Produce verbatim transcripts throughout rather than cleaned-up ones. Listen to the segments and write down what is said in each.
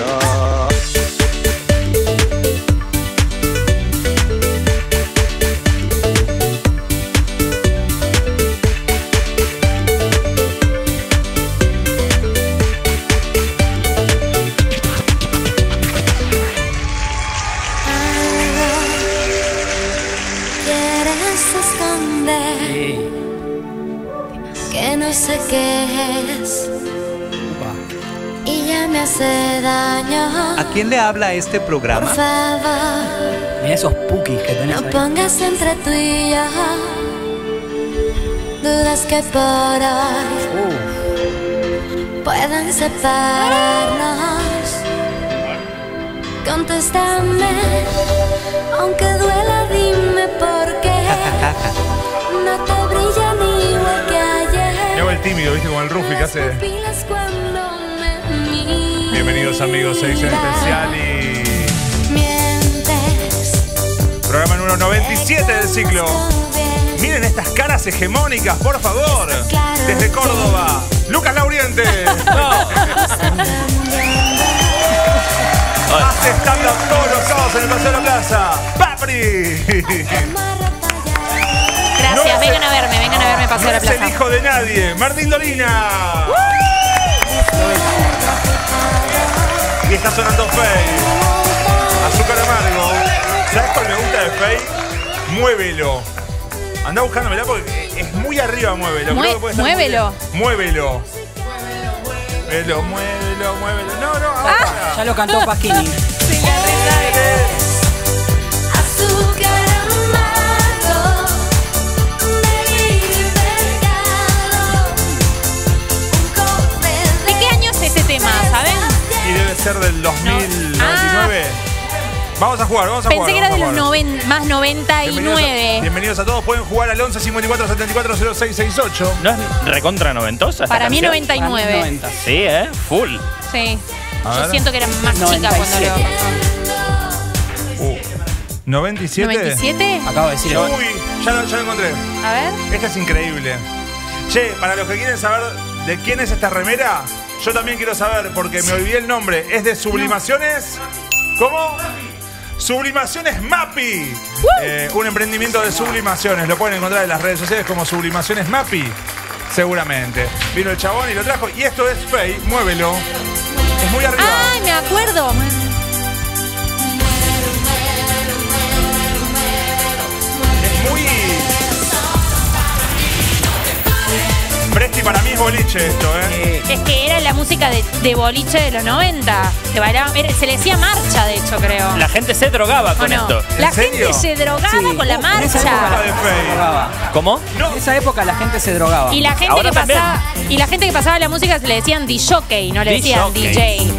Que no sé qué es y ya me hace daño. ¿A quién le habla este programa? Por favor, mira esos pukis que tenés no ahí. pongas entre tú y yo dudas que por hoy Uh. puedan separarnos. Contéstame, aunque duela, dime por qué no te brillan igual que ayer. Me hago el tímido, ¿viste? Como el Rufi que hace. Bienvenidos amigos a edición especial y... Mientes. Programa número noventa y siete del ciclo. Miren estas caras hegemónicas, por favor. Desde Córdoba, Lucas Lauriente. Hace stand-up todos los sábados en el Paseo de la Plaza. ¡Papri! Gracias, No vengan es- a verme, vengan a verme Paseo de No la es el Plaza. hijo de nadie, Martín Dolina. Y está sonando Fey. Azúcar amargo. ¿Sabes cuál me gusta de Fey? Muévelo. Andá buscándomela porque es muy arriba, muévelo. Mue- Creo que puede estar muy muévelo. bien. Muévelo. Muévelo, muévelo, muévelo. No, no, ahora. Ah. Ya lo cantó Pasquini. Azúcar amargo, delirio y pecado, un cope ¿De qué año es este tema, saben? Y debe ser del dos mil noventa y nueve. Vamos a jugar, vamos a Pensé jugar. que era de vamos los a jugar. noven, más noventa y Bienvenidos a, nueve. bienvenidos a todos. Pueden jugar al once cincuenta y cuatro setenta y cuatro cero seis sesenta y ocho. ¿No es recontra noventosa esta Para mí canción? noventa y nueve. noventa. Sí, ¿eh? Full. Sí. A Yo ver. siento que era más chica noventa y cuando lo siete. pasó. Uh, ¿noventa y siete? ¿noventa y siete? Acabo de decir. Uy, ya lo, ya lo encontré. A ver. Esta es increíble. Che, para los que quieren saber de quién es esta remera, yo también quiero saber porque me olvidé el nombre. Es de Sublimaciones. ¿Cómo? Sublimaciones Mapi. Eh, un emprendimiento de sublimaciones. Lo pueden encontrar en las redes sociales como Sublimaciones Mapi. Seguramente. Vino el chabón y lo trajo. Y esto es Fey. Muévelo. Es muy arriba. ¡Ay, me acuerdo! Es muy... Presti para mí es boliche esto, ¿eh? Es que era la música de, de boliche de los noventa. Que bailaban, era- se le decía marcha, de hecho, creo. La gente se drogaba ¿O con no? esto. La ¿En serio? gente se drogaba Sí. con la Uh, en esa Época marcha. de Se Fey. drogaba. ¿Cómo? En esa época la gente se drogaba. Y la gente Ahora que también. pasaba, y la gente que pasaba la música se le decían D-Jockey, no le decían D-Jockey. D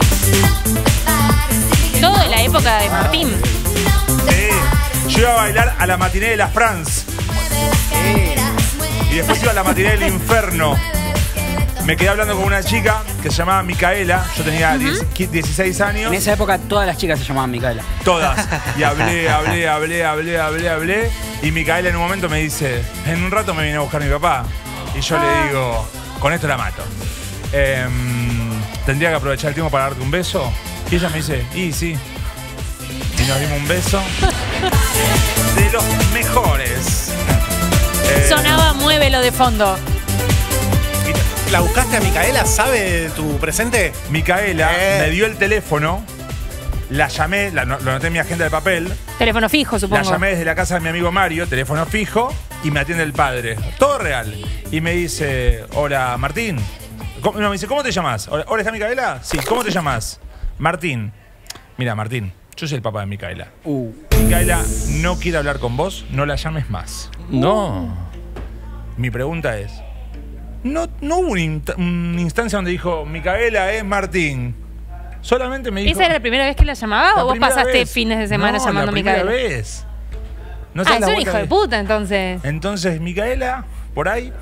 J. Todo de la época de Martín. Sí. Yo iba a bailar a la matiné de la France. Y después iba a la matiné del Inferno. Me quedé hablando con una chica que se llamaba Micaela. Yo tenía dieciséis años. En esa época todas las chicas se llamaban Micaela. Todas. Y hablé, hablé, hablé, hablé, hablé, hablé. Y Micaela en un momento me dice, en un rato me viene a buscar mi papá. Y yo le digo, con esto la mato. Em, ¿Tendría que aprovechar el tiempo para darte un beso? Y ella me dice, y sí. Y nos dimos un beso. De los mejores. Eh, Sonaba Muévelo de fondo. ¿La buscaste a Micaela? ¿Sabe tu presente? Micaela Eh. me dio el teléfono. La llamé, la, lo anoté en mi agenda de papel. Teléfono fijo, La supongo. llamé desde la casa de mi amigo Mario, teléfono fijo, y me atiende el padre. Todo real. Y me dice, hola, Martín. ¿Cómo- No, me dice, ¿cómo te llamas? Hola, ¿hola, ¿está Micaela? Sí, ¿cómo te llamas? Martín. Mira, Martín, yo soy el papá de Micaela. Uh. Micaela no quiere hablar con vos, no la llames más. No. Mi pregunta es, ¿no, no hubo una inst- una instancia donde dijo, Micaela es Martín? Solamente me dijo... ¿Esa era la primera vez que la llamaba La o vos primera pasaste vez. fines de semana No, llamando la a primera Micaela? vez. No Ah, sabes es la un vuelta hijo de que- puta, entonces. Entonces, Micaela, por ahí,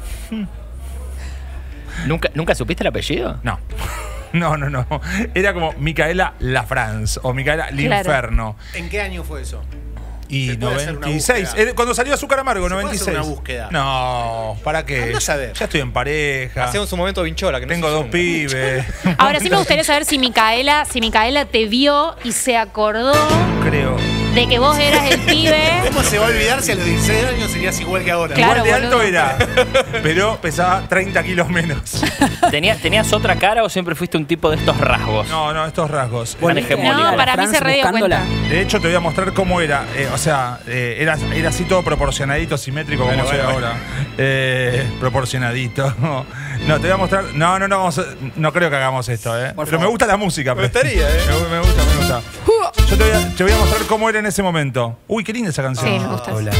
¿Nunca, ¿Nunca supiste el apellido? no. No, no, no. Era como Micaela La France o Micaela Claro. L'Inferno. ¿En qué año fue eso? Y Se puede hacer una noventa y seis. búsqueda. Eh, Cuando salió Azúcar Amargo, Se puede noventa y hacer seis. una búsqueda. No, ¿para qué? Andá a saber. Ya estoy en pareja. Hacemos un momento vinchola. Que no Tengo se dos suma. pibes. Ahora sí me gustaría saber si Micaela, si Micaela te vio y se acordó Creo. de que vos eras el pibe. ¿Cómo se va a olvidar si a los dieciséis años serías igual que ahora? Claro, Igual de alto boludo. era, pero pesaba treinta kilos menos. ¿Tenía- ¿Tenías otra cara o siempre fuiste un tipo de estos rasgos? No, no, estos rasgos. Tan hegemónico. No, para mí Franz se re dio buscándola. cuenta. De hecho, te voy a mostrar cómo era. Eh, o sea, eh, era, era así todo proporcionadito, simétrico, como Bueno, soy bueno, ahora. Eh, proporcionadito. No, te voy a mostrar. No, no, no, vamos a- no creo que hagamos esto, ¿eh? Por Pero me favor. gusta la música. Me Presti. gustaría, ¿eh? Me, me gusta, me gusta. Yo te voy, a, te voy a mostrar cómo era en ese momento. Uy, qué linda esa canción. Sí, me gusta. Hola.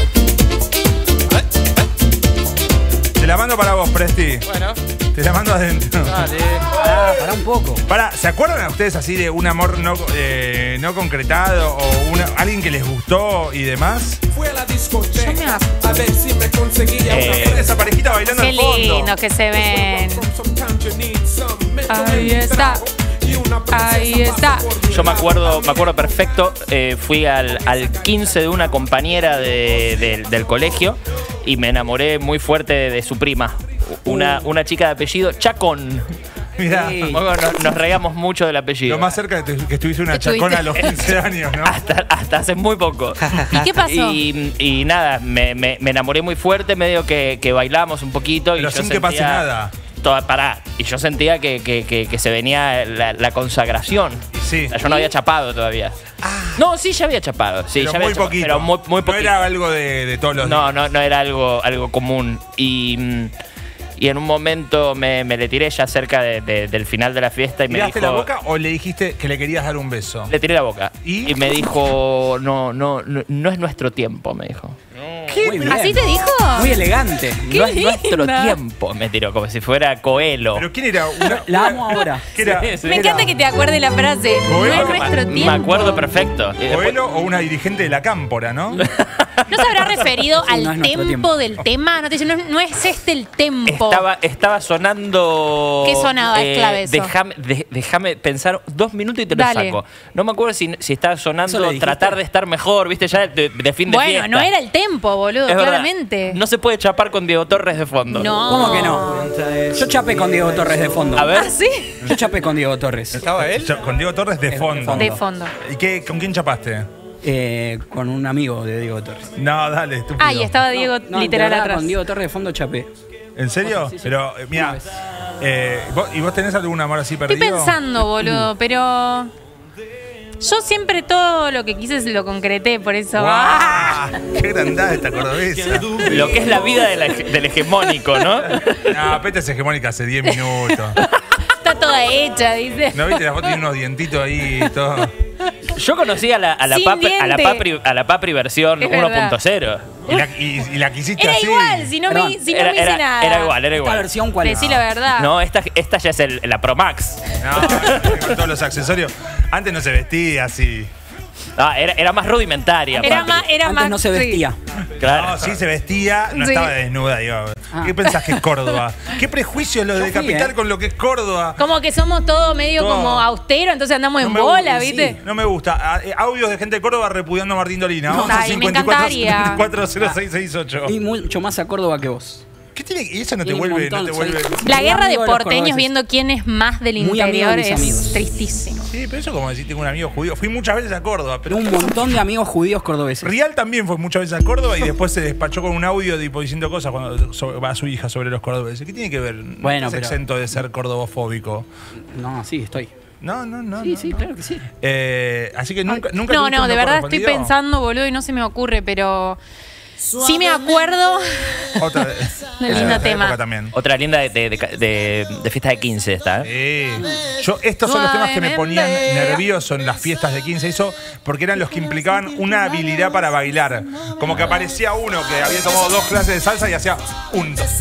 Te la mando para vos, Presti. Bueno, Te la mando adentro. dale. Ah, pará un poco. Pará, ¿se acuerdan a ustedes así de un amor no, eh, no concretado o una- alguien que les gustó y demás? Fui a la Yo me discoteca acuerdo. a ver si me conseguía una Eh, Esa parejita bailando Qué al fondo. lindo que se ven. Sometimes you need some. Me tomé Ahí un está. trago y una princesa Ahí está. pasó por mi Yo me lado. acuerdo, me acuerdo perfecto, eh, fui al, al quince de una compañera de- del- del colegio y me enamoré muy fuerte de, de su prima, una, una chica de apellido Chacón. Mirá, Sí. Nos, nos reíamos mucho del apellido. lo más cerca que, te- que estuviste una Estuviste. chacona a los quince años, ¿no? Hasta, hasta hace muy poco. ¿Y qué pasó? Y, y nada, me, me- me enamoré muy fuerte, medio que, que bailamos un poquito. Pero y yo sin que pase sentía- nada. Toda, pará. Y yo sentía que, que- que- que se venía la, la consagración. Sí. O sea, yo no había chapado todavía. No, sí, ya había chapado. Sí, pero ya había muy chapado, poquito. Pero muy, muy no poquito. era algo de, de todos los No, días. no, no era algo, algo común. Y, mm, y en un momento me, me le tiré ya cerca de- de- del final de la fiesta y me ¿Tiraste dijo... la boca o le dijiste que le querías dar un beso? Le tiré la boca. ¿Y? me dijo, no, no, no, no es nuestro tiempo, me dijo. Muy bien. ¿Así te dijo? Muy elegante. Qué No es nuestro linda. tiempo, me tiró, como si fuera Coelho. ¿Pero quién era? Una, La amo ahora. ¿Qué era? Sí, sí. Me encanta que te acuerdes la frase. No Bueno, es nuestro me tiempo. acuerdo perfecto. Y después- ¿Coelho o una dirigente de la cámpora, no? ¿No se habrá referido Sí, al no es nuestro tempo tiempo. del tema? No te dice, no, no es este el tempo. Estaba, estaba sonando. ¿Qué sonaba? Es clave eso. Déjame de- déjame pensar dos minutos y te lo Dale. saco. No me acuerdo si, si estaba ¿Eso sonando le dijiste? tratar de estar mejor, viste, ya de, de fin de Bueno, fiesta. no era el tempo, boludo, Es verdad. claramente. No se puede chapar con Diego Torres de fondo. No. ¿Cómo que no? Yo chapé con Diego Torres de fondo. A ver. ¿Ah, sí? Yo chapé con Diego Torres. ¿Estaba él? Yo- Con Diego Torres de De fondo. fondo. De fondo. ¿Y qué, con quién chapaste? Eh, con un amigo de Diego Torres. No, dale, estúpido. Ah, y estaba Diego No, de literal verdad, atrás. Con Diego Torres de fondo chapé. ¿En serio? Sí, sí. Pero, eh, Una mira, vez. eh, ¿vos- ¿y vos tenés algún amor así perdido? Estoy pensando, boludo, pero. Yo siempre todo lo que quise se lo concreté, por eso. ¡Ah! ¡Guau! ¡Qué grandada esta cordobesa! Lo que es la vida de la- del hegemónico, ¿no? No, Peta es hegemónica hace diez minutos. Está toda hecha, dice. ¿No viste la foto? Tiene unos dientitos ahí y todo. Yo conocí a la, a la, Sin papri, a la, diente. papri, a la papri versión Es verdad. uno punto cero. Y la, y- y la quisiste Era así. igual, si no me, Perdón, si no Era, me hice era- nada. era igual, era ¿Esta igual. versión cuál es? Decí la verdad. No, esta, esta ya es el- la Pro Max. No, con todos los accesorios. Antes no se vestía así. Ah, era, era más rudimentaria. Era Papri. más, era Antes más. no se sí. vestía. Claro. No, sí se vestía, no Sí. estaba desnuda, digo. Ah. ¿Qué pensás que es Córdoba? ¿Qué prejuicios los Yo de fui, Capital ¿eh? con lo que es Córdoba? Como que somos todos medio Todo. como austero, entonces andamos No en me bola, gusta, ¿viste? sí, no me gusta. Ah, eh, Audios de gente de Córdoba repudiando a Martín Dolina. No. Ay, me encantaría. cuatro cero seis seis ocho. Y mucho más a Córdoba que vos. ¿Qué tiene? Y eso no te Tiene un vuelve, no montón, te soy- vuelve. La Muy guerra de amigo de los porteños cordobeses. viendo quién es más del Muy amigo interior de mis es amigos. tristísimo. Sí, pero eso como decir tengo un amigo judío. Fui muchas veces a Córdoba, pero Tengo un montón de amigos judíos cordobeses. Rial también fue muchas veces a Córdoba y después se despachó con un audio tipo, diciendo cosas cuando so- va a su hija sobre los cordobeses. ¿Qué tiene que ver? No Bueno, es pero- exento de ser cordobofóbico. No, sí, estoy. No, no, no. Sí, no, sí, no. claro que sí. Eh, así que nunca, nunca No, tuviste no, un de verdad estoy correspondido. pensando, boludo, y no se me ocurre, pero sí me acuerdo. Otra Un en lindo esta tema. época también. Otra linda de, de, de- de- de fiesta de quince esta, ¿eh? Eh, yo, estos son los temas que me ponían nervioso en las fiestas de quince, eso, porque eran los que implicaban una habilidad para bailar. Como que aparecía uno que había tomado dos clases de salsa y hacía un, dos.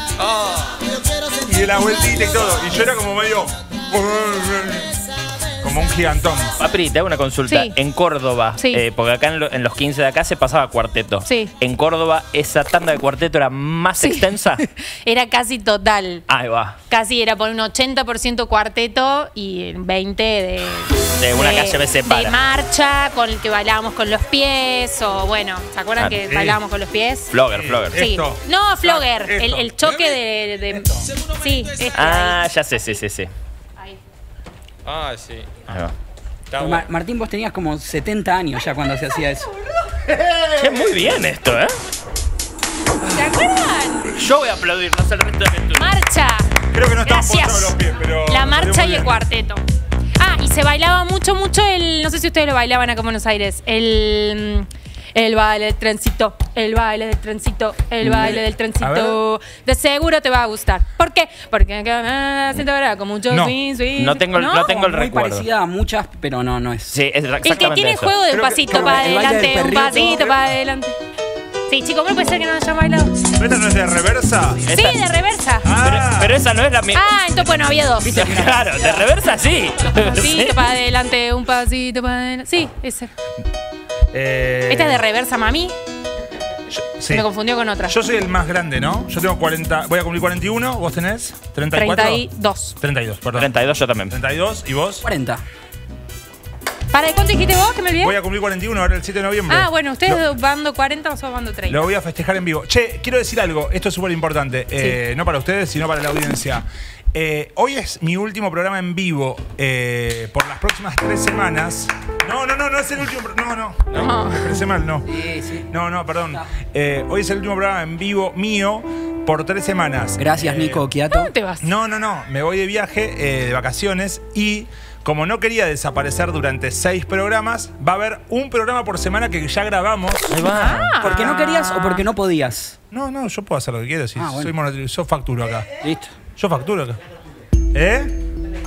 Y de la vueltita y todo. Y yo era como medio. Como como un gigantón. Papri, te hago una consulta. Sí. En Córdoba, Sí. eh, porque acá en, lo- en los quince de acá se pasaba cuarteto. Sí. En Córdoba, esa tanda de cuarteto era más Sí. extensa. Era casi total. Ahí va. Casi era por un ochenta por ciento cuarteto y veinte de... De una calle me separa. De marcha, con el que bailábamos con los pies, o bueno, ¿se acuerdan Ah, que sí. bailábamos con los pies? Flogger, flogger. Eh, Sí. Esto. No, Flogger, Ah, esto. el, el choque de... de- sí, este, Ah, ahí. ya sé, sí, sí, sí. Ahí. Ah, sí. Ahí va. Está Ma- bueno. Martín, vos tenías como setenta años ya cuando se hacía eso. Che, muy bien esto, ¿eh? ¿Se acuerdan? Yo voy a aplaudir, no sé el resto de la aventura. Marcha. Creo que no estaban Gracias. postrados los pies, pero. La salió marcha muy y el bien. cuarteto. Ah, y se bailaba mucho, mucho el... No sé si ustedes lo bailaban acá en Buenos Aires. El... mm, El baile del trencito, el baile del trencito, el baile del trencito. De seguro te va a gustar. ¿Por qué? Porque me siento ahora con mucho No. swing, swing. No tengo, no tengo el Muy recuerdo. parecida a muchas, pero no, no es. Sí, es El que exactamente tiene eso. juego de un Creo que- pasito creo que para el baile del adelante, un perrito. pasito para adelante. Sí, chicos, ¿cómo puede ser que no lo hayan bailado? ¿Pero esta no es de reversa? Esa- Sí, de reversa. Pero, Ah, pero esa no es la misma. Ah, entonces bueno, había dos. Claro, de reversa sí. Un pasito para adelante, un pasito para adelante. Sí, ese. eh, Esta es de reversa, mami. yo- Se sí. me confundió con otra. Yo soy el más grande, ¿no? Yo tengo cuarenta, voy a cumplir cuarenta y uno, ¿vos tenés? ¿treinta y cuatro? treinta y dos. treinta y dos, perdón. treinta y dos yo también. treinta y dos, ¿y vos? cuarenta. ¿Para cuánto dijiste vos que me olvidé? Voy a cumplir cuarenta y uno ahora el siete de noviembre. Ah, bueno, ustedes Lo- bando cuarenta, nosotros bando treinta. Lo voy a festejar en vivo. Che, quiero decir algo, esto es súper importante, eh, no para ustedes, sino para la audiencia. Eh, hoy es mi último programa en vivo eh, por las próximas tres semanas. No, no, no, no es el último. pro- No, no, no, me expresé mal, no. Sí, sí. No, no, perdón. Eh, hoy es el último programa en vivo mío por tres semanas. Gracias, Eh, Nico Quiato. ¿Dónde te vas? No, no, no. Me voy de viaje, eh, de vacaciones y como no quería desaparecer durante seis programas, va a haber un programa por semana que ya grabamos. Ahí va. Ah. ¿Por qué no querías o porque no podías? No, no, yo puedo hacer lo que quiero. Si Ah, bueno. soy monotributo, yo facturo acá. Listo. Yo facturo acá. ¿Eh?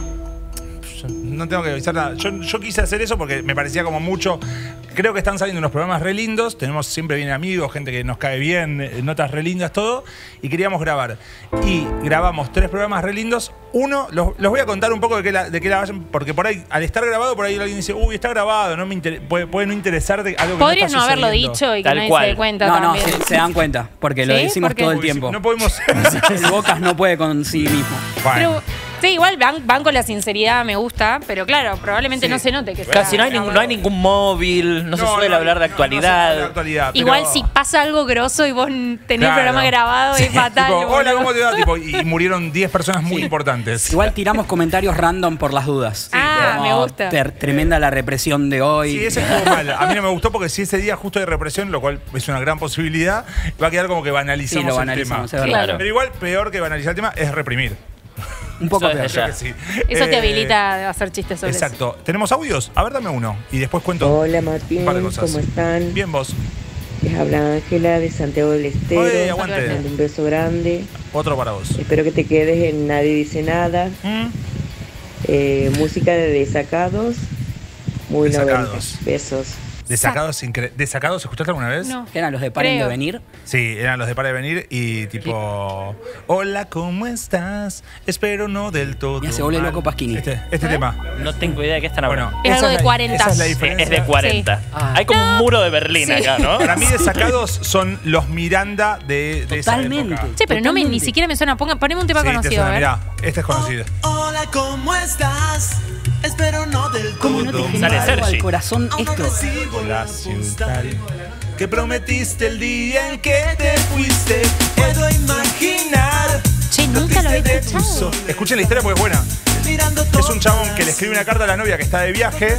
Yo no tengo que avisar nada. Yo, yo quise hacer eso porque me parecía como mucho. Creo que están saliendo unos programas re lindos. Tenemos siempre bien amigos, gente que nos cae bien, eh, notas re lindas, todo. Y queríamos grabar. Y grabamos tres programas re lindos. Uno, los, los voy a contar un poco de qué la, de qué la vayan. Porque por ahí, al estar grabado, por ahí alguien dice, uy, está grabado. No me inter- puede, puede no interesarte algo que Podrías no no está haberlo sucediendo. dicho y que Tal nadie cual. se dé cuenta No, no, también. se, se dan cuenta, porque lo ¿Sí? decimos ¿Por qué? todo el Porque si tiempo. No podemos. El Bocas no puede con sí mismo. Bueno. Pero, sí, igual van, van con la sinceridad, me gusta, pero claro, probablemente Sí. no se note que Casi está no hay, ningún, no hay grabado. ningún móvil, no, se No, suele no, hablar de no, no se actualidad. habla de actualidad, pero- Igual si pasa algo grosso y vos tenés el Claro. programa grabado Sí, es fatal. tipo, hola, boludo. ¿cómo te va? Tipo, y murieron diez personas muy importantes. Igual tiramos comentarios random por las dudas. Ah, Como, me gusta. ter- tremenda la represión de hoy. Sí, ese estuvo mal. A mí no me gustó porque si ese día justo de represión, lo cual es una gran posibilidad, va a quedar como que banalizamos, Sí, lo el banalizamos, tema. es verdad. Claro. Pero igual, peor que banalizar el tema es reprimir. Un poco Eso peor. es ya. Creo que sí. Eso te Eh, habilita a hacer chistes sobre Exacto. ¿Tenemos audios? A ver, dame uno. Y después cuento Hola un Martín, par de cosas. ¿cómo están? Bien, vos. Les habla Ángela de Santiago del Estero. Oye, Les aguante. mando un beso grande. Otro para vos. Espero que te quedes en Nadie Dice Nada. Mm. Eh, música de Desacados. Muy Desacados. noventas. Besos. Desacados, incre- ¿Desacados escuchaste alguna vez? No. ¿Eran los de Paren Creo. de Venir? Sí, eran los de Para de Venir y tipo... Hola, ¿cómo estás? Espero no del todo Ya se vuelve mal. loco Pasquini. Este, este tema. No tengo idea de qué están hablando. Bueno, Es esa algo de la- cuarenta. Esa es la Sí, diferencia. Es de cuarenta. Ah. Hay como un muro de Berlín Sí. acá, ¿no? Para mí, Desacados son los Miranda de, de esa Totalmente. época. Che, pero no me, ni Totalmente. siquiera me suena. Ponga, poneme un tema Sí, te conocido, suena, a ver. mirá, este es conocido. Hola, ¿cómo estás? Espero no del ¿Cómo no te Todo. genera Sale algo al Sergi. corazón Aún no esto? recibo La ciudad que prometiste el día en que te fuiste. Puedo imaginar Che, nunca lo he de tus escuchado. ojos. Escuchen la historia porque es buena. mirando Es un chabón que le escribe una carta a la novia que está de viaje.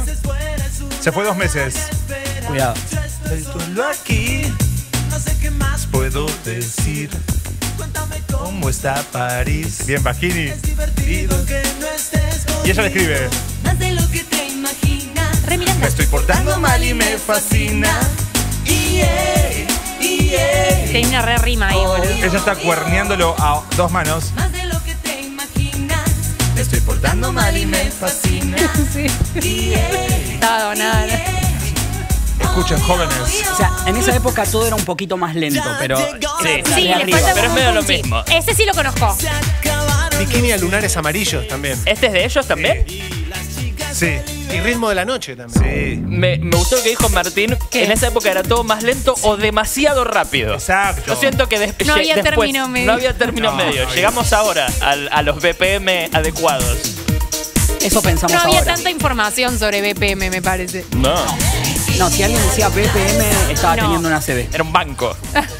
Se fue dos meses. Cuidado. Estoy aquí, No sé qué más puedo decir cómo está París. Bien, Pasquini. divertido que no estés conmigo. Y ella le escribe: Más de lo que te imaginas. Re Miranda. me estoy portando mal y me fascina. Yeah, yeah. Tiene una re rima ahí, boludo. Ella está cuerneándolo a dos manos. Más de lo que te imaginas. Me estoy portando mal y me fascina. Estaba donada. Escuchen, jóvenes. O sea, en esa época todo era un poquito más lento, pero. Sí, Sí, de le arriba. falta pero es un medio lo punchi. mismo. Ese sí lo conozco. Se acabaron Bikini a lunares amarillos también. ¿Este es de ellos también? Sí, Sí. Y ritmo de la noche también. Sí. Me, me gustó lo que dijo Martín. ¿Qué? En esa época era todo más lento o demasiado rápido. Exacto. Yo siento que des- No lle- había después término medio. no había término No, medio. no Llegamos ahora al- a los B P M adecuados. Eso pensamos No había ahora. tanta información sobre B P M, me parece. No, No, si alguien decía B P M, estaba No. teniendo una C B. era un banco.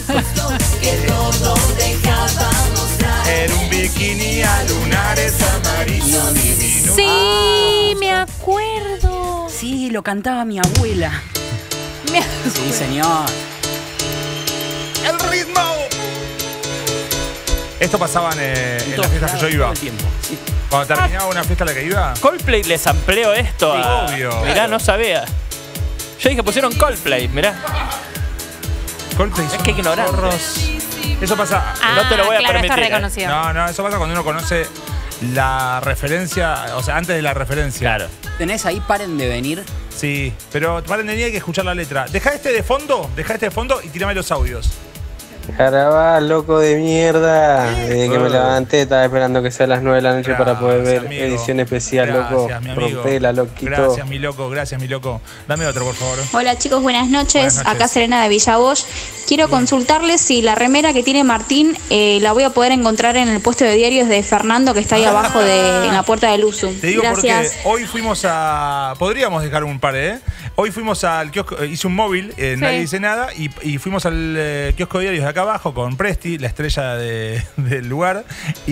Era un bikini a lunares amarillos diminutos. Sí, me acuerdo. Sí, lo cantaba mi abuela. Me- Sí, señor. ¡El ritmo! Esto pasaba en, eh, en las fiestas que yo iba. Todo el tiempo. Sí. Cuando terminaba una fiesta a la que iba. Coldplay les amplió esto Sí, a... obvio. Mirá, no sabía. Yo dije, pusieron Coldplay, mirá. Coldplay Es son que ignorante. zorros. Eso pasa. Ah, No te lo voy a claro, permitir, está ¿eh? reconocido. No, no, eso pasa cuando uno conoce la referencia, o sea, antes de la referencia. Claro. ¿Tenés ahí Paren de Venir? Sí, pero para entender hay que escuchar la letra. Deja este de fondo, deja este de fondo y tirame los audios. Carabá, loco de mierda. Desde que me levanté estaba esperando que sea las nueve de la noche para poder ver amigo. edición especial, Gracias, loco. mi amigo. Rompela, loquito. Gracias, mi loco, gracias, mi loco. Dame otro, por favor. Hola chicos, buenas noches. Buenas noches. Acá Serena de Villavoz. Quiero consultarles si la remera que tiene Martín eh, la voy a poder encontrar en el puesto de diarios de Fernando que está ahí abajo de, en la puerta del Usu. Te digo Gracias. porque hoy fuimos a... Podríamos dejar un par, ¿eh? Hoy fuimos al kiosco, hice un móvil, eh, Sí. nadie dice nada, y, y fuimos al eh, kiosco de diarios de acá abajo con Presti, la estrella de- del lugar.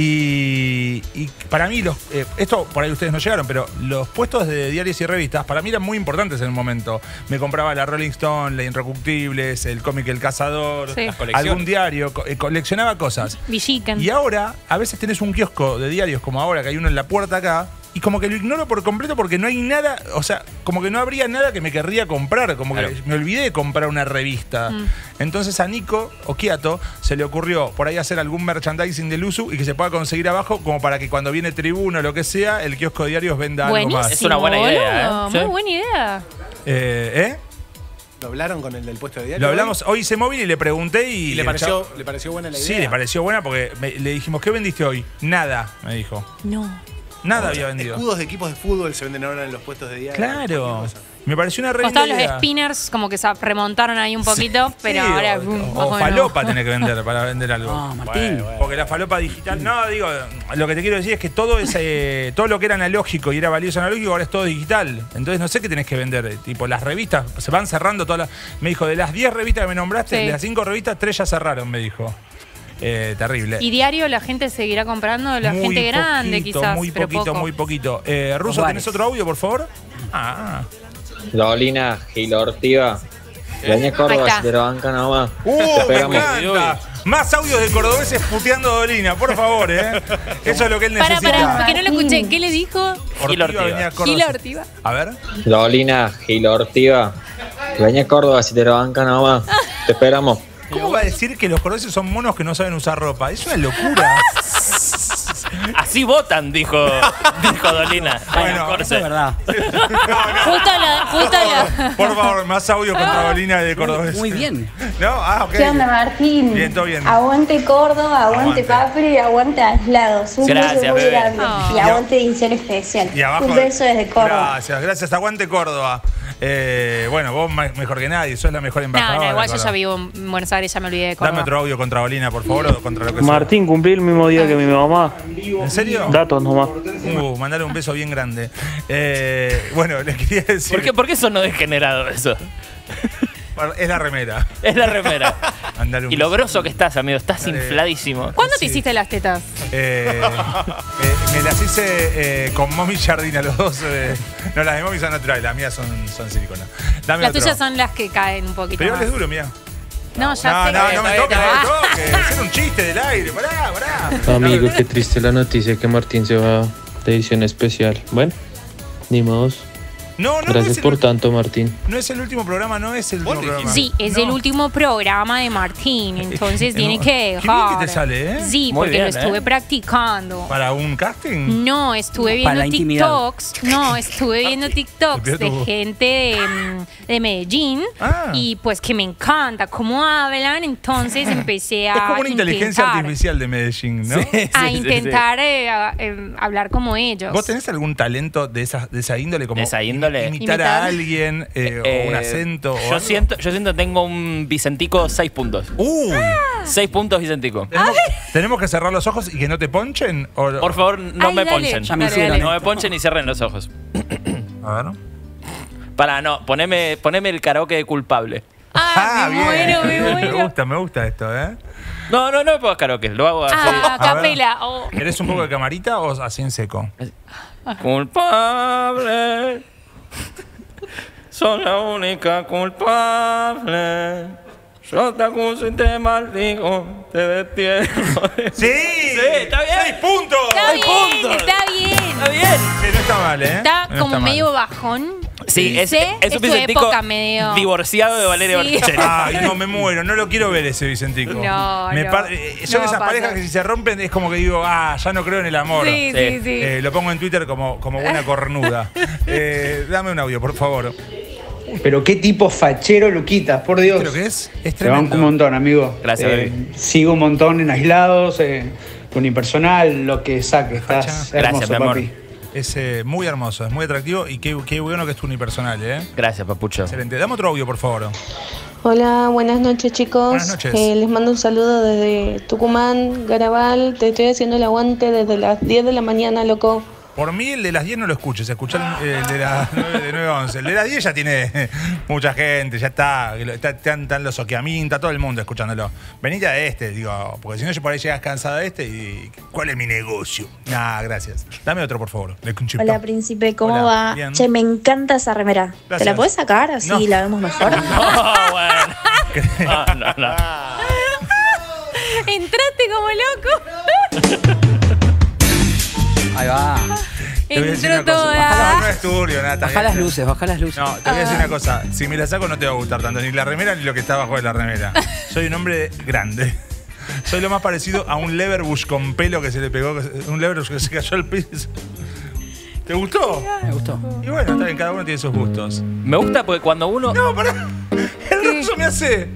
Y, y para mí, los, eh, esto por ahí ustedes no llegaron, pero los puestos de diarios y revistas para mí eran muy importantes en el momento. Me compraba la Rolling Stone, la Irrecuptibles, el cómic El Cazador, Sí. Las colecciones. algún diario, co- eh, coleccionaba cosas. Villiquen. Y ahora, a veces tenés un kiosco de diarios como ahora, que hay uno en la puerta acá, y como que lo ignoro por completo porque no hay nada, o sea, como que no habría nada que me querría comprar, como Claro. que me olvidé de comprar una revista. Mm. Entonces a Nico Occhiato se le ocurrió por ahí hacer algún merchandising del Usu y que se pueda conseguir abajo como para que cuando viene Tribuno o lo que sea, el kiosco de diarios venda algo Buenísimo, más. Es una buena idea, boludo. ¿eh? Sí. Muy buena idea. Eh, ¿eh? ¿Lo hablaron con el del puesto de diario? Lo hablamos, hoy hice móvil y le pregunté y... ¿Y le el pareció, chavo- le pareció buena la idea? Sí, le pareció buena porque me- le dijimos, ¿qué vendiste hoy? Nada, me dijo. No. Nada había vendido. Escudos de equipos de fútbol se venden ahora en los puestos de diario. Claro. Me pareció una re Costaban linda los idea. spinners, como que se remontaron ahí un poquito, pero Sí, ahora. o, boom, o más o menos. falopa tenés que vender para vender algo. Ah, Martín. Porque la falopa digital, no, digo, lo que te quiero decir es que todo ese, todo lo que era analógico y era valioso analógico ahora es todo digital. Entonces no sé qué tenés que vender. Tipo, las revistas se van cerrando todas las. Me dijo, de las diez revistas que me nombraste, Sí. de las cinco revistas, tres ya cerraron, me dijo. Eh, terrible. Y diario la gente seguirá comprando, la Muy gente grande poquito, quizás. Muy pero poquito, poco. muy poquito. Eh, Ruso, Los ¿tenés bares. otro audio, por favor? Ah. Dolina, Gil Ortiva. Doña Ahí Córdoba, está. si te lo bancan nomás. ¡Uh, Te me esperamos. encanta! Más audios de cordobeses puteando a Dolina, por favor, ¿eh? Eso es lo que él Para, necesita. para, porque no lo escuché. ¿Qué le dijo? Gil Ortiva. venía Córdoba. Gila Ortiva. A ver. Dolina, Gil Ortiva. Doña Córdoba, si te lo bancan nomás. Te esperamos. ¿Cómo va a decir que los cordobeses son monos que no saben usar ropa? Es una locura. Así votan, dijo, dijo Dolina. Bueno, Corte. Eso es verdad. Justo la. Justo la. Por favor, más audio contra Dolina de cordobés. Muy bien. ¿No? Ah, ok. ¿Qué onda, Martín? Bien, todo bien. Aguante Córdoba, Aguante. aguante Papri, aguante Aislados. Un Gracias, beso muy bebé. grande. Oh. Y aguante Edición Especial. Y abajo. Un beso desde Córdoba. Gracias, gracias. Aguante Córdoba. Eh, bueno, vos me- mejor que nadie, sos la mejor No, embajadora. no, igual yo Córdoba. ya vivo en Buenos Aires, ya me olvidé de Córdoba. Dame otro audio contra Dolina, por favor, o contra lo que sea. Martín, cumplí el mismo día que mi mamá. ¿En serio? Datos nomás. Uh, mandale un beso bien grande. Eh, bueno, les quería decir. ¿Por qué, ¿Por qué sonó degenerado eso? Es la remera. Es la remera. Mandale un Y lo beso. grosso que estás, amigo. Estás Dale. infladísimo. ¿Cuándo te Sí. hiciste las tetas? Eh, eh, me las hice eh, con Mommy Jardina, los dos. eh. No, las de Mommy son naturales, las mías son, son silicona. Dame Las otro. tuyas son las que caen un poquito Pero más. es duro, mira. No, ya No, sé no, que- no me toques, no me toques. Hacer un chiste del aire. Pará, pará. Amigo, qué triste la noticia que Martín se va de edición especial. Bueno, ni modos. No, no, no Gracias es por el, tanto, Martín. no es el último programa, no es el último programa. Sí, es No. el último programa de Martín, entonces Eh, tiene no. que Qué bien dejar. que te sale, ¿eh? Sí, Muy porque bien, lo estuve ¿eh? practicando. ¿Para un casting? No, estuve Para la viendo intimidad. TikToks. No, estuve viendo TikToks Te pido de tu- gente de, mm, de Medellín. Ah. Y pues que me encanta cómo hablan. Entonces empecé a. Es como una inteligencia intentar, artificial de Medellín, ¿no? A intentar eh, a- eh, hablar como ellos. ¿Vos tenés algún talento de esa, de esa índole? Como De esa índole. Imitar, a Imitar. alguien eh, Eh, o un acento. o Yo algo? siento, yo siento que tengo un Vicentico seis puntos. Uy. Seis puntos Vicentico. ¿Tenemos, tenemos que cerrar los ojos y que no te ponchen? O- Por favor, no Ay, me dale. ponchen. Ya me Dale, hicieron. dale. No me ponchen y cierren los ojos. A ver. Para, no, poneme, poneme el karaoke de culpable. Ah, me muero, me Me muero. gusta, me gusta esto, ¿eh? No, no, no me pongas karaoke, lo hago así. Ah, A ver. capela. Oh. ¿Querés un poco de camarita o así en seco? Culpable. Son la única culpable. Yo te acuso y te maldigo. Te destierro. ¡Sí! Sí, está bien. ¡Seis puntos! Está Seis bien, puntos. está bien. Está bien. Sí, no está mal, ¿eh? Está No como mal. medio bajón. Sí, es, Sí, es es un su Vicentico época medio- divorciado de Valeria Sí. Bertuccelli. Ay, no, me muero. No lo quiero ver ese Vicentico. No, Me no. par- eh, Son No esas pasa. parejas que si se rompen es como que digo, ah, ya no creo en el amor. Sí, sí, sí. Eh, lo pongo en Twitter como, como buena cornuda. Eh, dame un audio, por favor. Pero qué tipo fachero, Luquitas, por Dios. ¿Viste lo que es? Es Te banco tremendo. un montón, amigo. Gracias, Eh, baby. Sigo un montón en aislados, eh, unipersonal, lo que saques. Estás Facha. hermoso, Gracias, mi amor. papi. Es eh, muy hermoso, es muy atractivo y qué, qué bueno que es tu unipersonal, ¿eh? Gracias, papucho. Excelente. Dame otro audio, por favor. Hola, buenas noches chicos. Buenas noches. Eh, les mando un saludo desde Tucumán, Garabal. Te estoy haciendo el aguante desde las diez de la mañana, loco. Por mí, el de las diez no lo escuches, escuchar el, el de las nueve, de nueve a once. El de las diez ya tiene mucha gente, ya está. está- Están, están los Okiamin, está todo el mundo escuchándolo. Venite a este, digo, porque si no, yo por ahí llegas cansada de este y. ¿Cuál es mi negocio? Nah, gracias. Dame otro, por favor. de Cunchipto. Hola, príncipe, ¿cómo Hola, va? bien. Che, me encanta esa remera. ¿Te Gracias. la puedes sacar? Así No. la vemos mejor. No, bueno. No, no, no. Entraste como loco. Ahí va. Te voy a decir Entró una cosa. toda. No, no es turbio, nada. está Baja bien. las luces, baja las luces. No, te voy a decir una cosa. Si me la saco no te va a gustar tanto ni la remera ni lo que está abajo de la remera. Soy un hombre grande. Soy lo más parecido a un Leverbush con pelo que se le pegó, un Leverbush que se cayó al piso. ¿Te gustó? Me gustó. Y bueno, está bien, cada uno tiene sus gustos. Me gusta porque cuando uno. No, pará. El ruso me hace.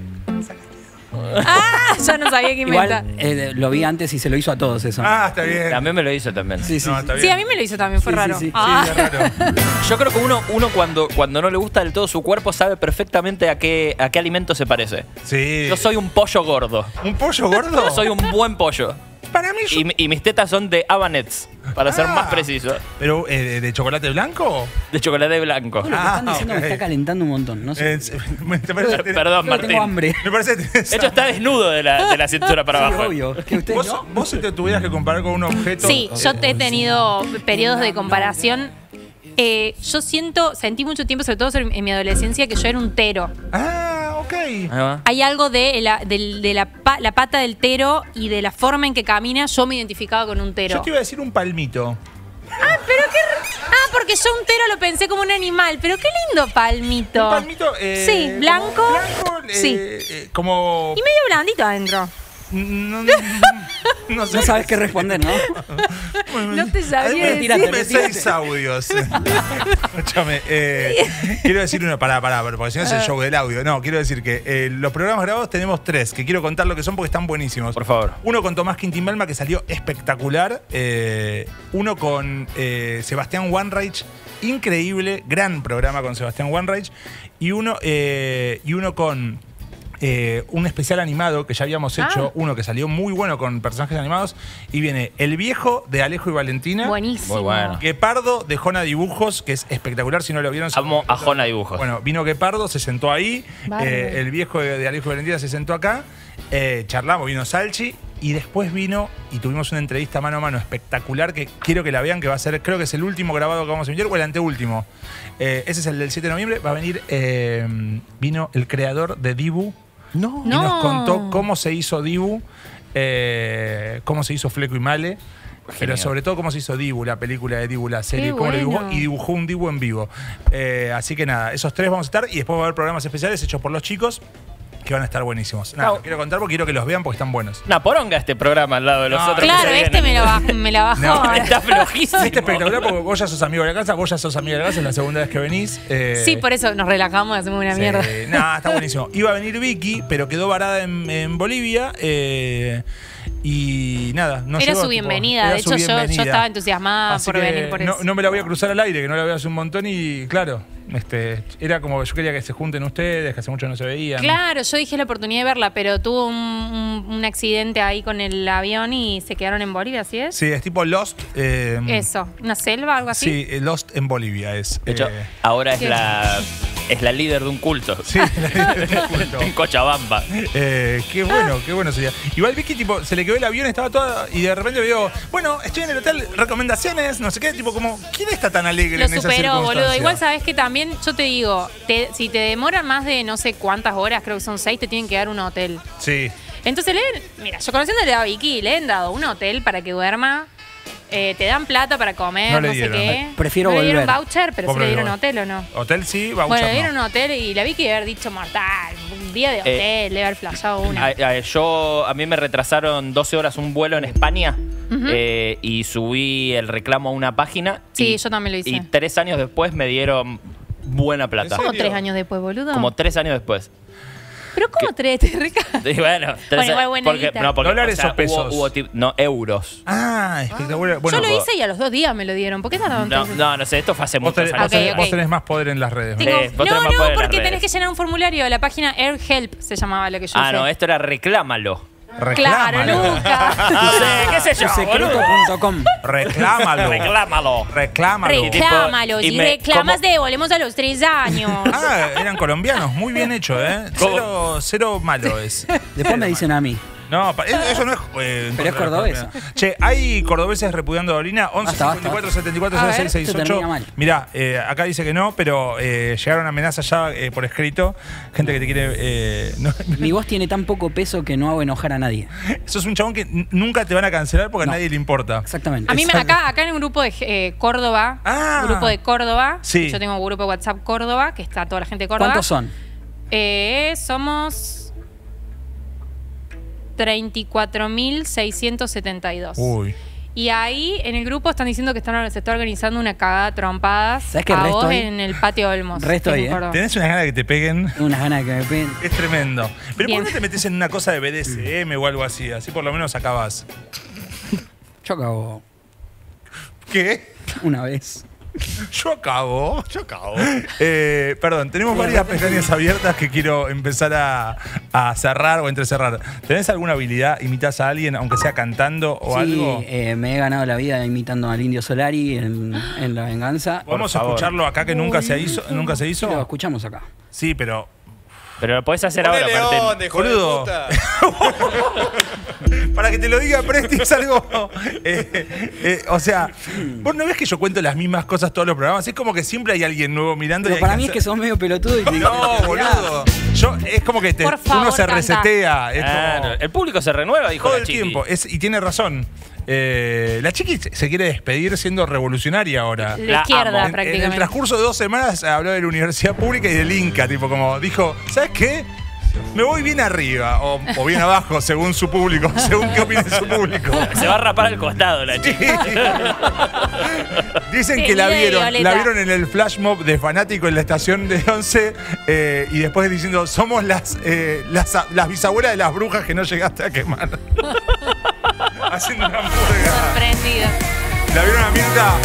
Ah, ya no sabía qué inventar. Igual eh, lo vi antes y se lo hizo a todos eso. Ah, está bien. También me lo hizo también. Sí, sí. No, está bien. Sí, a mí me lo hizo también, fue Sí, sí, raro. sí. Ah. Sí, es raro. Yo creo que uno, uno cuando, cuando no le gusta del todo su cuerpo sabe perfectamente a qué, a qué alimento se parece. Sí. Yo soy un pollo gordo. ¿Un pollo gordo? Yo soy un buen pollo. Para mí yo... Y, y mis tetas son de Habanets, para ser Ah. más preciso. ¿Pero eh, de, de chocolate blanco? De chocolate blanco. Lo que están diciendo ok. me está calentando un montón. No sé. Eh, me- ¿te parece que- Perdón, Creo que Martín. tengo hambre. Me parece que De hecho, está desnudo de la, de la cintura para Sí, abajo. obvio. Es que ustedes ¿Vos, no. vos si te tuvieras que comparar con un objeto... Sí, yo te he tenido periodos de comparación. Eh, yo siento, sentí mucho tiempo, sobre todo en mi adolescencia, que yo era un tero. Ah, ok. Ahí va. Hay algo de, la, del- de la, pa- la pata del tero y de la forma en que camina, yo me identificaba con un tero. Yo te iba a decir un palmito. Ah, pero qué. r- Ah, porque yo un tero lo pensé como un animal, pero qué lindo palmito. Un palmito... eh, Sí, blanco. como Blanco, eh, Sí. eh, como... Y medio blandito adentro. No, no, no sé. No sabes qué responder, ¿no? No te sabía decir. Retírate, Dime retírate. seis audios. Escúchame, eh, quiero decir uno, pará, pará, porque si no es el show del audio. No, quiero decir que eh, los programas grabados tenemos tres, que quiero contar lo que son porque están buenísimos. Por favor. Uno con Tomás Quintimbalma, que salió espectacular. Eh, uno con eh, Sebastián Wanreich, increíble, gran programa con Sebastián Wanreich. Y uno, eh, y uno con... eh, un especial animado que ya habíamos hecho, Ah. uno que salió muy bueno con personajes animados, y viene El Viejo de Alejo y Valentina. Buenísimo. Muy bueno. Guepardo de Jona Dibujos, que es espectacular, si no lo vieron. Amo a Jona Dibujos. Bueno, vino Guepardo, se sentó ahí, Bárbaro. eh, el viejo de, de Alejo y Valentina se sentó acá, eh, charlamos, vino Salchi, y después vino y tuvimos una entrevista mano a mano espectacular que quiero que la vean, que va a ser, creo que es el último grabado que vamos a emitir, o el anteúltimo. Eh, ese es el del siete de noviembre, va a venir, eh, vino el creador de Dibu. No. Y nos No. contó cómo se hizo Dibu, eh, cómo se hizo Fleco y Male. Pero Genio. sobre todo cómo se hizo Dibu, la película de Dibu, la serie, Qué cómo lo dibujó, bueno. y dibujó un Dibu en vivo. Eh, así que nada, esos tres vamos a estar y después va a haber programas especiales hechos por los chicos que van a estar buenísimos. Nada, No. no quiero contar porque quiero que los vean porque están buenos. Una poronga este programa al lado de los No, otros. Claro, que se este me, vienen. lo baj- me la bajó. No, Está flojísimo. Viste espectacular porque vos ya sos amigo de la casa, vos ya sos amigo de la casa, es la segunda vez que venís. eh, Sí, por eso nos relajamos, hacemos una sí, mierda. Nada, está buenísimo. Iba a venir Vicky, pero quedó varada en, en Bolivia. eh, y nada, no Era llegó, su tipo, bienvenida. era De su hecho, yo, yo bienvenida. estaba entusiasmada Así por que venir por no, eso. no me la voy a cruzar al aire, que no la veo hace un montón y claro, este, era como yo quería que se junten ustedes, que hace mucho no se veían. Claro, yo dije la oportunidad de verla, pero tuvo un, un- un accidente ahí con el avión y se quedaron en Bolivia, ¿así es? Sí, es tipo Lost. eh, Eso, una selva, algo así. Sí, eh, Lost en Bolivia es. De hecho, eh, ahora es ¿Qué? la, es la líder de un culto. Sí, la líder de un culto. En Cochabamba. Eh, qué bueno, qué bueno sería. Igual Vicky, tipo, se le quedó el avión, estaba toda. Y de repente veo, bueno, estoy en el hotel, recomendaciones, no sé qué, tipo, como, ¿quién está tan alegre Lo en esa superó, boludo. circunstancia? Igual sabes que también, yo te digo, te- si te demoran más de no sé cuántas horas, creo que son seis, te tienen que dar un hotel. Sí. Entonces, le, mira, yo conociéndole a Vicky, le han dado un hotel para que duerma. eh, te dan plata para comer, No no, le sé dieron. qué. Prefiero no le dieron volver. voucher, pero sí Pobre le dieron Dios. hotel o no. Hotel sí, voucher Bueno, le no. dieron un hotel y la Vicky debe haber dicho mortal, un día de hotel, Eh, le debe haber flashado una. A, a- yo, a mí me retrasaron doce horas un vuelo en España Ujú. eh, y subí el reclamo a una página. Sí, y, yo también lo hice. Y tres años después me dieron buena plata. ¿Cómo tres años después, boludo? Como tres años después. ¿Pero cómo tres? ¿Te reca? Y bueno, tres Bueno, igual buena porque, guita. no, porque, ¿Dólares o hubo- pesos? hubo tip- no, euros. Ah, espectacular. Bueno, Yo lo hice y a los dos días me lo dieron. ¿Por qué tardaron No, tres? no, no sé, esto fue hace vos muchos tenés, años. vos tenés- Ok, vos ok. tenés más poder en las redes. Tengo- Eh, vos no, tenés más no, poder en las porque redes. tenés que llenar un formulario. La página Air Help se llamaba la que yo Ah, usé. no, esto era reclámalo. Claro, Reclámalo. Lucas. No sé, qué sé yo, Secreto boludo. punto com. Reclámalo. Reclámalo. Reclámalo. Reclámalo. y Si me- reclamas, como- devolvemos a los tres años. Ah, eran colombianos, muy bien hecho, ¿eh? Cero, cero malo es. Después me dicen a mí. No, pa- eso eso no es. eh, en Pero contra es de la cordobesa. colombiana. Che, hay cordobeses repudiando a Dolina. once Basta, basta, cincuenta y cuatro basta. setenta y cuatro A cero ver, seis sesenta y esto ocho. termina mal. Mirá, eh, acá dice que no, pero eh, llegaron amenazas ya eh, por escrito. Gente que te quiere. Eh, no- Mi voz tiene tan poco peso que no hago enojar a nadie. sos un chabón que n- nunca te van a cancelar porque No. a nadie le importa. Exactamente. A mí me, acá, acá en un grupo de eh, Córdoba, Ah. grupo de Córdoba, Sí. yo tengo un grupo de WhatsApp Córdoba, que está toda la gente de Córdoba. ¿Cuántos son? Eh, somos treinta y cuatro mil seiscientos setenta y dos. Uy. Y ahí en el grupo están diciendo que están, se está organizando una cagada a trompadas ¿Sabés qué a resto vos hay? en el patio Olmos. Resto en hay, ¿eh? Córdoba. Tenés unas ganas de que te peguen. Tengo unas ganas de que me peguen. Es tremendo. Pero Bien. ¿por qué no te metes en una cosa de B D S M o algo así? Así por lo menos acabas. Yo acabo ¿Qué? una vez. Yo acabo. Yo acabo. Eh, perdón, tenemos varias pestañas abiertas que quiero empezar a, a cerrar o entrecerrar. ¿Tenés alguna habilidad? ¿Imitas a alguien, aunque sea cantando o Sí, algo? eh, me he ganado la vida imitando al Indio Solari en, en La Venganza. ¿Podemos Por favor. escucharlo acá que nunca se hizo? ¿Nunca se Lo hizo? escuchamos acá. Sí, pero. Pero lo podés hacer ahora, Ponele Martín. onda, hijo de Boludo. puta. Para que te lo diga Presti es algo. eh, eh, o sea, vos no ves que yo cuento las mismas cosas todos los programas. Es como que siempre hay alguien nuevo mirando. Pero y hay para que mí es hacer- que sos medio pelotudo y te No, boludo. Yo, es como que te- Por favor, uno se canta. resetea. Es Claro, como, el público se renueva, dijo todo la el chiqui. tiempo. Es- y tiene razón. Eh, la chiqui se quiere despedir siendo revolucionaria ahora. La La izquierda, amo. En, en prácticamente. el transcurso de dos semanas habló de la universidad pública y del Inca, tipo como dijo, ¿sabes qué? Me voy bien arriba o, o bien abajo, según su público, según qué opine su público. Se va a rapar al costado la chiqui. Dicen Sí, que la vida de vieron, Violeta. la vieron en el flash mob de fanático en la estación de Once eh, y después diciendo, somos las, eh, las, las bisabuelas de las brujas que no llegaste a quemar. Haciendo una murga. Sorprendida. ¿La vieron a Mirta?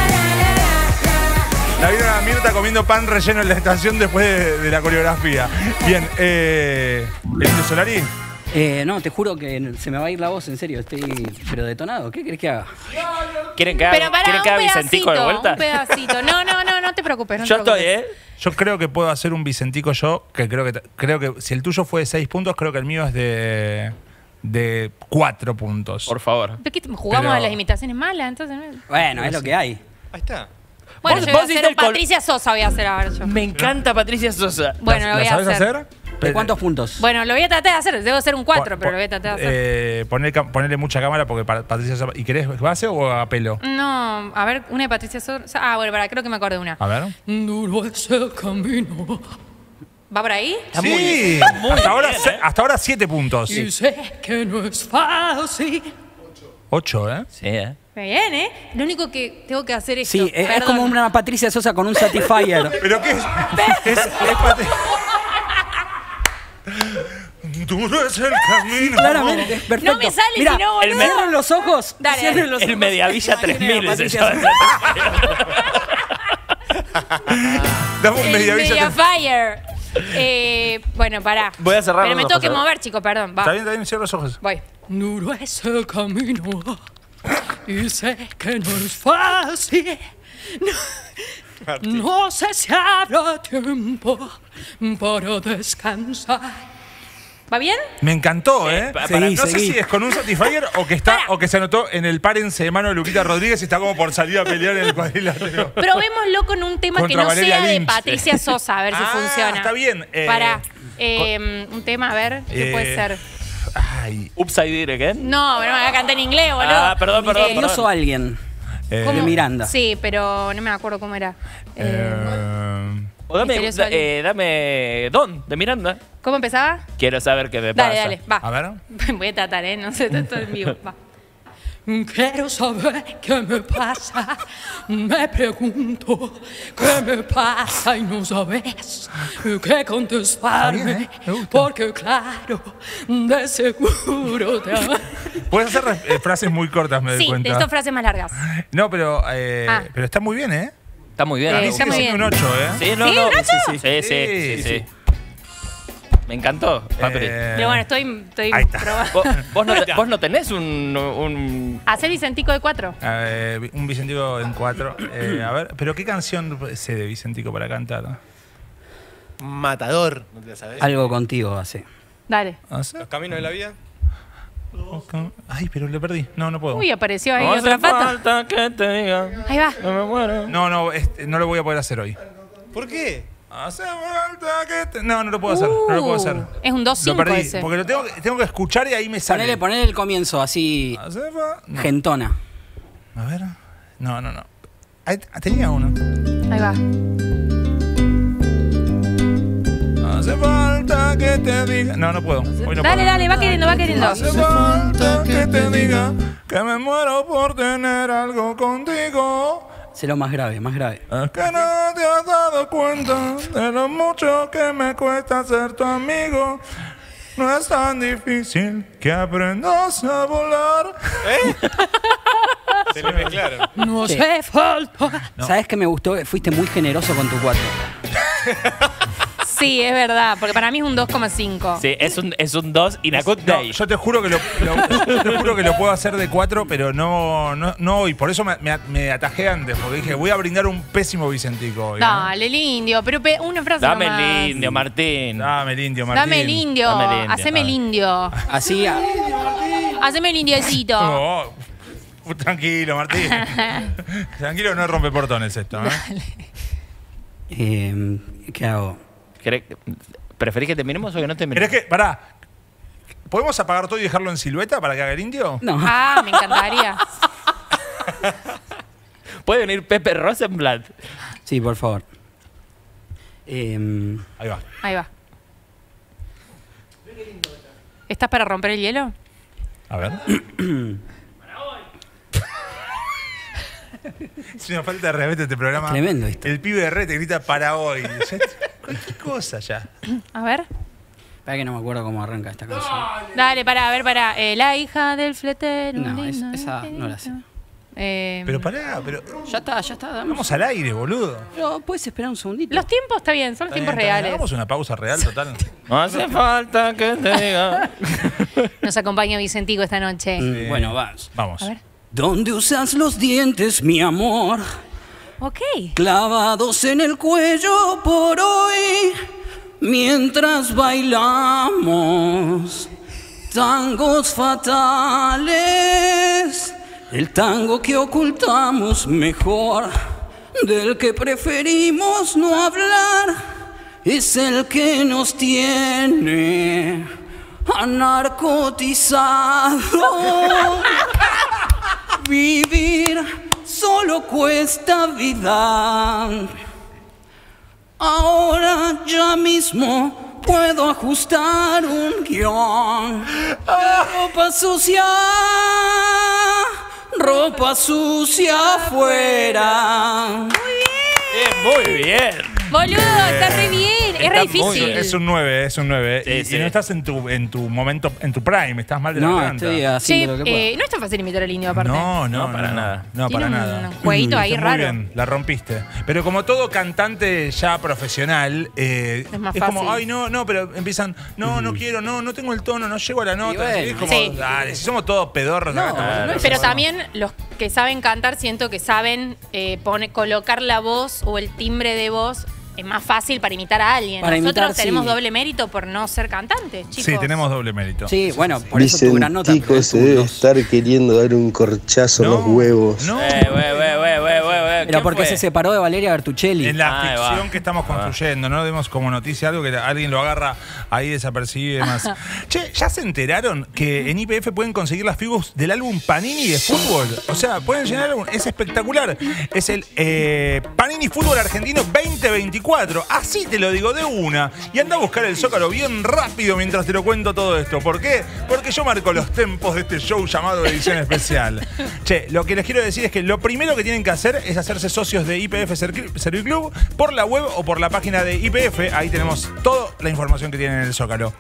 La vieron a Mirta comiendo pan relleno en la estación después de, de la coreografía. Bien, eh, ¿el Indio Solari? Eh, no, te juro que se me va a ir la voz, en serio. Estoy pero detonado. ¿Qué querés que haga? ¿Quieren que haga, Pero para ¿quieren un que haga pedacito, Vicentico de vuelta? un pedacito. No, no, no, no te preocupes. No Yo te preocupes. estoy, ¿eh? Yo creo que puedo hacer un Vicentico yo, que creo que creo que si el tuyo fue de seis puntos, creo que el mío es de, de cuatro puntos. Por favor. ¿De qué jugamos Pero- a las imitaciones malas? Entonces, no- Bueno, es lo que hay. Ahí está. bueno, Vos- yo voy a vos hacer diste un el col- Patricia Sosa, voy a hacer ahora yo. Me encanta Patricia Sosa. Bueno, lo ¿La voy a sabés hacer. hacer? ¿De cuántos puntos? Bueno, lo voy a tratar de hacer. Debo hacer un cuatro, Pon- pero lo voy a tratar de hacer. Eh, poner cam- ponerle mucha cámara porque pa- Patricia Sosa. ¿Y querés base o a pelo? No, a ver, una de Patricia Sosa. Ah, bueno, para, creo que me acuerdo de una. A ver. Duro es el camino. ¿Va por ahí? Está muy bien. Sí, Muy hasta, ahora, bien, se- ¿eh? hasta ahora siete puntos. Y sé que no es fácil. Ocho, ¿eh? Sí, ¿eh? Bien, ¿eh? Lo único que tengo que hacer es. Sí, es, es como una Patricia Sosa con un Satisfyer. ¿Pero qué es? es, es Patri- Duro es el camino. Claramente, es perfecto. No me sale Mira, si no, boludo. el me- cierren los ojos. Dale, Cierren dale. los El ojos. Mediavilla tres mil se Patricia llama. Dame un El Mediavilla. Mediafire. Eh, bueno, pará. Voy a cerrar Pero los me ojos, tengo que ¿eh? mover, chicos, perdón. Va. Está bien, está bien, cierra los ojos. Voy. Duro es el camino y sé que no es fácil. No, no sé si habrá tiempo para descansar. ¿Va bien? Me encantó, ¿eh? pa- Para- seguí, no sé seguí. si es con un Satisfyer o que está o que se anotó en el párense de mano de Luquita Rodríguez y está como por salir a pelear en el cuadrilátero. Probémoslo con un tema que Contra no Valeria sea de Lynch. Patricia Sosa, a ver si Ah, funciona. está bien. Eh, Pará. Eh, un tema, a ver, ¿qué eh, puede ser? Ay. Upside down again. No, pero me voy a cantar en inglés, boludo. Ah, perdón, perdón, Eh, perdón. Dios o alguien. Eh, ¿cómo? De Miranda. Sí, pero no me acuerdo cómo era. Eh, eh, O dame, Misterioso da- alguien. eh, dame Don de Miranda. ¿Cómo empezaba? Quiero saber qué me pasa. Dale, dale, va. a ver. Voy a tratar, ¿eh? No sé, todo en vivo. Va. Quiero saber qué me pasa. Me pregunto qué me pasa y no sabes qué contestarme. Está bien, ¿eh? Me gusta. Porque claro, de seguro te amo. Puedes hacer eh, frases muy cortas, me doy Sí, cuenta. necesito frases más largas. No, pero, eh, Ah. pero está muy bien, ¿eh? Está muy bien. Eh, A mí amigo. está sigue muy siendo bien. un ocho, ¿eh? Sí, no, ¿Sí, no. un ocho? Sí, sí, sí, sí, Sí, sí, sí. Me encantó, Papri. Eh, Pero bueno, estoy, estoy ahí está. probando. ¿Vos, vos no, te- vos no tenés un, un- Hacer Vicentico de cuatro. eh, un Vicentico en cuatro. Eh, a ver, pero ¿qué canción sé de Vicentico para cantar? Matador. ¿No te la sabes? Algo contigo hace. Dale. No sé. Los caminos de la vida. Ay, pero le perdí. No, no puedo. Uy, apareció ahí No otra hace pata. falta que te diga. Ahí va. No me muero. No, no, este, no lo voy a poder hacer hoy. ¿Por qué? Hace falta que te- No, no lo puedo hacer. No lo puedo hacer. Uh, Es un dos Lo cinco perdí. ese. Porque lo tengo, que- tengo que escuchar y ahí me sale. Ponele, ponele el comienzo, así. Hace fa- no. Gentona. A ver. No, no, no. Ahí- tenía uno. Ahí va. Hace falta que te diga. No, no puedo. Hoy no Dale, puedo. dale, va queriendo, va queriendo. Hace falta que te diga que me muero por tener algo contigo. Será más grave, más grave. Es que no te has dado cuenta de lo mucho que me cuesta ser tu amigo. No es tan difícil que aprendas a volar. Se le mezclaron. No Sí. hace falta. ¿Sabes qué me gustó? Fuiste muy generoso con tu cuatro. Sí, es verdad, porque para mí es un dos coma cinco. Sí, es un, es un dos in a good No, day. yo te juro que lo, lo- yo te juro que lo puedo hacer de cuatro, pero no, no, no hoy. Por eso me, me, me atajé antes, porque dije, voy a brindar un pésimo Vicentico hoy. ¿eh? Dale, el indio, pero pe- una frase Dame nomás. el indio, Martín. Dame el indio, Martín. Dame el indio. Dame el indio. Haceme el indio. Así. a- Haceme el indiecito. Oh, oh, tranquilo, Martín. Tranquilo, no rompe portones esto. ¿eh? eh, ¿Qué hago? ¿Querés- ¿Preferís que terminemos o que no terminemos? ¿Querés que, pará, ¿podemos apagar todo y dejarlo en silueta para que haga el indio? No. Ah, me encantaría. ¿Puede venir Pepe Rosenblatt? Sí, por favor. Eh, Ahí va. Ahí va. ¿Estás para romper el hielo? A ver. Es una falta de respeto este programa. Tremendo esto. El pibe de red te grita para hoy. Ya, cualquier cosa ya. A ver. Espera que no me acuerdo cómo arranca esta canción. Dale, para, a ver, para. Eh, la hija del fletero. No, es- lindo, esa no la sé. Eh, Pero pará, pero. Ya está, ya está. Dame. Vamos al aire, boludo. Pero puedes esperar un segundito. los tiempos está bien, son los Está tiempos bien, está bien. reales. Hagamos una pausa real total. No hace falta que te diga. Nos acompaña Vicentico esta noche. Mm, Bueno, vamos. Vamos. A ver. ¿Dónde usas los dientes, mi amor? Ok. Clavados en el cuello por hoy, mientras bailamos tangos fatales, el tango que ocultamos mejor, del que preferimos no hablar, es el que nos tiene narcotizado. Vivir solo cuesta vida. Ahora ya mismo puedo ajustar un guión. Ropa sucia, ropa sucia afuera. Muy bien. Muy bien. Boludo, está re bien. Es re difícil. Es un nueve, es un nueve. Sí, y, sí. y no estás en tu, en tu momento, en tu prime, estás mal de No, la garganta. estoy Che, haciendo lo que puedo. eh, no es tan fácil imitar al indio, aparte. No, no, No, para no, nada. No, Tiene para un nada. jueguito ahí Está raro. Muy bien, la rompiste. Pero como todo cantante ya profesional, eh, Es más como, fácil. ay, no, no, pero empiezan, no, no quiero, no, no tengo el tono, no llego a la nota. bueno. Es como, Sí. dale, si somos todos pedorros. No, acá estamos- no es Pero eso. también los que saben cantar, siento que saben eh, pone, colocar la voz o el timbre de voz. Es más fácil para imitar a alguien. Para Nosotros imitar, tenemos sí. doble mérito por no ser cantantes, chicos. Sí, tenemos doble mérito. Sí, bueno, por eso tu gran nota. Vicentico se debe estar queriendo dar un corchazo en los huevos. No. Eh, we, we, we, we, we, we. Pero ¿Quién porque fue? se separó de Valeria Bertuccelli. En la Ahí ficción va. que estamos construyendo, no demos como noticia algo que alguien lo agarra ahí desapercibido y demás. Che, ¿ya se enteraron que en I P F pueden conseguir las figuras del álbum Panini de fútbol? O sea, pueden llenar el álbum, es espectacular. Es el eh, Panini Fútbol Argentino veinte veinticuatro. Así te lo digo de una. Y anda a buscar el Zócalo bien rápido mientras te lo cuento todo esto. ¿Por qué? Porque yo marco los tempos de este show llamado Edición Especial. Che, lo que les quiero decir es que lo primero que tienen que hacer es hacerse socios de I P F Serviclub por la web o por la página de I P F. Ahí tenemos toda la información que tienen en el Zócalo.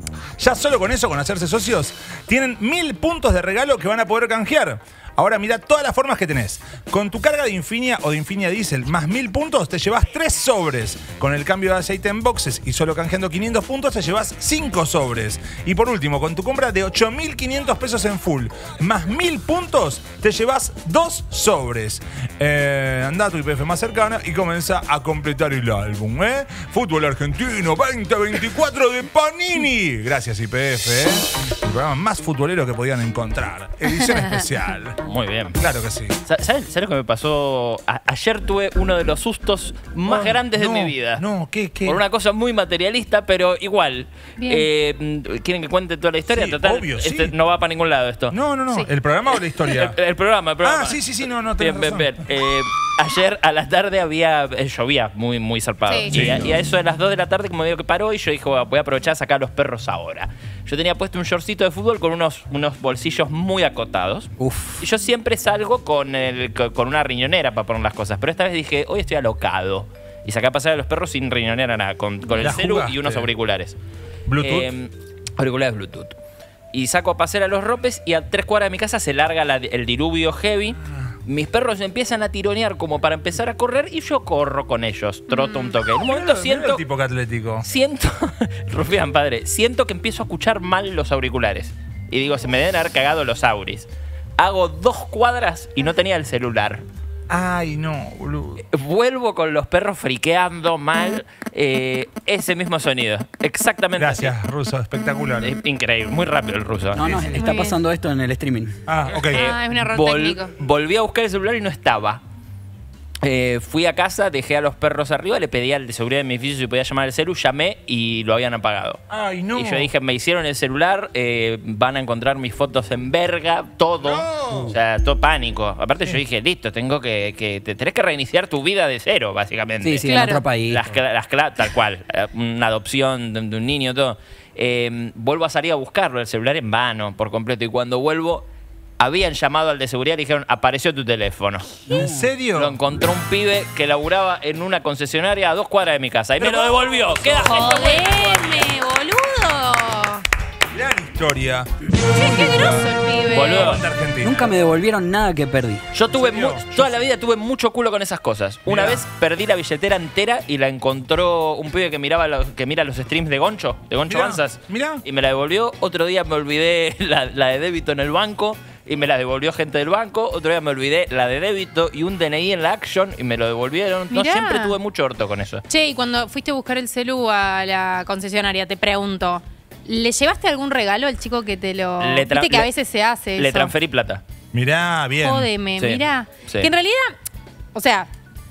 Ya solo con eso, con hacerse socios, tienen mil puntos de regalo que van a poder canjear. Ahora mira todas las formas que tenés. Con tu carga de Infinia o de Infinia Diesel más mil puntos te llevas tres sobres. Con el cambio de aceite en boxes y solo canjeando quinientos puntos te llevas cinco sobres. Y por último, con tu compra de ocho mil quinientos pesos en full más mil puntos te llevas dos sobres. Eh, anda a tu I P F más cercana y comienza a completar el álbum. ¿eh? Fútbol Argentino veinte veinticuatro de Panini. Gracias I P F. ¿eh? El programa más futbolero que podían encontrar. Edición especial. Muy bien. Claro que sí. ¿Sabes, ¿Sabes lo que me pasó? A- ayer tuve uno de los sustos más Oh, grandes no, de mi vida. No, ¿qué? qué? Por una cosa muy materialista, pero igual. Bien. Eh, ¿Quieren que cuente toda la historia? Sí, Total, obvio, este sí. no va para ningún lado esto. No, no, no. Sí. ¿El programa o la historia? El, el programa, el programa. Ah, sí, sí, sí, no, no, tenés Bien, bien, razón. bien. Eh, ayer a la tarde había eh, llovía muy, muy zarpado. Sí. Y, a, Sí. y a eso de las dos de la tarde, como digo que paró, y yo dije, "Bueno, voy a aprovechar a sacar a los perros ahora". Yo tenía puesto un shortcito de fútbol con unos, unos bolsillos muy acotados. Uf. Y yo siempre salgo con, el, co- con una riñonera para poner las cosas. Pero esta vez dije, hoy estoy alocado. Y saqué a pasar a los perros sin riñonera nada, con, con el La celu jugaste. y unos auriculares. Bluetooth. Eh, auriculares Bluetooth. Y saco a pasear a los ropes y a tres cuadras de mi casa se larga la- el diluvio heavy. Mis perros empiezan a tironear como para empezar a correr y yo corro con ellos, troto un toque. En un momento Mirá, mirá siento, el tipo que atlético. siento, Rufián, padre, siento que empiezo a escuchar mal los auriculares. Y digo, se me deben haber cagado los auris. Hago dos cuadras y no tenía el celular. Ay, no, boludo. Vuelvo con los perros friqueando mal. eh, ese mismo sonido. Exactamente así. Gracias, Ruso, espectacular. Es increíble, muy rápido el ruso. No, no, Sí, sí. está Muy bien. pasando esto en el streaming. Ah, ok. Ah, es un error Vol- técnico. Volví a buscar el celular y no estaba. Eh, fui a casa, dejé a los perros arriba, le pedí al de seguridad de mi edificio si podía llamar al celu, llamé y lo habían apagado. Ay, no. Y yo dije, me hicieron el celular, eh, van a encontrar mis fotos en verga, todo. No. O sea, todo pánico. Aparte yo dije, listo, tengo que, que te tenés que reiniciar tu vida de cero, básicamente. Sí, sí, Claro. en otro país. Las, cla- las cla- tal cual, eh, una adopción de, de un niño, todo. Eh, vuelvo a salir a buscarlo, el celular en vano, por completo. Y cuando vuelvo, habían llamado al de seguridad y le dijeron, apareció tu teléfono. ¿En serio? Lo encontró un pibe que laburaba en una concesionaria a dos cuadras de mi casa. Y me lo devolvió. Queda gente buena Jodeme, todavía. boludo. Gran historia. Che, qué groso el pibe. Boludo. Aguanta Argentina. Nunca me devolvieron nada que perdí. Yo tuve ¿En serio? mu- toda la vida tuve mucho culo con esas cosas. Una Mirá. vez perdí la billetera entera y la encontró un pibe que miraba los, que mira los streams de Goncho, de Goncho Mirá, Banzas. mirá. Y me la devolvió. Otro día me olvidé la, la de débito en el banco y me la devolvió gente del banco. Otro día me olvidé la de débito y un D N I en la Action y me lo devolvieron. No, Mirá. siempre tuve mucho orto con eso. Che, y cuando fuiste a buscar el celu a la concesionaria, te pregunto, ¿le llevaste algún regalo al chico que te lo... Le tra- Viste que a le- veces se hace eso. Le transferí plata. Mirá, bien. Jódeme, Sí, mirá. sí. Que en realidad, o sea,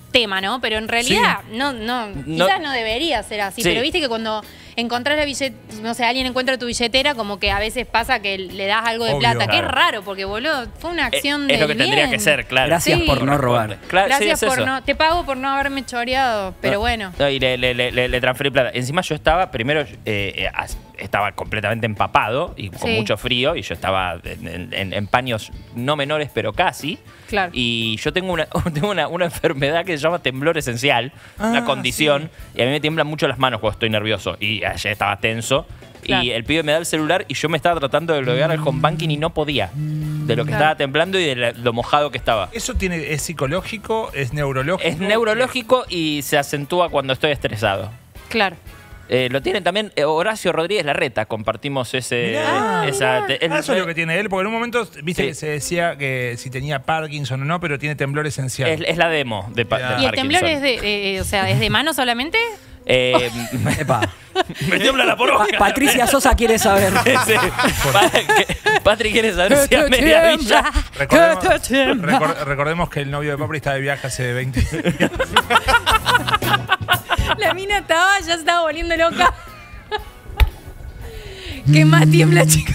tema, ¿no? Pero en realidad, no, no, No. quizás no debería ser así. Sí. Pero viste que cuando encontrás la billetera, no sé, alguien encuentra tu billetera, como que a veces pasa que le das algo de Obvio. plata. Que Claro. es raro, porque boludo, fue una acción de. Es lo que tendría que ser, claro. Gracias Sí. por no robar. Claro, Gracias sí, es por eso. no. Te pago por no haberme choreado, pero No, bueno. no, y le, le, le, le- le transferí plata. Encima yo estaba, primero, eh, eh, as- estaba completamente empapado y con Sí. mucho frío y yo estaba en, en- en paños no menores, pero casi. Claro. Y yo tengo una, tengo una, una enfermedad que se llama temblor esencial, una Ah, condición, y a mí me tiemblan mucho las manos cuando estoy nervioso. Y ayer estaba tenso. Claro. Y el pibe me da el celular y yo me estaba tratando de loguear al home banking y no podía. De lo que Claro. estaba temblando y de la- lo mojado que estaba. ¿Eso tiene, es psicológico? ¿Es neurológico? Es neurológico y se acentúa cuando estoy estresado. Claro. Eh, lo tiene también eh, Horacio Rodríguez Larreta, compartimos ese, Mirá. esa... te- el- Ah, eso es lo que tiene él, porque en un momento, viste Sí. que se decía que si tenía Parkinson o no, pero tiene temblor esencial. es, es la demo de, pa- Ya. de ¿Y el Parkinson. temblor es de, eh, o sea, es de mano solamente? Eh, Epa. me tiembla la Pa- poronga. Patricia Sosa quiere saber. Sí. Pa- que- Patri quiere saber si a Que te media tiembla, villa... Recordemos, que te tiembla. recor- recordemos que el novio de Papri está de viaje hace veinte días. La mina estaba, ya se estaba volviendo loca. ¿Qué más tiembla, chicos?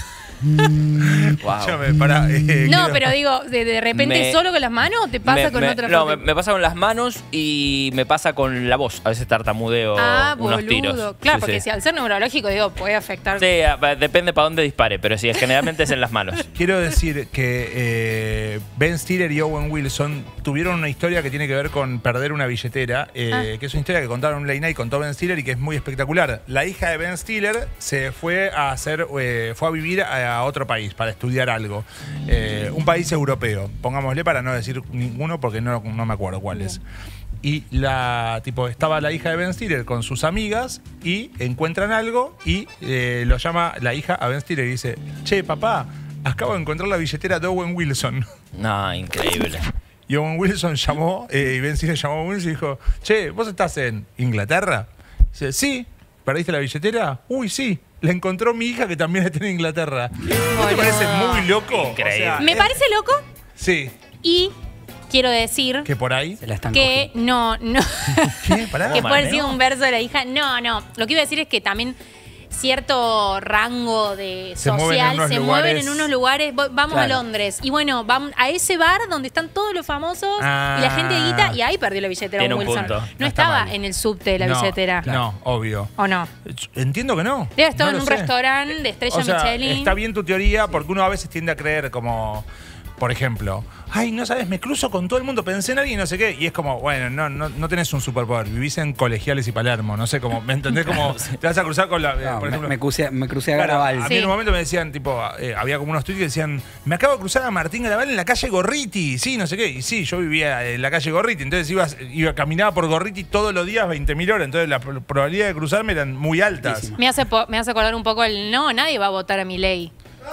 Wow. Escúchame, pará, eh, No, quiero- pero digo, de, de repente Me- solo con las manos o te pasa Me- con me- otra No, parte? me, me pasa con las manos y me pasa con la voz. A veces tartamudeo Ah, unos boludo. tiros. Claro, Sí, porque sí. si al ser neurológico, digo, puede afectar. Sí, a- pa- depende para dónde dispare, pero sí, generalmente es en las manos. Quiero decir que eh, Ben Stiller y Owen Wilson tuvieron una historia que tiene que ver con perder una billetera, eh, Ah. que es una historia que contaron en Late Night, contó Ben Stiller y que es muy espectacular. La hija de Ben Stiller se fue a hacer, eh, fue a vivir a, a otro país para estudiar algo. Eh, un país europeo, pongámosle para no decir ninguno porque no, no me acuerdo cuál es. Y la tipo estaba la hija de Ben Stiller con sus amigas y encuentran algo y eh, lo llama la hija a Ben Stiller y dice, che, papá, acabo de encontrar la billetera de Owen Wilson. No, increíble. Y Owen Wilson llamó, eh, y Ben Stiller llamó a Owen Wilson y dijo, che, ¿vos estás en Inglaterra? Dice, sí. ¿Perdiste la billetera? Uy, sí. La encontró mi hija que también está en Inglaterra. ¿No te Boludo. parece muy loco? Increíble. O sea, Me es- parece loco Sí, y quiero decir que por ahí. Se la están que no, no. ¿Qué? Pará. que puede haber maneo. sido un verso de la hija. No, no. Lo que iba a decir es que también cierto rango de Se mueven en social unos se mueven lugares. en unos lugares. Vo- Vamos a Claro. Londres. Y bueno, vamos a ese bar donde están todos los famosos y la gente de guita. Y ahí perdió la billetera Tiene Owen un Wilson. punto. No, No está estaba mal. en el subte de la No, billetera. No, obvio. ¿O no? Entiendo que no. Debe estar No en lo un sé. restaurante de estrella O sea, Michelin. está bien tu teoría porque uno a veces tiende a creer como, por ejemplo, ay, no sabes, me cruzo con todo el mundo, pensé en alguien y no sé qué. Y es como, bueno, no, no, no tenés un superpoder, vivís en Colegiales y Palermo, no sé cómo, ¿me entendés? Como te vas a cruzar con la, eh, No, por me, ejemplo. me crucé, me crucé a Claro, Garabal. a mí Sí. en un momento me decían, tipo, eh, había como unos tweets que decían, me acabo de cruzar a Martín Garabal en la calle Gorriti, sí, no sé qué. Y sí, yo vivía en la calle Gorriti, entonces iba, iba caminaba por Gorriti todos los días veinte mil horas, entonces las pro- probabilidades de cruzarme eran muy altas. Me hace, po- me hace acordar un poco el no, nadie va a votar a mi ley.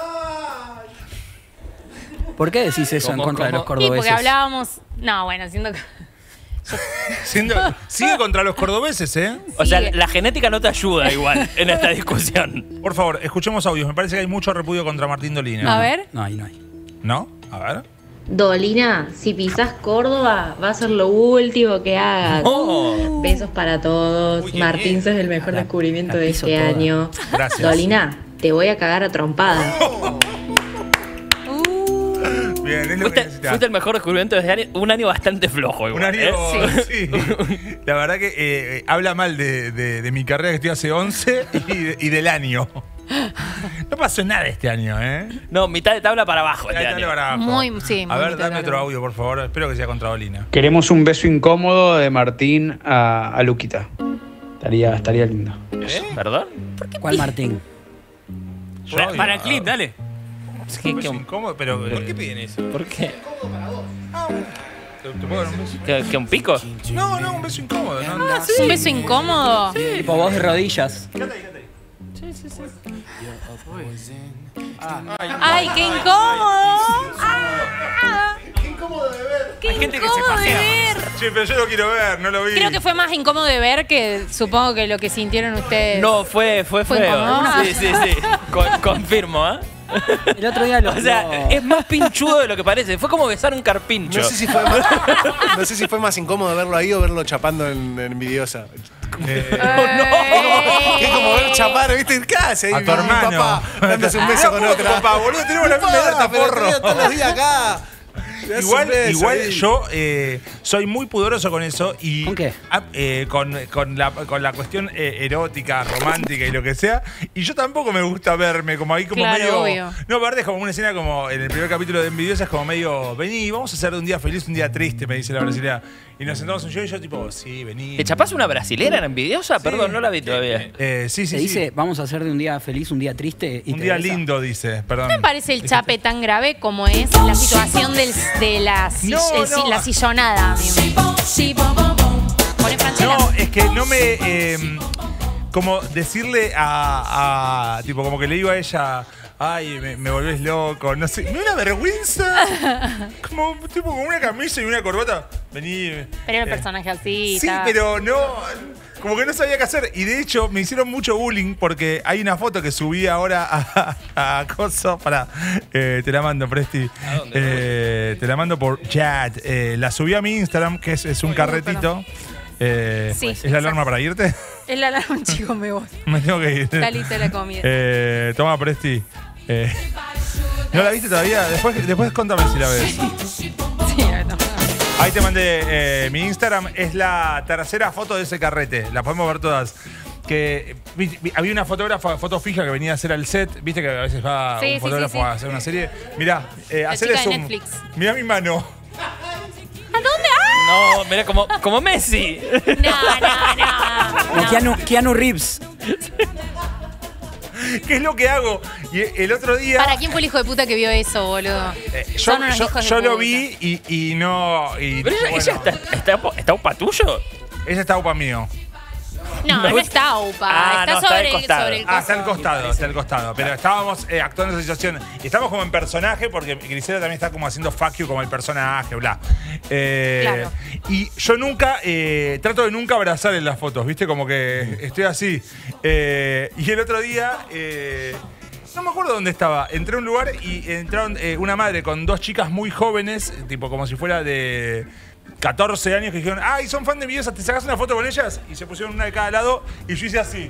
¿Por qué decís eso en ¿Cómo, contra de cómo? los Sí, cordobeses? porque hablábamos. No, bueno, siento que. Siendo- sigue contra los cordobeses, ¿eh? O sea, Sigue. la genética no te ayuda igual en esta discusión. Por favor, escuchemos audios. Me parece que hay mucho repudio contra Martín Dolina. A ver. No hay, no hay. ¿No? A ver. Dolina, si pisás Córdoba, va a ser lo último que hagas. Oh. Besos para todos. Uy, qué Martín, bien. sos el mejor La- descubrimiento la de piso este toda. año. Gracias. Dolina, te voy a cagar a trompadas. Bien, es lo que Fuiste, necesitaba. fuiste el mejor descubrimiento de este año. Un año bastante flojo igual. Un año, ¿eh? sí. La verdad que eh, eh, habla mal de, de- de mi carrera que estoy hace once y, de- y del año. No pasó nada este año, ¿eh? No, mitad de tabla para abajo este Dale año. para abajo. Muy, sí, A muy ver, mitad dame de otro tabla. audio, por favor. Espero que sea contra Dolina. Queremos un beso incómodo de Martín a, a Luquita. Estaría, estaría lindo. ¿Eh? ¿Perdón? ¿Cuál Martín? Para- Para el clip, dale. Es que- que- incómodo, pero. ¿Por qué piden eso? ¿Por qué? ¿Te, te puedo dar un beso? ¿Que, que un pico? No, no, un beso incómodo. No, Ah, Un beso incómodo. Tipo voz de rodillas. ¡Ay, qué incómodo! Ah, Qué incómodo de ver. ¡Qué Hay gente que se incómodo de pajea. ver! Sí, pero yo lo quiero ver, no lo vi. Creo que fue más incómodo de ver que supongo que lo que sintieron ustedes. No, fue, fue, ¿Fue feo. incómodo? Sí, sí, sí. Con- confirmo, ¿eh? El otro día lo... O sea, lo- es más pinchudo de lo que parece. Fue como besar un carpincho. No sé si fue más, no sé si fue más incómodo verlo ahí o verlo chapando en, en Envidiosa. Eh, Es como ver chapar, ¿viste? ¿Qué hace ahí A tu mi hermano. papá dándose un beso Ah, con ¿cómo otra? tu papá, boludo? Tenemos la No misma importa, edad, pero porro. estoy todos los días acá. Le das Igual, un beso igual ahí. yo eh, soy muy pudoroso con eso y ¿Con qué? ah, eh, con, con la, con la cuestión eh, erótica, romántica y lo que sea. Y yo tampoco me gusta verme como ahí como Claro, medio. obvio. No, aparte es como una escena como en el primer capítulo de Envidiosa, es como medio, vení, vamos a hacer de un día feliz, un día triste, me dice la brasileña. Y nos sentamos en un show y yo tipo, sí, vení. ¿Te chapás una brasilera en Envidiosa? Perdón, no la vi todavía. Eh, sí, sí, Se sí. dice, vamos a hacer de un día feliz, un día triste. Y Un te día besa. lindo, dice, perdón. ¿No me parece el chape tan grave como es la situación del, de la, si- No, el si- no. la sillonada? Sí, bom, bom, bom. Poné Franchella. No, es que no me. eh, como decirle a, a- Tipo, como que le digo a ella. Ay, me, me volvés loco. No sé. Me da una vergüenza. Como, tipo, con una camisa y una corbata. Vení. Pero era un eh, personaje así. Sí, está- pero no. Como que no sabía qué hacer. Y de hecho, me hicieron mucho bullying porque hay una foto que subí ahora a, a Coso. Para. te la mando, Presti. Eh, te la mando por chat. Eh, la subí a mi Instagram, que es, es un carretito. Eh, Sí, ¿Es la alarma para irte? Es la alarma, chico, me voy. Me tengo que ir. Está lista la comida. Eh, toma, Presti. Eh, ¿No la viste todavía? Después, después contame si la ves. Sí, no. Ahí te mandé eh, mi Instagram. Es la tercera foto de ese carrete. La podemos ver todas. Que vi- vi- había una fotógrafa, foto fija que venía a hacer al set. Viste que a veces va Sí, un sí, fotógrafo sí, sí. a hacer una serie. Mirá, eh, La hacele chica de zoom. Netflix. Mirá mi mano. ¿A dónde? ¡Ah! No, mira, como, como Messi. No, no, no. Como Keanu, Keanu Reeves. ¿Qué es lo que hago? Y el otro día. ¿Para quién fue el hijo de puta que vio eso, boludo? eh, yo Son unos yo- hijos de yo lo puta. vi y, y no. Y, Pero ella, bueno, ella está, está, está upa tuyo. ella está upa mío. No, no está upa. Ah, está, no, está sobre, al costado. sobre el Ah, está al coso. costado, está al costado. Pero estábamos eh, actuando esa situación. Y estamos como en personaje, porque Grisela también está como haciendo fuck you como el personaje, bla. Eh, Claro. Y yo nunca, eh, trato de nunca abrazar en las fotos, ¿viste? Como que estoy así. Eh, y el otro día, eh, no me acuerdo dónde estaba. Entré a un lugar y entraron eh, una madre con dos chicas muy jóvenes, tipo como si fuera de catorce años, que dijeron, ay, son fan de Envidiosa, ¿te sacas una foto con ellas? Y se pusieron una de cada lado y yo hice así.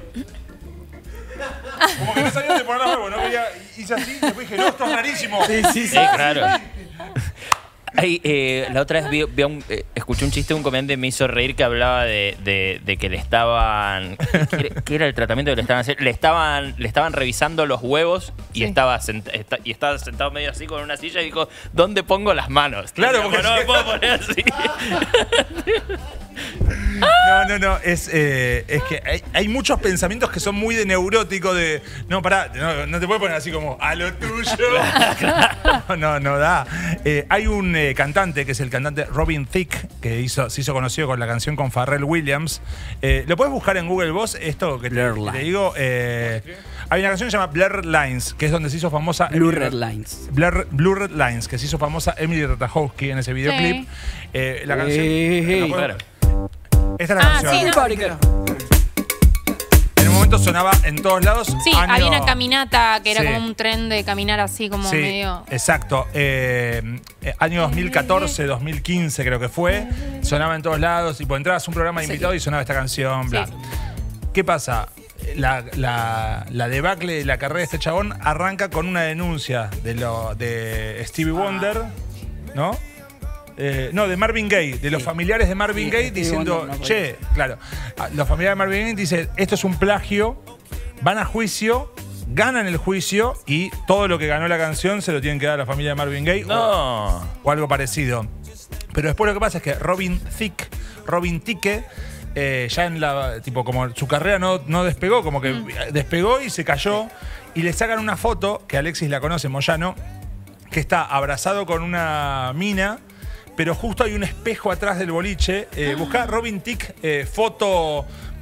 Como que no sabía dónde poner las manos, no quería, hice así y después dije, no, esto es rarísimo. Sí, sí, sí. Sí, claro. Ay, eh, la otra vez vi, vi a un- eh, escuché un chiste de un comediante y me hizo reír que hablaba de, de- de que le estaban. ¿Qué era, qué era el tratamiento que le estaban haciendo? Le estaban, le estaban revisando los huevos y, Sí. estaba sent- esta- y estaba sentado medio así con una silla y dijo: ¿dónde pongo las manos? Claro, Y digo, porque no me si- puedo poner así. No, no, no, es, eh, es que hay, hay muchos pensamientos que son muy de neurótico, de, no, pará, no, no te puedes poner así como, a lo tuyo. No, no, no da. Eh, hay un eh, cantante, que es el cantante Robin Thicke, que hizo, se hizo conocido con la canción con Pharrell Williams. Eh, ¿Lo puedes buscar en Google vos? Esto que te, Blur que te Lines. digo. eh, hay una canción que se llama Blur Lines, que es donde se hizo famosa... Blue Emily- Red Lines. Blur, Blue Red Lines, que se hizo famosa Emily Ratajkowski en ese videoclip. Sí. Eh, la canción... Eh, ¿lo puedo- Esta es la Ah, canción. sí, no. En un momento sonaba en todos lados. Sí, año- había una caminata que era Sí. como un tren de caminar así como Sí, medio. exacto. Eh, eh, año dos mil catorce, dos mil quince creo que fue. Sonaba en todos lados. Y pues entrabas a un programa de Sí. invitados y sonaba esta canción. Bla. Sí. ¿Qué pasa? La, la, la debacle de la carrera de este chabón arranca con una denuncia de, lo, de Stevie Wonder, ¿no? Eh, no, de Marvin Gaye, de los familiares de Marvin Sí, Gaye Stevie diciendo, Wonder no che, claro, a- los familiares de Marvin Gaye dicen, esto es un plagio, van a juicio, ganan el juicio y todo lo que ganó la canción se lo tienen que dar a la familia de Marvin Gaye No. o, o algo parecido. Pero después lo que pasa es que Robin Thicke, Robin Thicke, eh, ya en la, tipo, como su carrera no, no despegó, como que despegó y se cayó, y le sacan una foto, que Alexis la conoce, Moyano, que está abrazado con una mina, pero justo hay un espejo atrás del boliche. Eh, buscá Robin Thicke, eh, foto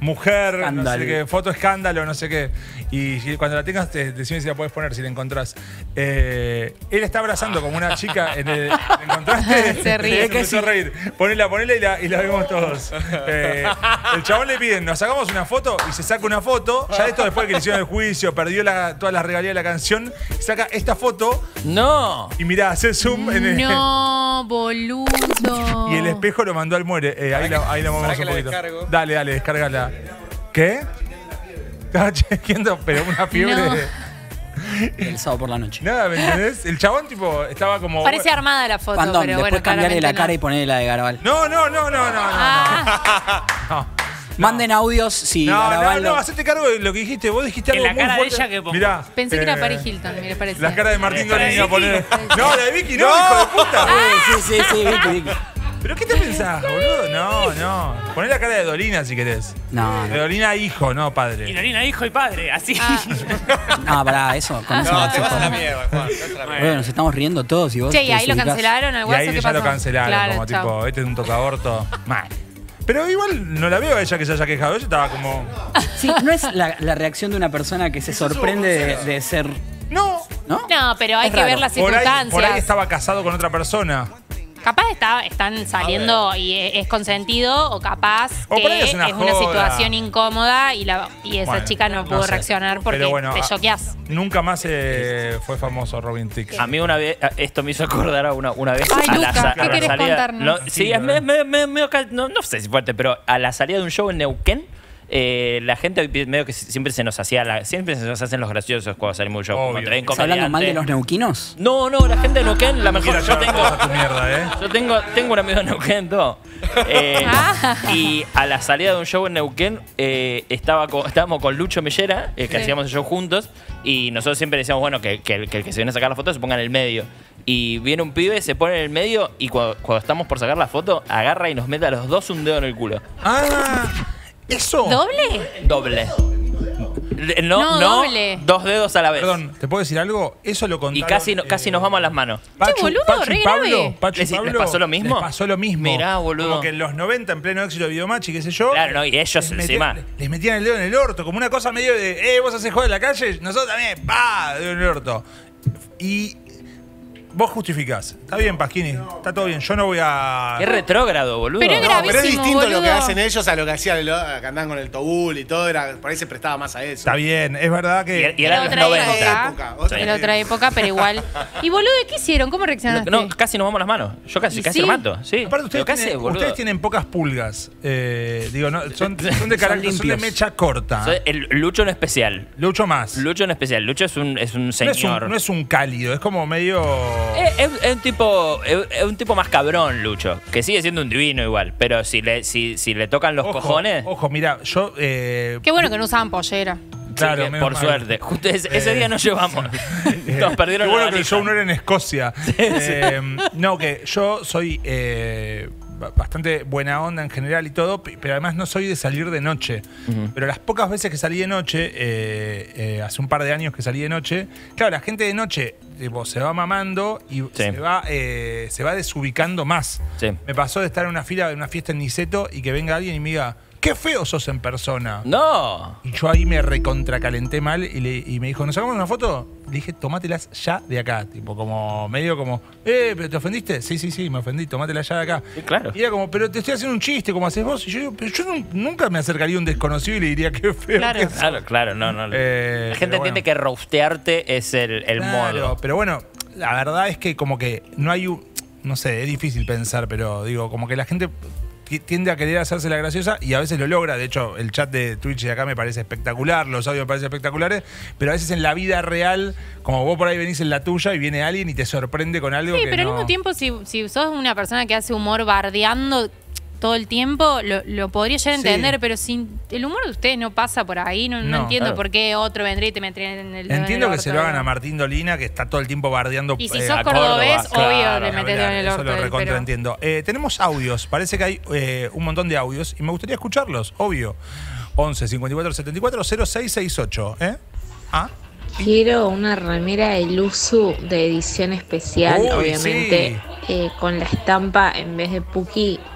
mujer, no Escándalo. sé qué, foto escándalo, no sé qué. Y si- cuando la tengas, te, decime si la puedes poner, si la encontrás. Eh, él está abrazando como una chica. En el, ¿la encontraste? Se ríe. Se empezó a reír. Ponela, ponela y la, y la vemos todos. Eh, el chabón le piden, nos sacamos una foto y se saca una foto. Ya esto después que le hicieron el juicio, perdió la, todas las regalías de la canción. Saca esta foto. No. Y mirá, hace zoom en el. No, boludo. Y el espejo lo mandó al muere. Eh, ahí, la, ahí la movemos ¿Para que un la poquito. descargo? Dale, dale, descárgala. ¿Qué? Estaba chequeando, pero una fiebre. No. El sábado por la noche. Nada, ¿me entendés? El chabón, tipo, estaba como. Parece armada la foto, Pandón, pero después bueno, cambiarle la claramente cara no. y ponerle la de Garabal. No, no, no, no, no, no. Ah, no. Manden audios si No, no, Garabal no, lo- hacete cargo de lo que dijiste. Vos dijiste En algo la muy cara de fuerte. ella que pongo. Mirá. pensé que era eh, Paris Hilton, me parece. La cara de Martín La cara de Dolina Vicky. poner. No, la de Vicky, no, hijo de puta. Sí, sí, sí, Vicky, Vicky. ¿Pero qué te pensás, boludo? No, no. Poné la cara de Dolina si querés. No, De no. Dolina hijo, no padre. Y Dorina, hijo y padre, así. No, pará, eso. Con eso No, no te se vas a la puede. mierda, Juan. te vas a la mierda. Bueno, nos estamos riendo todos y vos. Che, y te ahí lo desubicás. cancelaron al Y guaso, ahí ¿qué ya pasó? lo cancelaron, Claro, como chau. tipo, este es un tocaborto. Mal. Pero igual no la veo a ella que se haya quejado. Ella estaba como. Sí, no es la, la reacción de una persona que se sorprende de, de ser. No. ¿No? No, pero hay Es que raro. ver las Por ahí, circunstancias. por ahí estaba casado con otra persona. Capaz está, están saliendo y e- es consentido, o capaz O que por ahí es es una una, joda. situación incómoda y, la, y esa Bueno, chica no no pudo sé. reaccionar porque Pero bueno, te a- choqueás. Nunca más eh, fue famoso Robin Thicke. A mí una vez, esto me hizo acordar a una, una vez Ay, a Lucas, sa- ¿qué a la querés salida. contarnos? No, sí, es me- me- me- medio ca- no, no sé si fuerte, pero a la salida de un show en Neuquén, eh, la gente medio que siempre se nos hacía la, siempre se nos hacen los graciosos cuando salimos de un show. Obvio. Cuando traen ¿Estás hablando mal de comediante. los neuquinos? No, no, la gente de Neuquén, la mejor. Mira, Yo yo tengo, a tu mierda, ¿eh? yo tengo, tengo un amigo de Neuquén, todo. Eh, Ah. Y a la salida de un show en Neuquén, eh, estaba con- estábamos con Lucho Mellera, eh, que Sí. hacíamos el show juntos, y nosotros siempre decíamos, bueno, que, que el que el que se viene a sacar la foto se ponga en el medio. Y viene un pibe, se pone en el medio, y cuando, cuando estamos por sacar la foto, agarra y nos mete a los dos un dedo en el culo. Ah, eso. ¿Doble? Doble. No, No, no, doble. dos dedos a la vez. Perdón, ¿te puedo decir algo? Eso lo contaron. Y casi, no- eh, casi nos vamos a las manos. Pachu, boludo, Pachu re y Pablo, grave. Pachu y ¿Les- les Pablo, pasó lo mismo? Les pasó lo mismo. Mirá, boludo. Como que en los noventa, en pleno éxito de Videomatch y qué sé yo. Claro, no, y ellos les encima. metían, les metían el dedo en el orto, como una cosa medio de, eh, vos haces joder en la calle, nosotros también, pa, dedo en el orto. Y vos justificás. Está bien, Pasquini, está todo bien. Yo no voy a. Es retrógrado, boludo. Pero es No, pero es gravísimo, distinto lo que boludo. hacen ellos a lo que hacían los que andaban con el tobul y todo. Era, por ahí se prestaba más a eso. Está bien, es verdad que. Y, y eran los Era otra noventa. época. Otra Era otra época, pero igual. ¿Y boludo, qué hicieron? ¿Cómo reaccionaste? No, casi nos vamos a las manos. Yo casi, ¿Y casi sí? mato. Sí. Aparte, ustedes, Pero casi, tienen, boludo. ustedes tienen pocas pulgas. Eh, digo, no, son, son de Son carácter, son de limpios. mecha corta. Soy el Lucho en especial. Lucho más. Lucho en especial. Lucho es un, es un No es señor. un, no es un cálido, es como medio. Es, es- es un tipo, es, es un tipo más cabrón, Lucho. Que sigue siendo un divino igual. Pero si le, si, si le tocan los Ojo, cojones. Ojo, mira, yo. Eh, Qué bueno que no usaban pollera. claro, sí, menos por mal. suerte. Justo ese, ese Eh, día nos llevamos. Nos perdieron Qué bueno la que el valija. show no era en Escocia. Eh, no, que yo soy eh, ba- bastante buena onda en general y todo, pe- pero además no soy de salir de noche. Pero las pocas veces que salí de noche, eh, eh, hace un par de años que salí de noche, claro, la gente de noche tipo, se va mamando y se, va, eh, se va desubicando más. Sí. Me pasó de estar en una fila de una fiesta en Niceto y que venga alguien y me diga, ¡qué feo sos en persona! No. Y yo ahí me recontracalenté mal y, le- y me dijo, ¿nos sacamos una foto? Le dije, tomátelas ya de acá. Tipo, como medio como, eh, ¿pero te ofendiste? Sí, sí, sí, me ofendí, tomátelas ya de acá. Sí, claro. Y era como, pero te estoy haciendo un chiste, como haces vos. Y yo digo, pero yo nun- nunca me acercaría a un desconocido y le diría, qué feo Claro. que sos". Claro, claro, no, no. Eh, la gente pero entiende bueno. que roastearte es el, el Claro, modo. pero bueno, la verdad es que como que no hay un, no sé, es difícil pensar, pero digo, como que la gente ti- tiende a querer hacerse la graciosa y a veces lo logra. De hecho, el chat de Twitch de acá me parece espectacular, los audios me parecen espectaculares, pero a veces en la vida real, como vos por ahí venís en la tuya y viene alguien y te sorprende con algo Sí, que pero al no- mismo tiempo, si, si sos una persona que hace humor bardeando todo el tiempo, lo, lo podría llegar a Sí. entender, pero si el humor de ustedes no pasa por ahí, no, no No, entiendo claro. por qué otro vendría y te metería en el dedo en Entiendo el que se orto, lo hagan ¿no? a Martín Dolina, que está todo el tiempo bardeando. Y si eh, sos a cordobés, Córdoba. obvio, Claro, le metés en el eso orto, lo pero- recontraentiendo. Eh, tenemos audios, parece que hay eh, un montón de audios y me gustaría escucharlos, obvio. once cincuenta y cuatro setenta y cuatro cero seis sesenta y ocho, ¿eh? Ah, Quiero una remera de Luzu de edición especial, Uy, obviamente, eh, con la estampa en vez de Puki,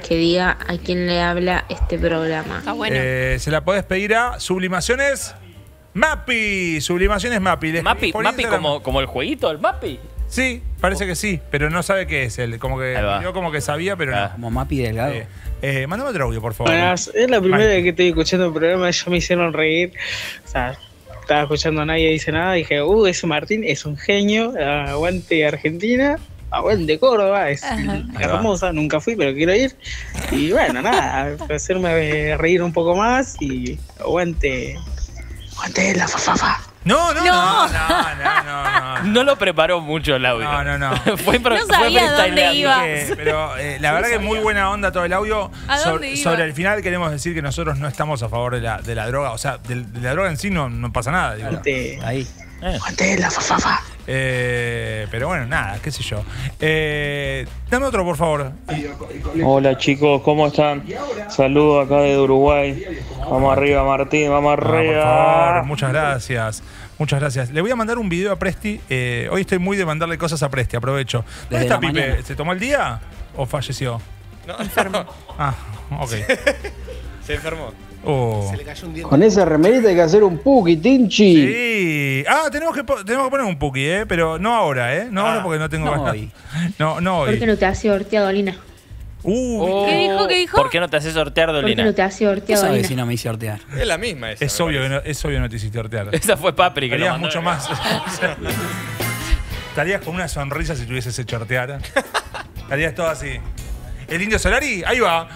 que diga a quién le habla este programa. Está bueno. Eh, se la podés pedir a Sublimaciones Mapi. Sublimaciones Mapi. Les- Mapi, por Mapi Instagram. como, como el jueguito, el Mapi. Sí, parece que sí, pero no sabe qué es él. Como que Ahí va. yo como que sabía, pero no. Como Mapi Delgado. Eh, eh, mándame otro audio, por favor. Buenas, es la primera Mike. vez que estoy escuchando el programa, ellos me hicieron reír. O sea, estaba escuchando a nadie dice nada, dije, uh, ese Martín es un genio, aguante Argentina, aguante Córdoba, es hermosa, nunca fui, pero quiero ir. Y bueno, nada, hacerme reír un poco más y aguante, aguante la fafafa. No, no, No. no, no, no, no, no. No lo preparó mucho el audio. No, no, no. fue pro- No fue sabía dónde freestyleando. iba. Eh, pero eh, la verdad que muy buena onda todo el audio. ¿A So- dónde iba? sobre el final queremos decir que nosotros no estamos a favor de la, de la droga. O sea, de, de la droga en sí no, no pasa nada. Digo. Aguante, Ahí. aguante la fafafa. Eh, pero bueno, nada, qué sé yo. Eh, dame otro, por favor. Hola chicos, ¿cómo están? Saludos acá de Uruguay. Vamos arriba Martín, vamos Ah, por favor, arriba. muchas gracias. Muchas gracias. Le voy a mandar un video a Presti. Eh, hoy estoy muy de mandarle cosas a Presti, aprovecho. ¿Dónde Desde está la Pipe? mañana. ¿Se tomó el día o falleció? No, Ah, ok. se enfermó. Oh. Se le cayó un diente. Con esa remerita hay que hacer un puki, Tinchi. Sí. Ah, tenemos que, po- tenemos que poner un puki, ¿eh? Pero no ahora, ¿eh? No Ah, ahora porque no tengo no ganas. hoy. No, no ¿Por qué hoy. no te has sorteado, Lina? Uh, Oh, ¿Qué dijo? ¿Qué dijo? ¿Por qué no te haces sortear, ¿Por qué Dolina? no te has ¿Qué sorteado, sabes Lina? si no me hice sortear? Es la misma esa. es me obvio que parece. no, es obvio que no te hiciste hortear. Esa fue Papri que lo Estarías mandó. mucho más. Estarías con una sonrisa si te hubieses hecho hortear. Estarías todo así. ¿El Indio Solari? Ahí va.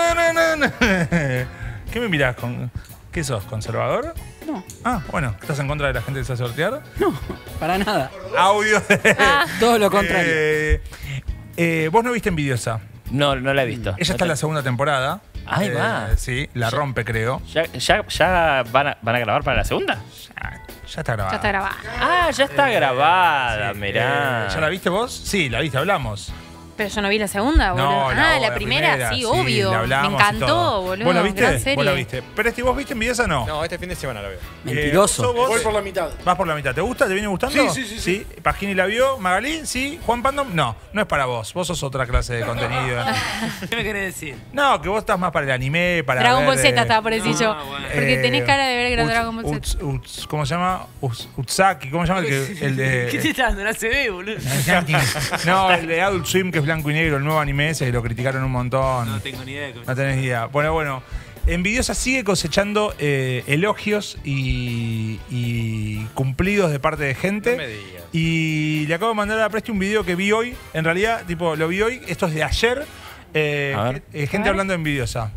¿Qué me mirás? Con... ¿Qué sos? ¿Conservador? No. Ah, bueno. ¿Estás en contra de la gente que se hace sortear? No, para nada. Audio de... Todo lo contrario. Eh, eh, vos no viste Envidiosa. No, no la he visto. Ella está en la segunda temporada. Ahí Eh, va. Sí, la rompe, creo. ¿Ya, ya, ya van, a, van a grabar para la segunda? Ya, ya está grabada. Ya está grabada. Ah, ya está grabada, Sí, mirá. eh, ¿Ya la viste vos? Sí, la viste, hablamos. Pero yo no vi la segunda, boludo. No, ah, la, la, primera, sí, obvio. la Me hablamos y encantó, todo. boludo. ¿Vos la viste? Gran ¿Vos serie. la viste? Pero este, ¿vos viste Envidiosa o no? No, este fin de semana la veo. Mentiroso. Eh, ¿sos vos? Voy por la mitad. Vas por la mitad. ¿Te gusta? ¿Te viene gustando? Sí, sí, sí, sí. ¿Pagini la vio? ¿Magalí? ¿Sí? ¿Juan Pandom? No, no es para vos. Vos sos otra clase de contenido. ¿Qué me querés decir? No, que vos estás más para el anime, para Dragon ver, Ball Z eh, estaba por decir yo. Porque eh, tenés cara de ver Uts- Dragon Ball Z. Uts- Uts- ¿Cómo se llama? Uts- Utsaki. ¿Cómo se llama el que...? El de, ¿Qué te está dando? No se ve, boludo. No, el de Adult Swim, que es blanco y negro, el nuevo anime ese, que lo criticaron un montón. No tengo ni idea de cómo. No tenés ni idea. Bueno, bueno. Envidiosa sigue cosechando eh, elogios y, y cumplidos de parte de gente. No me digas. Y le acabo de mandar a Presti un video que vi hoy. En realidad, tipo, lo vi hoy. Esto es de ayer. Eh, A ver. eh, gente hablando de Envidiosa.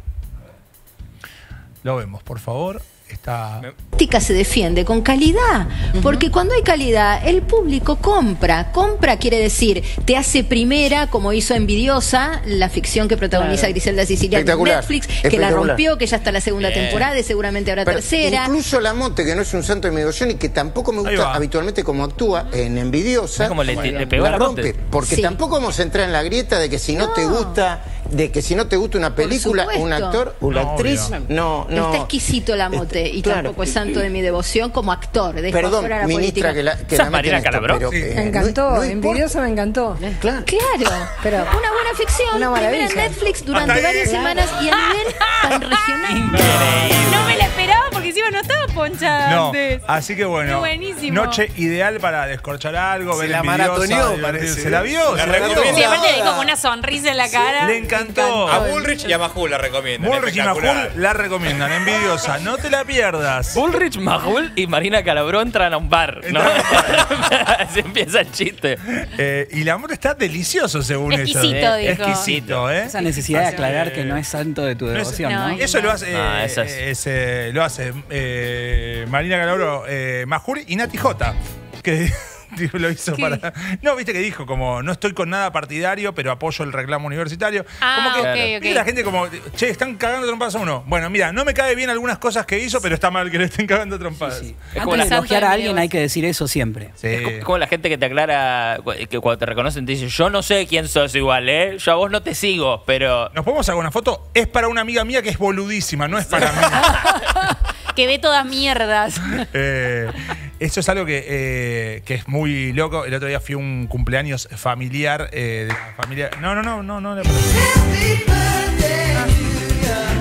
Lo vemos, por favor. Está... Política se defiende con calidad, porque cuando hay calidad, el público compra. Compra quiere decir, te hace primera, como hizo Envidiosa, la ficción que protagoniza Claro. Griselda Siciliani en Espectacular, Netflix, que la espectacular. rompió, que ya está la segunda Bien. temporada y seguramente habrá Pero tercera. Incluso la Monte, que no es un santo de mi devoción y que tampoco me Ahí gusta va. habitualmente como actúa en Envidiosa, Es como le- le pegó la a la rompe. Monte. Porque Sí. tampoco vamos a entrar en la grieta de que si no, te gusta, de que si no te gusta una película, supuesto. un actor, una No, actriz, obvio. no, no. Está exquisito la mote y claro. tampoco es santo de mi devoción como actor. Dejo Perdón, afuera la ministra, política. que la, que ¿Sos la meten Marina esto, Calabró? pero, Sí. eh, Me no- encantó, no importa. Envidiosa me encantó. Claro. Claro, Pero una buena ficción, Una primera en maravilla. Netflix durante Hasta ahí. varias semanas y a nivel tan regional. No me la esperaba porque encima no estaba poncha No, antes. así que bueno. Qué buenísimo. Noche ideal para descorchar algo, Se ver la Envidiosa, maratoneó, divertirse. parece. ¿Se la vio? La ¿Se la vio? recomiendo. Sí, aparte le di como una sonrisa en la cara. Le encantó. A Bullrich y a Majul la recomiendo. Bullrich y Majul la recomiendan. Envidiosa. No te la pierdas. Bullrich, Majul y Marina Calabró entran a un bar, ¿no? Así empieza el chiste. Eh, y el amor está delicioso, según Exquisito, ellos. dijo. Exquisito, ¿eh? Esa necesidad de Así aclarar que- que no es santo de tu No es- devoción, no, ¿no? es- Eso lo hace, No, eh, eso es- es, eh, lo hace eh, Marina Calabró, eh, Majul y Nati J. Que digo, lo hizo ¿Qué? para. No, viste que dijo como no estoy con nada partidario, pero apoyo el reclamo universitario. Ah, como que ok, Claro. ok. viste la gente como, che, están cagando trompadas a uno. Bueno, mira, no me cae bien algunas cosas que hizo, pero está mal que le estén cagando trompadas. Sí. Es como Antes de la- elogiar a Santo de alguien mi hay que decir eso siempre. Sí. Es co- es como la gente que te aclara, cu- que cuando te reconocen te dicen, yo no sé quién sos igual, ¿eh? Yo a vos no te sigo, pero... ¿Nos podemos sacar una foto? Es para una amiga mía que es boludísima, no es para mí. Que ve todas mierdas. Eh, eso es algo que, eh, que es muy loco. El otro día fui a un cumpleaños familiar eh, de la familia. No, no, no, no, no. le-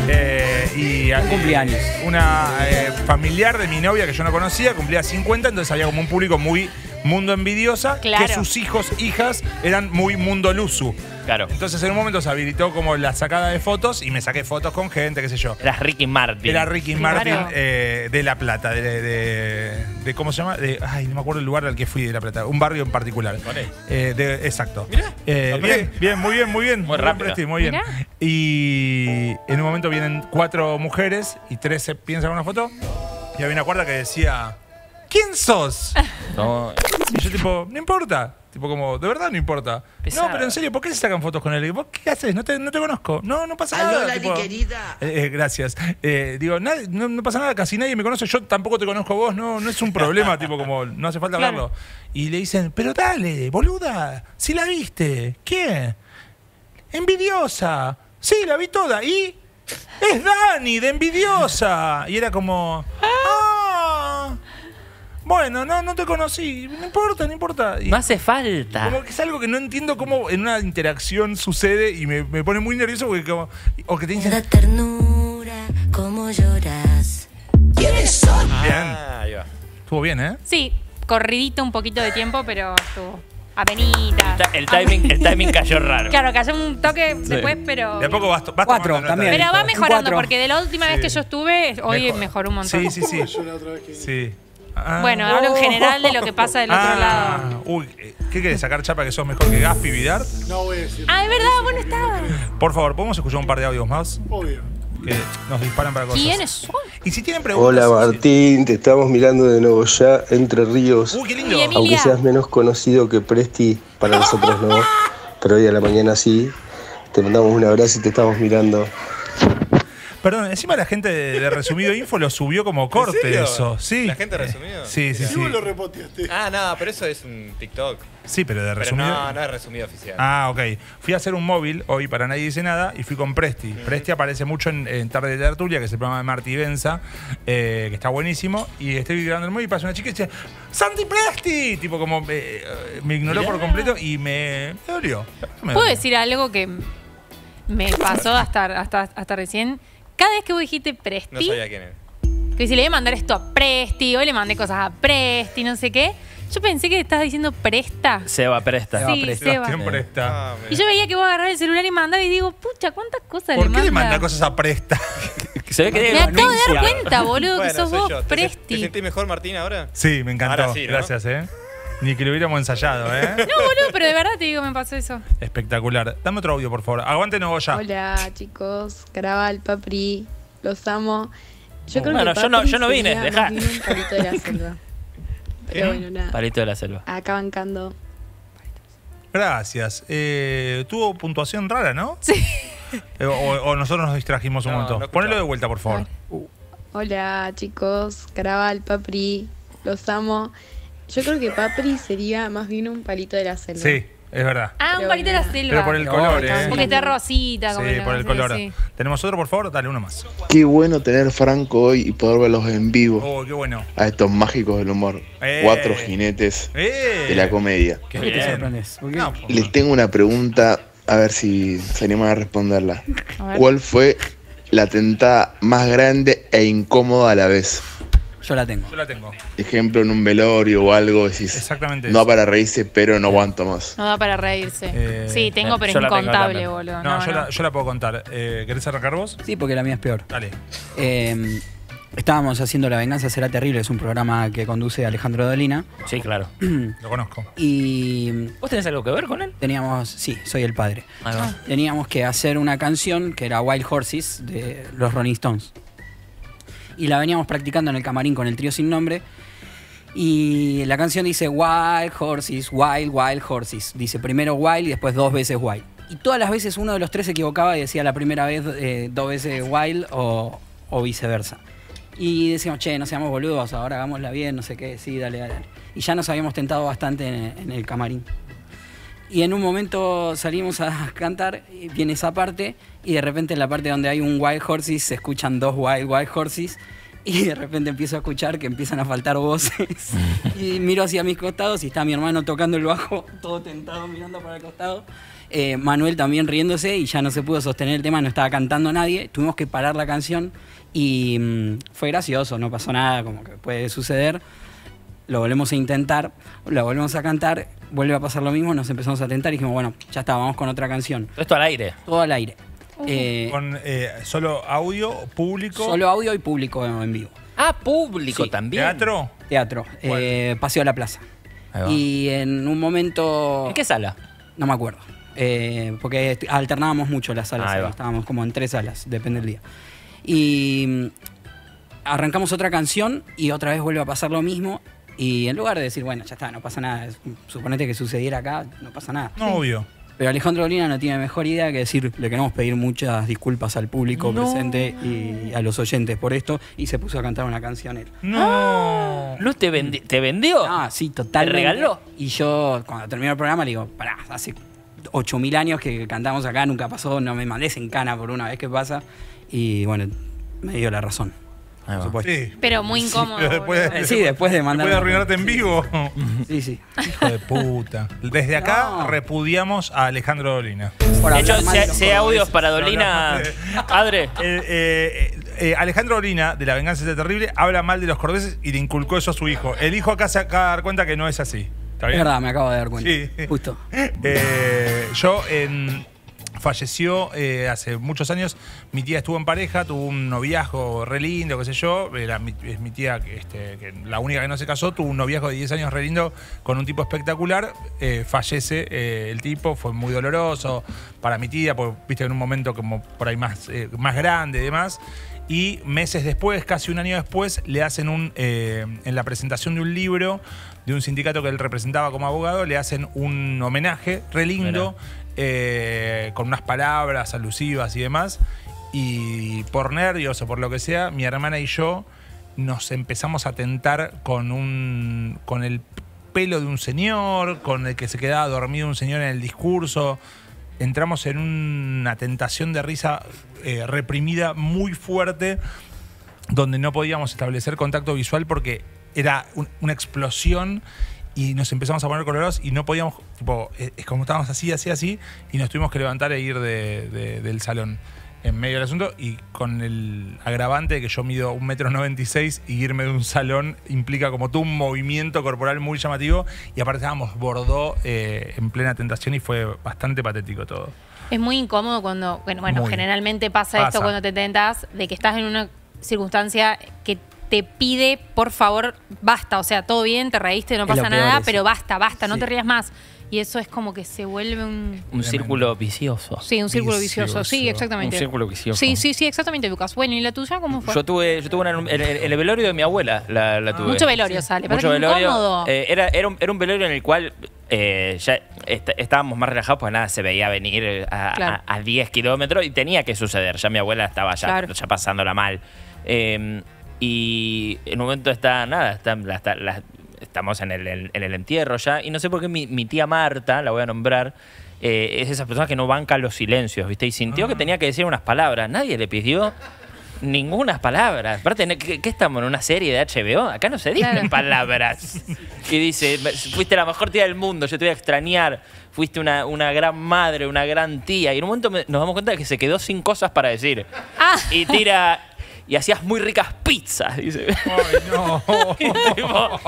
Eh, y Un cumpleaños. Una eh, familiar de mi novia que yo no conocía cumplía cincuenta, entonces había como un público muy mundo envidiosa, Claro. que sus hijos, hijas, eran muy mundo luzu. Claro. Entonces en un momento se habilitó como la sacada de fotos y me saqué fotos con gente, qué sé yo. Era Ricky Martin. Era Ricky Claro. Martin eh, de La Plata, de, de, de- ¿cómo se llama? De, ay, no me acuerdo el lugar al que fui de La Plata, un barrio en particular. Eh, de- exacto. Eh, bien, bien, muy bien, muy bien. Muy rápido. Presti, muy bien. Mirá. Y en un momento vienen cuatro mujeres y tres se piensan en una foto y había una cuarta que decía, ¿quién sos? No. Y yo tipo, no importa. Tipo como, de verdad no importa. Pesada. No, pero en serio, ¿por qué se sacan fotos con él? Y, ¿vos qué haces? No te, no te conozco. No, no pasa Aló, nada. Lali, tipo, querida. eh, eh, gracias. Eh, digo, nadie- no, no pasa nada, casi nadie me conoce. Yo tampoco te conozco a vos. No, no es un problema, tipo como, no hace falta Claro. hablarlo. Y le dicen, pero dale, boluda, si la viste. ¿Quién? Envidiosa. Sí, la vi toda. Y es Dani, de Envidiosa. Y era como, ah, bueno, no, no te conocí. No importa, no importa. Y No hace falta. como que es algo que no entiendo cómo en una interacción sucede y me, me pone muy nervioso porque como, o que te dicen, Da ternura, cómo lloras. ¿Quiénes son? bien, Ah, ahí va. estuvo bien, ¿eh? Sí, corridito un poquito de tiempo, pero estuvo. Apenita. Ta- El timing, el timing cayó raro. Claro, cayó un toque después, pero. De a poco vas, vas Cuatro, tomando nota también. de Pero esto. va Un mejorando, cuatro. porque de la última vez Sí. que yo estuve, hoy Mejor. mejoró un montón. Sí, sí, sí. Sí. Ah. Bueno, hablo en general de lo que pasa del otro Ah, lado. Uy, ¿qué querés? ¿Sacar chapa que sos mejor que Gaspi Vidar? No voy a decir. Ah, es verdad, bueno estaba. Por favor, ¿podemos escuchar un par de audios más? Obvio. Que nos disparan para cosas. ¿Quiénes son? Y si tienen preguntas. Hola Martín, te estamos mirando de nuevo ya, Entre Ríos. Uy, qué lindo. Y Emilia. Aunque seas menos conocido que Presti, para nosotros no, pero hoy a la mañana sí. Te mandamos un abrazo y te estamos mirando. Perdón, encima la gente de, de Resumido Info lo subió como corte serio? eso. Sí. ¿La gente de Resumido? Sí, sí, Sí, sí. vos lo repoteaste. Ah, no, pero eso es un TikTok. Sí, pero de Pero Resumido. no, no es resumido oficial. Ah, ok. Fui a hacer un móvil hoy para Nadie Dice Nada y fui con Presti. Presti aparece mucho en, en Tarde de Tertulia, que es el programa de Marti Benza, eh, que está buenísimo. Y estoy grabando el móvil y pasa una chica y dice, ¡Santi Presti! Tipo como eh, eh, me ignoró por completo y me, me dolió. Me ¿Puedo dolió. decir algo que me pasó hasta, hasta, hasta recién? Cada vez que vos dijiste Presti, No sabía quién era. que si le voy a mandar esto a Presti, hoy le mandé cosas a Presti, no sé qué, yo pensé que estabas diciendo Presta. Seba Presta. Sí, Seba. Sebastián Presta. Ah, Y yo veía que vos agarrabas el celular y mandabas y digo, pucha, ¿cuántas cosas ¿Por le qué manda? le manda cosas a Presta? Se ve que Me tiene acabo de dar anuncia. cuenta, boludo, Bueno, que sos soy vos, yo. ¿Te, ¿Te Presti. sentís mejor, Martín, ahora? Sí, me encantó. Ahora sí, ¿no? Gracias, ¿eh? Ni que lo hubiéramos ensayado, ¿eh? No, boludo, pero de verdad te digo, me pasó eso. Espectacular. Dame otro audio, por favor. Aguante ya. Hola chicos, Caraval, Papri, los amo. Yo creo Bueno, que yo no- Papri yo no vine, sería dejá. más bien un palito de la selva. Pero bueno, nada. Palito de la selva. Acá bancando. Gracias. Eh, tuvo puntuación rara, ¿no? Sí. Eh, o, o nosotros nos distrajimos un No, momento. no escuchaba. Ponelo de vuelta, por favor. Hola chicos, Caraval, Papri, los amo. Yo creo que Papri sería más bien un palito de la selva. Sí, es verdad. Ah, un Pero palito de la bueno. selva. Pero por el color, ¿eh? Porque está rosita. Como Sí, la- por el sí, color. sí. ¿Tenemos otro, por favor? Dale, uno más. Qué bueno tener Franco hoy y poder verlos en vivo. Oh, qué bueno. A estos mágicos del humor. Eh. Cuatro jinetes Eh. de la comedia. Qué ¿Por qué te bien. sorprendes? ¿Por qué? No, por- Les tengo una pregunta, a ver si se animan a responderla. A ver. ¿Cuál fue la tentada más grande e incómoda a la vez? Yo la tengo. Yo la tengo. Ejemplo, en un velorio o algo, decís, Exactamente no eso. para reírse, pero no aguanto más. No da para reírse. Eh, sí, tengo, pero yo es la tengo incontable, también. boludo. No, No, yo, no. La, yo la puedo contar. Eh, ¿Querés arrancar vos? Sí, porque la mía es peor. Dale. Eh, estábamos haciendo La Venganza Será Terrible, es un programa que conduce Alejandro Dolina. Sí, claro. Lo conozco. Y ¿Vos tenés algo que ver con él? teníamos, sí, soy el padre. Ah, no. Teníamos que hacer una canción que era Wild Horses de los Rolling Stones. Y la veníamos practicando en el camarín con el trío sin nombre. Y la canción dice Wild Horses, Wild, Wild Horses. Dice primero Wild y después dos veces Wild. Y todas las veces uno de los tres se equivocaba y decía la primera vez eh, dos veces Wild o, o viceversa. Y decíamos, che, no seamos boludos, ahora hagámosla bien, no sé qué, sí, dale, dale. Y ya nos habíamos tentado bastante en, en el camarín. Y en un momento salimos a cantar, y viene esa parte, y de repente en la parte donde hay un Wild Horses se escuchan dos Wild Wild Horses, y de repente empiezo a escuchar que empiezan a faltar voces. Y miro hacia mis costados y está mi hermano tocando el bajo, todo tentado mirando para el costado. Eh, Manuel también riéndose y ya no se pudo sostener el tema, no estaba cantando nadie. Tuvimos que parar la canción y mmm, fue gracioso, no pasó nada, como que puede suceder. Lo volvemos a intentar, lo volvemos a cantar, vuelve a pasar lo mismo, nos empezamos a tentar y dijimos, bueno, ya está, vamos con otra canción. Esto al aire. Todo al aire. Uh-huh. Eh, con eh, solo audio, público. Solo audio y público en, en vivo. Ah, público sí. también. ¿Teatro? Teatro. Eh, Paseo a la Plaza. Y en un momento... ¿En qué sala? No me acuerdo. Eh, porque alternábamos mucho las salas. Ah, estábamos como en tres salas, depende del día. Y arrancamos otra canción y otra vez vuelve a pasar lo mismo. Y en lugar de decir, bueno, ya está, no pasa nada, suponete que sucediera acá, no pasa nada. No, obvio. Pero Alejandro Dolina no tiene mejor idea que decir, le queremos pedir muchas disculpas al público no. presente y a los oyentes por esto, y se puso a cantar una canción él. No. ¿No te, vendi te vendió? Ah, sí, totalmente. ¿Te regaló? Y yo, cuando terminó el programa, le digo, pará, hace ocho mil años que cantamos acá, nunca pasó, no me mandes en cana por una vez que pasa. Y bueno, me dio la razón. Por supuesto. Sí. Pero muy incómodo. Sí, después, de, sí, después de mandar. Después de arruinarte en vivo. Sí, sí. Hijo de puta. Desde acá no. repudiamos a Alejandro Dolina. De hecho, si, si hay audios para Dolina, padre. Eh, eh, eh, Alejandro Dolina, de La Venganza es Terrible, habla mal de los cordobeses y le inculcó eso a su hijo. El hijo acá se acaba de dar cuenta que no es así. ¿Está bien? Es verdad, me acabo de dar cuenta. Sí. Justo. Eh, yo en. Falleció eh, hace muchos años. Mi tía estuvo en pareja, tuvo un noviazgo re lindo, qué sé yo. Era mi, es mi tía, que, este, que la única que no se casó, tuvo un noviazgo de diez años re lindo con un tipo espectacular. Eh, fallece eh, el tipo, fue muy doloroso para mi tía, porque viste en un momento como por ahí más, eh, más grande y demás. Y meses después, casi un año después, le hacen un, eh, en la presentación de un libro de un sindicato que él representaba como abogado, le hacen un homenaje re lindo. Eh, con unas palabras alusivas y demás, y por nervios o por lo que sea, mi hermana y yo nos empezamos a tentar con un con el pelo de un señor, con el que se quedaba dormido un señor en el discurso. Entramos en una tentación de risa eh, reprimida muy fuerte, donde no podíamos establecer contacto visual porque era un, una explosión. Y nos empezamos a poner colorados y no podíamos, tipo, es como estábamos así, así, así, y nos tuvimos que levantar e ir de, de, del salón en medio del asunto, y con el agravante de que yo mido un metro noventa y seis y irme de un salón implica como todo un movimiento corporal muy llamativo, y aparte estábamos Bordeaux eh, en plena tentación y fue bastante patético todo. Es muy incómodo cuando, bueno, bueno Muy. generalmente pasa, Pasa. esto cuando te tentas, de que estás en una circunstancia que te pide, por favor, basta, o sea, todo bien, te reíste, no Es pasa lo peor nada, eso. pero basta, basta, no Sí. te rías más. Y eso es como que se vuelve un... Un círculo vicioso. Sí, un círculo vicioso, sí, exactamente. Un círculo vicioso. Sí, sí, sí, exactamente, Lucas. Bueno, ¿y la tuya cómo fue? Yo tuve, yo tuve una, en, el, en el velorio de mi abuela, la, la tuve. Mucho velorio sale, pero Mucho es velorio. incómodo. Eh, era, era, un, era un velorio en el cual eh, ya est estábamos más relajados porque nada se veía venir a, Claro. a, a diez kilómetros y tenía que suceder. Ya mi abuela estaba ya, Claro. ya pasándola mal. Eh, y en un momento está, nada, está, la, está, la, estamos en el, en el entierro ya. Y no sé por qué mi, mi tía Marta, la voy a nombrar, eh, es esa persona que no banca los silencios, ¿viste? Y sintió que tenía que decir unas palabras. Nadie le pidió ninguna palabra. Aparte, ¿qué, ¿qué estamos en una serie de H B O? Acá no se dicen Claro. palabras. Y dice, fuiste la mejor tía del mundo, yo te voy a extrañar. Fuiste una, una gran madre, una gran tía. Y en un momento me- nos damos cuenta de que se quedó sin cosas para decir. Ah. Y tira... Y hacías muy ricas pizzas, dice. Ay, no. Y tipo,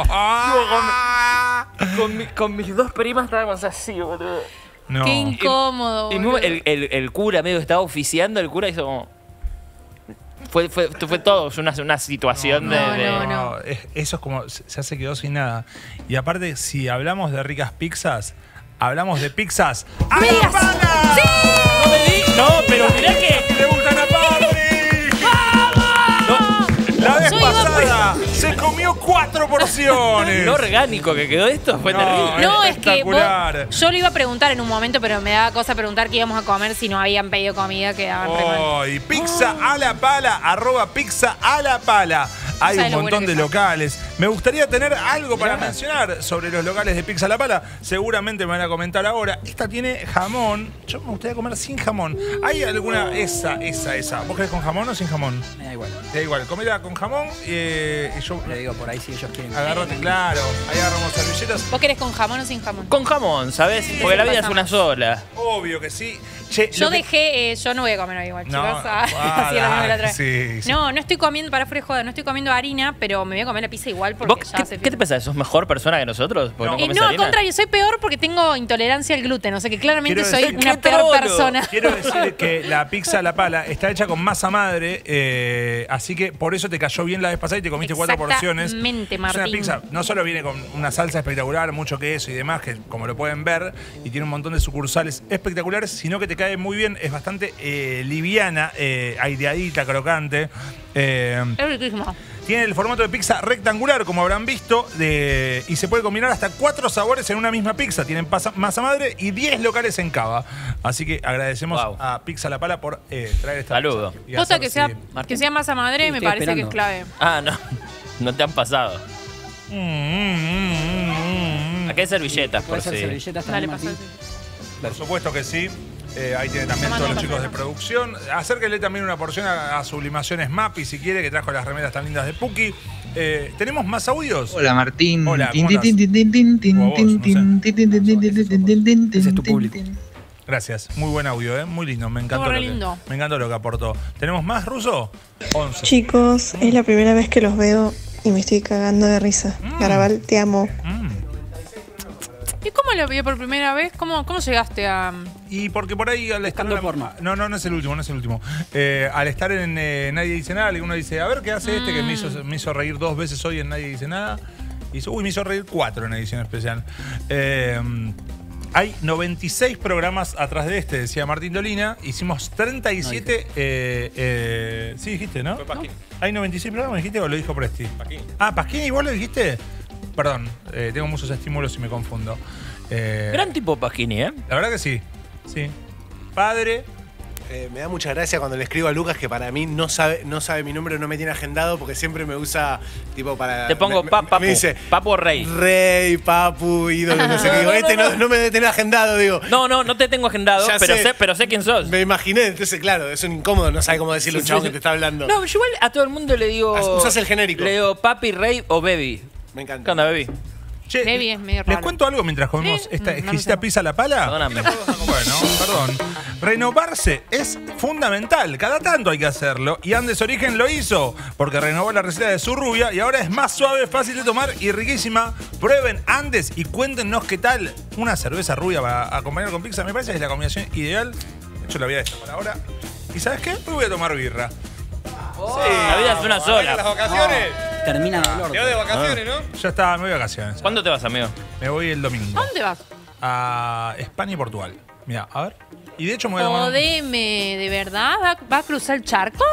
con, con, mi- con mis dos primas estábamos así, boludo. No. Qué incómodo, Y boludo. el, el, el cura medio que estaba oficiando, el cura hizo como... Fue, fue, fue todo fue una, una situación de... No, de- no, no. es- eso es como, se ya se quedó sin nada. Y aparte, si hablamos de ricas pizzas, hablamos de pizzas. ¡A la pana! No me di- No, pero mirá que... ¡Le gustan a Patri! La vez Yo iba pasada se comió cuatro porciones. Lo orgánico que quedó esto fue No, terrible. No, es que vos- espectacular. yo lo iba a preguntar en un momento, pero me daba cosa preguntar qué íbamos a comer si no habían pedido comida, quedaban re mal. Oh, y pizza a la pala, arroba pizza a la pala. Hay ¿Sabes un lo montón bueno de que locales. Me gustaría tener algo para mencionar sobre los locales de Pizza La Pala. Seguramente me van a comentar ahora. Esta tiene jamón. Yo me gustaría comer sin jamón. ¿Hay alguna? Esa, esa, esa. ¿Vos querés con jamón o sin jamón? Me da igual. Me da igual. Comela con jamón eh, y yo... Le digo por ahí si ellos quieren. Agárrate, claro. Ahí agarramos servilletas. ¿Vos querés con jamón o sin jamón? Con jamón, ¿sabes? Porque la vida es una sola. Obvio que sí. Che, Yo lo que- dejé, eh, yo no voy a comer hoy igual, No, chicos. Ah, ah, así era lo mismo que la otra vez. sí, sí. No, no estoy comiendo, para fuera de joda, no estoy comiendo harina, pero me voy a comer la pizza igual ¿Vos porque ya qué, hace qué te pasa? ¿Sos mejor persona que nosotros? Porque no, Eh, comes no, al harina? contrario, soy peor porque tengo intolerancia al gluten, o sea que claramente Quiero soy decir- una ¡Qué peor trolo! persona. Quiero decir que la pizza La Pala está hecha con masa madre, eh, así que por eso te cayó bien la vez pasada y te comiste cuatro porciones. Exactamente, Es una Martín. pizza, no solo viene con una salsa espectacular, mucho queso y demás, que como lo pueden ver, y tiene un montón de sucursales espectaculares, sino que te cae muy bien, es bastante eh, liviana, eh, aireadita, crocante. Eh, Es riquísimo. Tiene el formato de pizza rectangular, como habrán visto, de, y se puede combinar hasta cuatro sabores en una misma pizza. Tienen pasa- masa madre y diez locales en Cava. Así que agradecemos a Pizza La Pala por eh, traer esta Saludo. pizza. Y Cosa hacer- que sea, sí. que sea masa madre me estoy parece esperando. que es clave. Ah, no. No te han pasado. Mm, mm, mm, mm. Acá hay servilletas, por Puede ser si. servilletas Dale, también, pasa. Martín. Por supuesto que sí. Eh, ahí tiene también Tomando todos los chicos café. de producción. Acérquenle también una porción a, a Sublimaciones Mapi, si quiere, que trajo las remeras tan lindas de Puki. Eh, ¿Tenemos más audios? Hola Martín. Hola, Tin, ¿cómo tin, tin, tin, tin, tin, O a vos, tin, no tin, tin, tin, tin, tin, tin, tin, tin, Ese es tu tin, público. tin. Gracias. Muy buen audio, ¿eh? Muy lindo. Me encantó, Estuvo re lo que, lindo. me encantó lo que aportó. ¿Tenemos más, Ruso? once. Chicos, es la primera vez que los veo y me estoy cagando de risa. Garabal, te amo. Mm. ¿Y cómo lo vi por primera vez? ¿Cómo, cómo llegaste a...? Y porque por ahí al estar en la- forma. No, no, no es el último, no es el último. Eh, al estar en eh, Nadie Dice Nada, uno dice, a ver qué hace este que me hizo, me hizo reír dos veces hoy en Nadie Dice Nada. Y dice, uy, me hizo reír cuatro en edición especial. Eh, hay noventa y seis programas atrás de este, decía Martín Dolina. Hicimos treinta y siete. eh, eh, sí, dijiste, ¿no? Fue Pasquini. ¿Hay noventa y seis programas, dijiste, o lo dijo Presti? Pasquini. Ah, Pasquini, ¿vos lo dijiste? Perdón, eh, tengo muchos estímulos y me confundo. Eh, Gran tipo Pasquini, ¿eh? La verdad que sí. Sí. Padre. Eh, me da mucha gracia cuando le escribo a Lucas que para mí no sabe, no sabe mi número, no me tiene agendado porque siempre me usa tipo para. Te pongo me, pa- me- papu. Me dice Papu o rey. Rey, papu, ídolo, no sé qué. Digo, No, no, este no, no. no me debe tener agendado, digo. No, no, no te tengo agendado, Ya pero sé. sé. pero sé quién sos. Me imaginé, entonces claro, es un incómodo, no sabe cómo decirle a un chabón que te está hablando. No, yo igual a todo el mundo le digo. Usás el genérico. Le digo papi, rey o baby. Me encanta. ¿Qué onda, baby? Che, Baby es medio ¿les raro. cuento algo mientras comemos Sí. esta Mm, no exquisita sé. pizza a la pala? Perdóname. Bueno, perdón. Renovarse es fundamental. Cada tanto hay que hacerlo. Y Andes Origen lo hizo. Porque renovó la receta de su rubia y ahora es más suave, fácil de tomar y riquísima. Prueben Andes y cuéntenos qué tal una cerveza rubia para acompañar con pizza. Me parece que es la combinación ideal. De hecho, la voy a destapar ahora. ¿Y sabes qué? Hoy voy a tomar birra. La vida es una ¿Las sola. vacaciones? Termina de dolor. Quedó de vacaciones, ¿no? Ya está, me voy de vacaciones. ¿Cuándo te vas, amigo? Me voy el domingo. ¿A dónde vas? A España y Portugal. Mira, a ver. Y de hecho me voy a tomar un- Jodeme, ¿de verdad? ¿Va, va a cruzar el charco?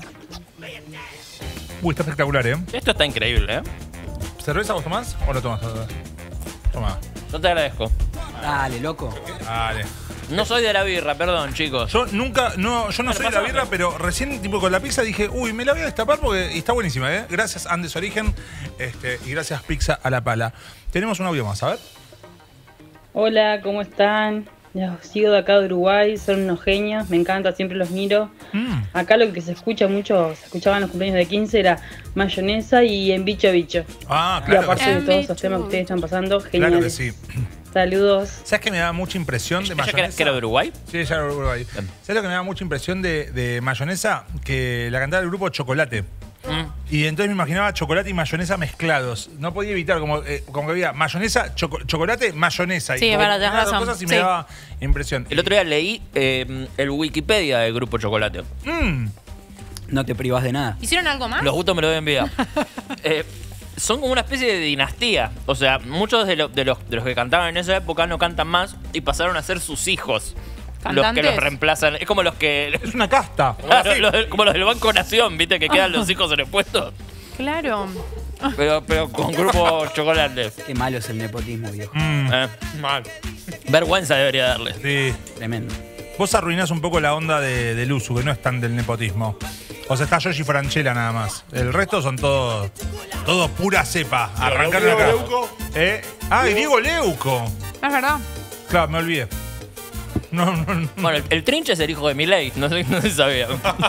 Uy, está espectacular, ¿eh? Esto está increíble, ¿eh? ¿Cerveza vos tomás o no tomás? Toma. Yo te agradezco. Dale, loco. Dale. No soy de la birra, perdón, chicos. Yo nunca, no, yo no Bueno, soy de la pásame. birra, pero recién tipo con la pizza dije, uy, me la voy a destapar porque y está buenísima, ¿eh? Gracias Andes Origen este, y gracias Pizza a la Pala. Tenemos un audio más, a ver. Hola, ¿cómo están? Los sigo de acá de Uruguay, son unos genios, me encanta, siempre los miro. Mm. Acá lo que se escucha mucho, se escuchaba en los cumpleaños de quince era mayonesa y en bicho bicho. Ah, Y claro que aparte sí. de todos esos temas que ustedes están pasando, Claro geniales. que sí. Saludos. ¿Sabes que me da mucha impresión de ¿Ella que era- mayonesa? que era de Uruguay? Sí, ella era de Uruguay. ¿Sabes lo que me da mucha impresión de, de mayonesa? Que la cantaba del grupo Chocolate. Y entonces me imaginaba chocolate y mayonesa mezclados. No podía evitar, como, eh, como que había mayonesa, choco- chocolate, mayonesa. Sí, y es como verdad, tenés combinaba las razón. cosas y me Sí. daba impresión. El otro día leí eh, el Wikipedia del grupo Chocolate. Mm. No te privas de nada. ¿Hicieron algo más? Los gustos me lo deben enviar. eh, son como una especie de dinastía. O sea, muchos de, lo- de los, de los que cantaban en esa época no cantan más y pasaron a ser sus hijos. Los que ¿Cantantes? los reemplazan. Es como los que. Es una casta. Claro, los del- como los del Banco Nación, ¿viste? Que quedan los hijos en el puesto. Claro. Pero, pero con grupo Chocolate. Qué malo es el nepotismo, viejo. Mm. Eh, mal. Vergüenza debería darle. Sí. Tremendo. Vos arruinás un poco la onda de, del uso, que no es tan del nepotismo. O sea, está Yoshi Franchella nada más. El resto son todos todo pura cepa. Arrancaron Diego acá. Leuco. ¿Eh? Ah, y Diego Leuco. Es verdad. Claro, me olvidé. No, no, no. Bueno, el, el Trinche es el hijo de Milei, no sé, no se sabía.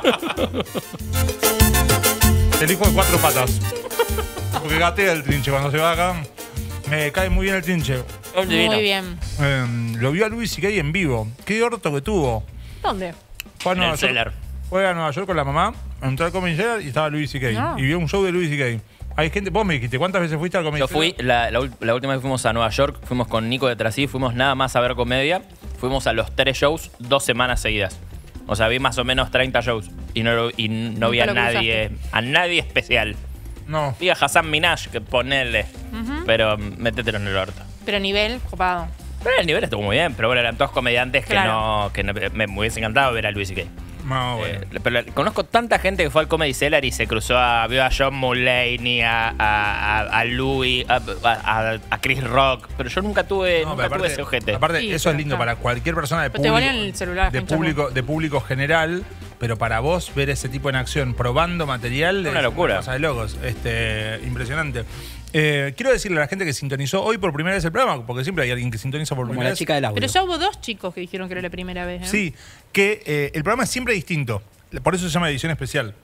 El hijo de cuatro patas. Porque gatea el Trinche cuando se va acá. Me cae muy bien el Trinche. Muy bien. Eh, lo vio a Louis C K en vivo. Qué orto que tuvo. ¿Dónde? Fue a En Nueva el York. Cellar. Fue a Nueva York con la mamá, entró al Comedy Cellar y estaba Louis C K. No. Y vio un show de Louis C K. Hay gente, vos me dijiste, ¿cuántas veces fuiste al Comedy Yo Cellar? fui, la, la, ul- la última vez que fuimos a Nueva York, fuimos con Nico de Trasí, fuimos nada más a ver comedia. Fuimos a los tres shows dos semanas seguidas. O sea, vi más o menos treinta shows. Y no, lo- y no vi a Nunca lo nadie, a nadie especial. No. Vi a Hassan Minaj, que ponele. Ujú. Pero métetelo en el orto. Pero nivel, copado. Pero el nivel estuvo muy bien, pero bueno, eran todos comediantes que Claro. no. que no- me, me hubiese encantado ver a Louis C K. No, bueno. Eh, pero la- conozco tanta gente que fue al Comedy Cellar y se cruzó a. Vio a John Mulaney, a, a, a, a Louis, a, a, a Chris Rock. Pero yo nunca tuve, No, nunca pero tuve ese ojete. Aparte, Sí, eso es pero lindo está. para cualquier persona de Pero te público, volvían el celular, de, pinchame. público, de público general, pero para vos ver ese tipo en acción, probando material, Una es locura. cosa de locos. Este, impresionante. Eh, quiero decirle a la gente que sintonizó hoy por primera vez el programa, porque siempre hay alguien que sintoniza por Como primera la vez. chica del audio. Pero ya hubo dos chicos que dijeron que era la primera vez. ¿eh? Sí, que eh, el programa es siempre distinto. Por eso se llama edición especial.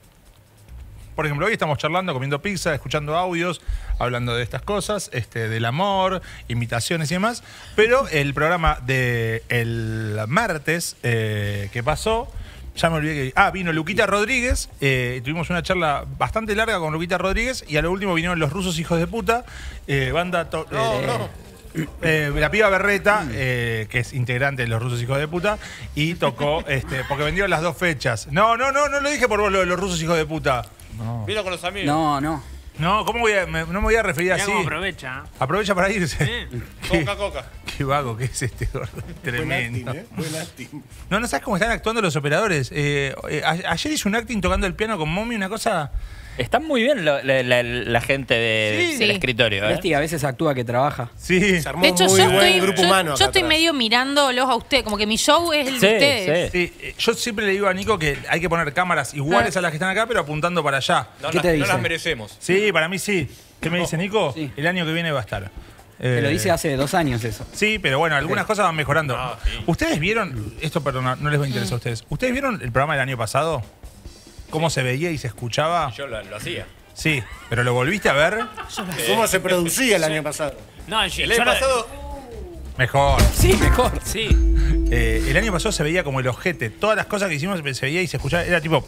Por ejemplo, hoy estamos charlando, comiendo pizza, escuchando audios, hablando de estas cosas, este, del amor, imitaciones y demás. Pero el programa del el martes eh, que pasó, ya me olvidé que... Ah, vino Luquita Rodríguez, eh, tuvimos una charla bastante larga con Luquita Rodríguez y a lo último vinieron los rusos hijos de puta, eh, banda... to- eh, eh, la piba Berreta, eh, que es integrante de los rusos hijos de puta, y tocó, este, porque vendieron las dos fechas. No, no, no, no lo dije por vos, lo de los rusos hijos de puta. Vino con los amigos. No, no. No, ¿cómo voy a, me- no me voy a referir Mirá así? cómo aprovecha. Aprovecha para irse. Qué, Coca, coca. qué vago que es este gordo. Tremendo. Buen acting, ¿eh? Buen acting. No, no sabes cómo están actuando los operadores. Eh, eh, a- ayer hice un acting tocando el piano con Mommy, una cosa. Está muy bien lo- la, la- la gente de- Sí. del Sí. escritorio. ¿eh? Este a veces actúa que trabaja. Sí. Se armó De hecho, un muy yo buen estoy, grupo yo, humano. yo acá estoy atrás. medio mirándolos a ustedes, como que mi show es el Sí, de ustedes. sí. Sí, eh, yo siempre le digo a Nico que hay que poner cámaras iguales Ah. a las que están acá, pero apuntando para allá. No, ¿Qué las- te no dice? las merecemos. Sí, para mí sí. ¿Qué me dice Nico? Sí. El año que viene va a estar. Te lo Eh, dice hace dos años eso. Sí, pero bueno, algunas cosas van mejorando. Ah, sí. ¿Ustedes vieron, esto perdón, no les va a interesar a ustedes, ¿ustedes vieron el programa del año pasado? ¿Cómo se veía y se escuchaba? Yo lo, lo hacía. Sí, pero ¿lo volviste a ver? ¿Cómo se producía el año pasado? No, yo, El yo año no- pasado, Mejor. Sí, mejor. Sí. Eh, el año pasado se veía como el ojete. Todas las cosas que hicimos se veía y se escuchaba. Era tipo...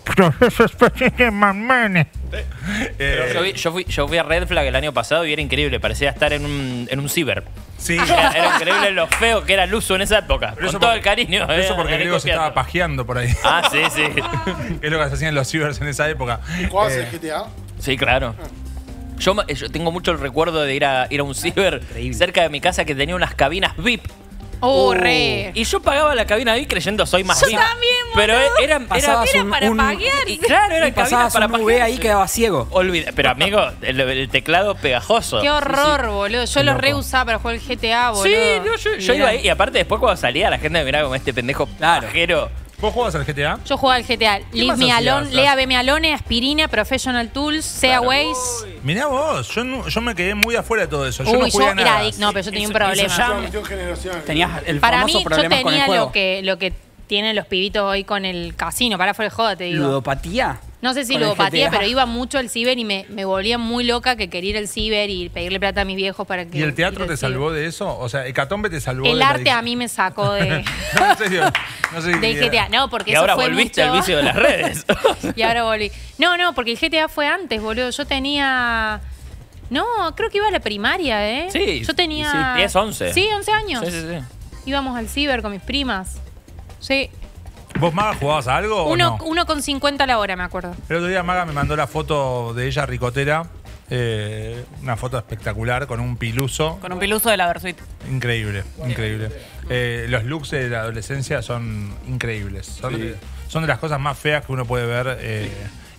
Eh, Yo, vi- yo fui, yo fui a Red Flag el año pasado y era increíble. Parecía estar en un, en un ciber. sí. Era, era increíble lo feo que era el uso en esa época. Pero Con eso todo porque- el cariño. Pero eso eh, porque era Diego se copiando. estaba pajeando por ahí. Ah, sí, sí. Que es lo que se hacían en los cibers en esa época. ¿Jugabas Eh, el G T A? Sí, claro. Yo, me- yo tengo mucho el recuerdo de ir a, ir a un ciber cerca de mi casa que tenía unas cabinas V I P. Oh, re. Y yo pagaba la cabina V I P creyendo soy más Yo V I P. también, Pero boludo. era, era, Pasabas Era un- para un- paguear. y claro, era y cabina pasabas para un U V ahí pajearse. quedaba ciego. Olvida, pero amigo, el, el teclado pegajoso. Qué horror, boludo. Yo lo loco. re usaba para jugar el G T A, boludo. Sí, no, yo, yo Y iba era- ahí. Y aparte, después cuando salía, la gente me miraba como este pendejo pajero. ¿Vos jugabas al G T A? Yo jugaba al G T A. Leave más me hacías? alone, Lea B me alone, Aspirina, Professional Tools, Sea Ways. Mirá vos, yo, no- yo me quedé muy afuera de todo eso. Yo no Uy, jugué yo a nada. era adicto. No, pero yo tenía un problema. Tenías el Para famoso mí, yo problema con el tenía juego. lo que, lo que tienen los pibitos hoy con el casino. Para fuera de joda, te digo. ¿Ludopatía? No sé si con el ludopatía, G T A. pero iba mucho al ciber y me, me volvía muy loca que quería ir al ciber y pedirle plata a mis viejos para que. ¿Y el teatro ir te al ciber. salvó de eso? O sea, Hecatombe te salvó de El la arte a adicción? mí me sacó de, No, en serio. No sé del G T A. No, porque Y eso ahora fue volviste mucho- al vicio de las redes. Y ahora volví. No, no, porque el G T A fue antes, boludo. Yo tenía. No, creo que iba a la primaria, ¿eh? Sí. Yo tenía. Y sí, diez, once. Sí, once años. Sí, sí, sí. Íbamos al ciber con mis primas. Sí. ¿Vos, Maga, jugabas a algo o Uno, no? uno con cincuenta la hora, me acuerdo. El otro día Maga me mandó la foto de ella ricotera. eh, una foto espectacular con un piluso. Con un piluso de la Versuit. Increíble, increíble. Eh, los looks de la adolescencia son increíbles. Son, de, son de las cosas más feas que uno puede ver. eh,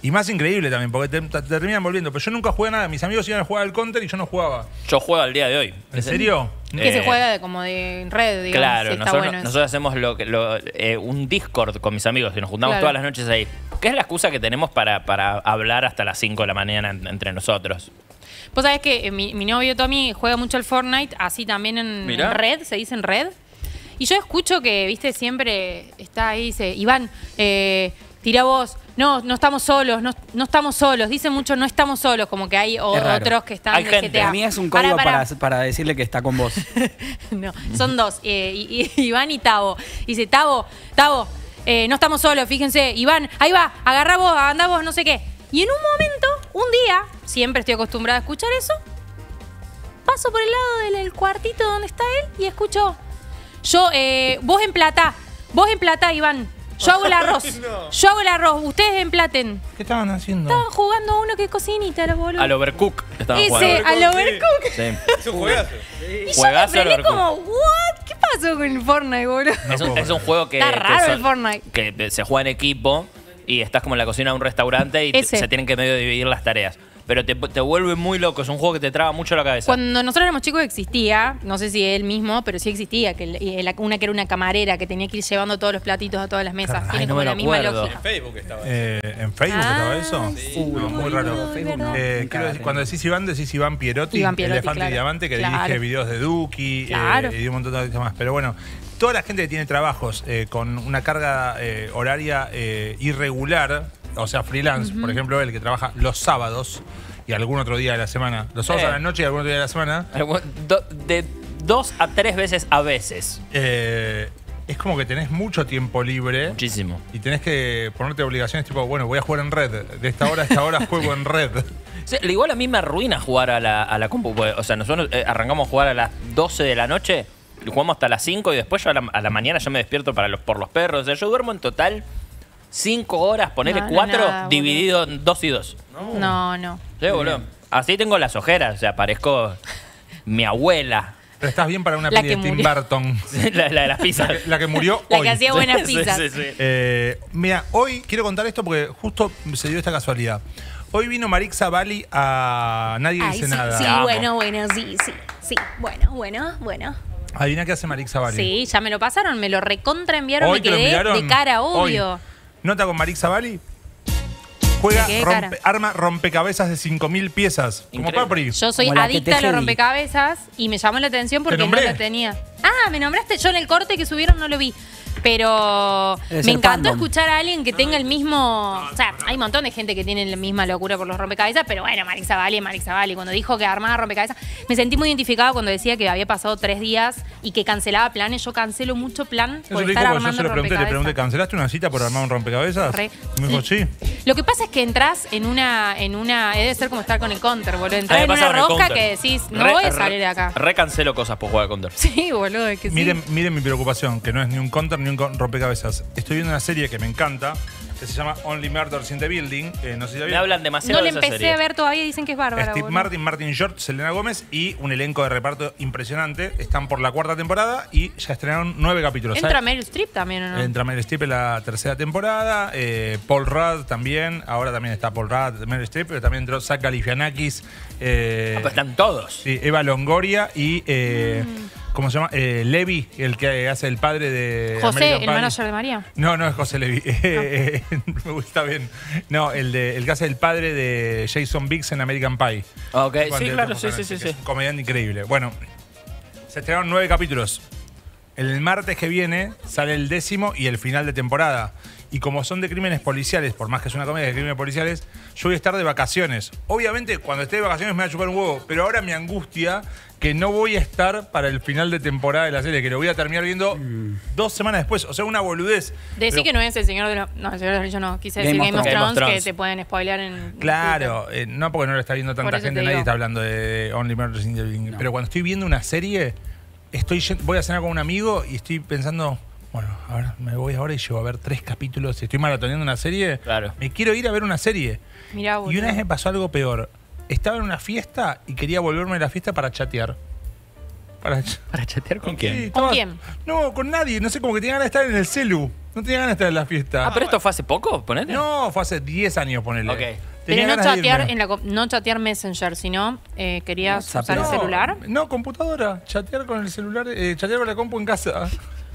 Y más increíble también, porque te, te terminan volviendo. Pero yo nunca jugué nada. Mis amigos iban a jugar al Counter y yo no jugaba. Yo juego al día de hoy. ¿En serio? Que Eh, se juega de, como de red, digamos. Claro, sí, está nosotros, bueno eso. nosotros hacemos lo, que- lo, eh, un Discord con mis amigos y nos juntamos Claro. todas las noches ahí. Que es la excusa que tenemos para, para hablar hasta las cinco de la mañana en- entre nosotros. Vos sabés que eh, mi, mi novio Tommy juega mucho al Fortnite, así también en, Mirá. en red, se dice en red. Y yo escucho que, viste, siempre está ahí, dice, Iván, eh, tira vos. No, no estamos solos, no, no estamos solos. Dice mucho, no estamos solos, como que hay o- Es raro. otros que están Hay de gente. G T A. A mí es un Pará, código pará. para, para decirle que está con vos. No, son dos, eh, y- y- Iván y Tavo. Dice, Tavo, Tavo, eh, no estamos solos, fíjense. Iván, ahí va, agarrá vos, andá vos, no sé qué. Y en un momento, un día, siempre estoy acostumbrada a escuchar eso, paso por el lado del el cuartito donde está él y escucho, yo, eh, vos en plata, vos en plata, Iván. Yo hago el arroz. Yo hago el arroz, ustedes emplaten. ¿Qué estaban haciendo? Estaban jugando a uno que cocinita, los boludos. Al Overcook estaban jugando. Ese, al Overcook. Sí. Es un juegazo. Y yo Juegazo me al prendí Overcook. como, ¿what? ¿Qué pasó con el Fortnite, boludo? Es un, es un juego que, Está que raro son- el Fortnite. que se juega en equipo y estás como en la cocina de un restaurante y te- Ese. se tienen que medio dividir las tareas. Pero te, te vuelve muy loco, es un juego que te traba mucho la cabeza. Cuando nosotros éramos chicos existía, no sé si él mismo, pero sí existía, que el- el- una que era una camarera que tenía que ir llevando todos los platitos a todas las mesas. Ay, Tiene no como me la lo misma acuerdo. lógica. En Facebook estaba. Eh, ¿En Facebook Ah, estaba eso? sí. No, muy raro. Facebook Eh, quiero decir, cuando decís Iván, decís Iván Pierotti, Iván Pierotti, Elefante claro. y Diamante, que Claro. dirige videos de Duki Claro. eh, y de un montón de cosas más. Pero bueno, toda la gente que tiene trabajos eh, con una carga eh, horaria eh, irregular, o sea, freelance, Ujú. por ejemplo, el que trabaja los sábados y algún otro día de la semana, los sábados Eh. a la noche y algún otro día de la semana, Do- de dos a tres veces a veces. eh, es como que tenés mucho tiempo libre. Muchísimo. Y tenés que ponerte obligaciones tipo, bueno, voy a jugar en red. De esta hora a esta hora juego en red. Sí, igual a mí me arruina jugar a la, a la compu. porque, O sea, nosotros eh, arrancamos a jugar a las doce de la noche, y jugamos hasta las cinco y después yo a la, a la mañana yo me despierto para los, por los perros. O sea, yo duermo en total cinco horas, ponele No, no, cuatro, nada, boludo. dividido en dos y dos. No, no. Sí, boludo. Así tengo las ojeras, o sea, parezco mi abuela. Pero estás bien para una La peli que de Tim murió. Burton. la, la de las pizzas. La que, la que murió La hoy. que hacía buenas Sí, pizzas. sí, sí. Eh, mira, hoy quiero contar esto porque justo se dio esta casualidad. Hoy vino Marixa Bali a Nadie Ay, Dice sí, Nada. sí, Amo. bueno, bueno, sí, sí, sí. Bueno, bueno, bueno. Adivina qué hace Marixa Bali. Sí, ya me lo pasaron, me lo recontra enviaron, Hoy me te lo quedé enviaron. de cara, Hoy. obvio. Nota con Marixa Bali. Juega, Me quedé rompe- cara. arma rompecabezas de cinco mil piezas. Como Increíble. Papri. Yo soy Como la que adicta a teje los Di. rompecabezas y me llamó la atención porque no nombré? la tenía. Ah, me nombraste. Yo en el corte que subieron no lo vi. Pero Debe me ser encantó fandom. escuchar a alguien que tenga el mismo. O sea, hay un montón de gente que tiene la misma locura por los rompecabezas, pero bueno, Marixa Bali es Marixa Bali. Cuando dijo que armaba rompecabezas, me sentí muy identificada cuando decía que había pasado tres días y que cancelaba planes. Yo cancelo mucho plan Eso por le dijo estar porque yo armando se lo pregunté, le pregunté, rompecabezas. ¿cancelaste una cita por armar un rompecabezas? Re. Me dijo, sí. Lo que pasa es que entras en una, en una, debe ser como estar con el counter, boludo. A Entras mí en me pasa una con el rosca Counter. que decís, no Re- voy a re- salir de acá. Recancelo cosas por jugar a Counter. Sí, boludo, es que sí. Miren, miren mi preocupación, que no es ni un counter ni un con- rompecabezas. Estoy viendo una serie que me encanta, que se llama Only Murders in the Building. Eh, no sé si la Me vieron. hablan demasiado No le de esa empecé serie. a ver todavía, dicen que es bárbara, Steve boludo. Martin, Martin Short, Selena Gómez y un elenco de reparto impresionante. Están por la cuarta temporada y ya estrenaron nueve capítulos. Entra ¿sabes? Meryl Streep también, ¿o no? Entra Meryl Streep en la tercera temporada, eh, Paul Rudd también, ahora también está Paul Rudd, Meryl Streep, pero también entró Zach Galifianakis, eh, Ah, pues están todos. sí, Eva Longoria y, eh, ¿cómo se llama? Eh, Levi, el que hace el padre de José, American el Pie. manager de María. No, no es José Levi. Eh, eh, me gusta bien. No, el, de, el que hace el padre de Jason Biggs en American Pie. Ok, Cuando sí, él claro, toma sí, sí, con sí, él, sí. que es un comediante increíble. Bueno, se estrenaron nueve capítulos. El martes que viene sale el décimo y el final de temporada. Y como son de crímenes policiales, por más que es una comedia de crímenes policiales, yo voy a estar de vacaciones. Obviamente, cuando esté de vacaciones me va a chupar un huevo, pero ahora me angustia que no voy a estar para el final de temporada de la serie, que lo voy a terminar viendo dos semanas después. O sea, una boludez. Decí Pero- que no es el señor de los... No, el señor de los Anillos no. Quise Game decir of Game of Thrones. Thrones, Game of que Thrones. te pueden spoilear en... Claro, eh, no porque no lo está viendo Por tanta eso gente, te nadie digo. está hablando de Only Murders in the Building. Pero cuando estoy viendo una serie, estoy yen- voy a cenar con un amigo y estoy pensando, bueno, a ver, me voy ahora y llevo a ver tres capítulos. Si estoy maratoneando una serie, Claro. me quiero ir a ver una serie. Mirá, boludo. Y una vez me pasó algo peor. Estaba en una fiesta y quería volverme de la fiesta para chatear. Para, ch- ¿Para chatear con Sí, quién? estaba- ¿Con quién? No, con nadie. No sé, como que tenía ganas de estar en el celu. No tenía ganas de estar en la fiesta. Ah, pero esto fue hace poco, ponete. No, fue hace diez años, ponele. Ok. Tenía Pero no ganas de chatear, irme. en la, co- no chatear Messenger, sino eh, querías WhatsApp. usar el No, celular. No, computadora. Chatear con el celular, eh, chatear con la compu en casa.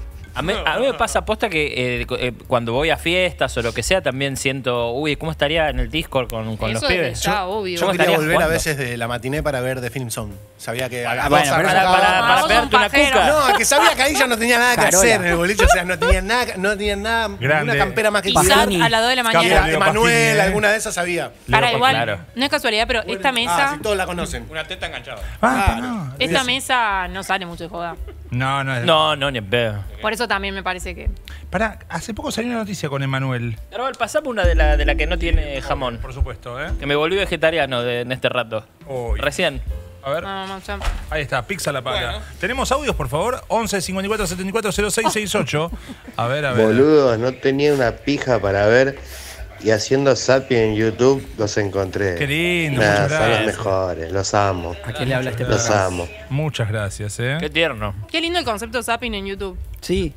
A mí, a mí me pasa posta que eh, eh, cuando voy a fiestas o lo que sea, también siento, uy, ¿cómo estaría en el Discord con, con los Eso pibes? está obvio. Yo ¿Cómo quería estarías volver a jugando? veces de la matiné para ver The Film Zone. Sabía que... Ah, a- bueno, dos pero acá- para, para, Ah, para vos pegarte sos una pajero. cuca. No, que sabía que ahí ya no tenía nada que Carola. hacer en el boliche. O sea, no tenían nada, no tenían nada, Grande. una campera más que Quizás Pajini. a las dos de la Era mañana. Leo Emanuel, Pajini, ¿eh? alguna de esas sabía. Para Leo, igual, claro. no es casualidad, pero esta Ah, mesa, sí, todos la conocen. Una teta enganchada. Ah, no. esta mesa no sale mucho de joda. No, no. No, no, ni en pedo. Por eso también me parece que. Pará, hace poco salió una noticia con Emanuel. Carval, pasame una de la, de la que no tiene jamón. Por supuesto, ¿eh? Que me volví vegetariano de- en este rato. Uy. Recién. A ver. No, no, ya- Ahí está, pizza la paga. Bueno. ¿Tenemos audios, por favor? once cincuenta y cuatro setenta y cuatro cero seis sesenta y ocho. A ver, a ver. Boludos, no tenía una pija para ver y haciendo zapping en YouTube los encontré. Qué lindo, Nah, muchas son los gracias. mejores, los amo. ¿A qué le habla este Los programa? amo. Muchas gracias, ¿eh? Qué tierno. Qué lindo el concepto zapping en YouTube. Sí.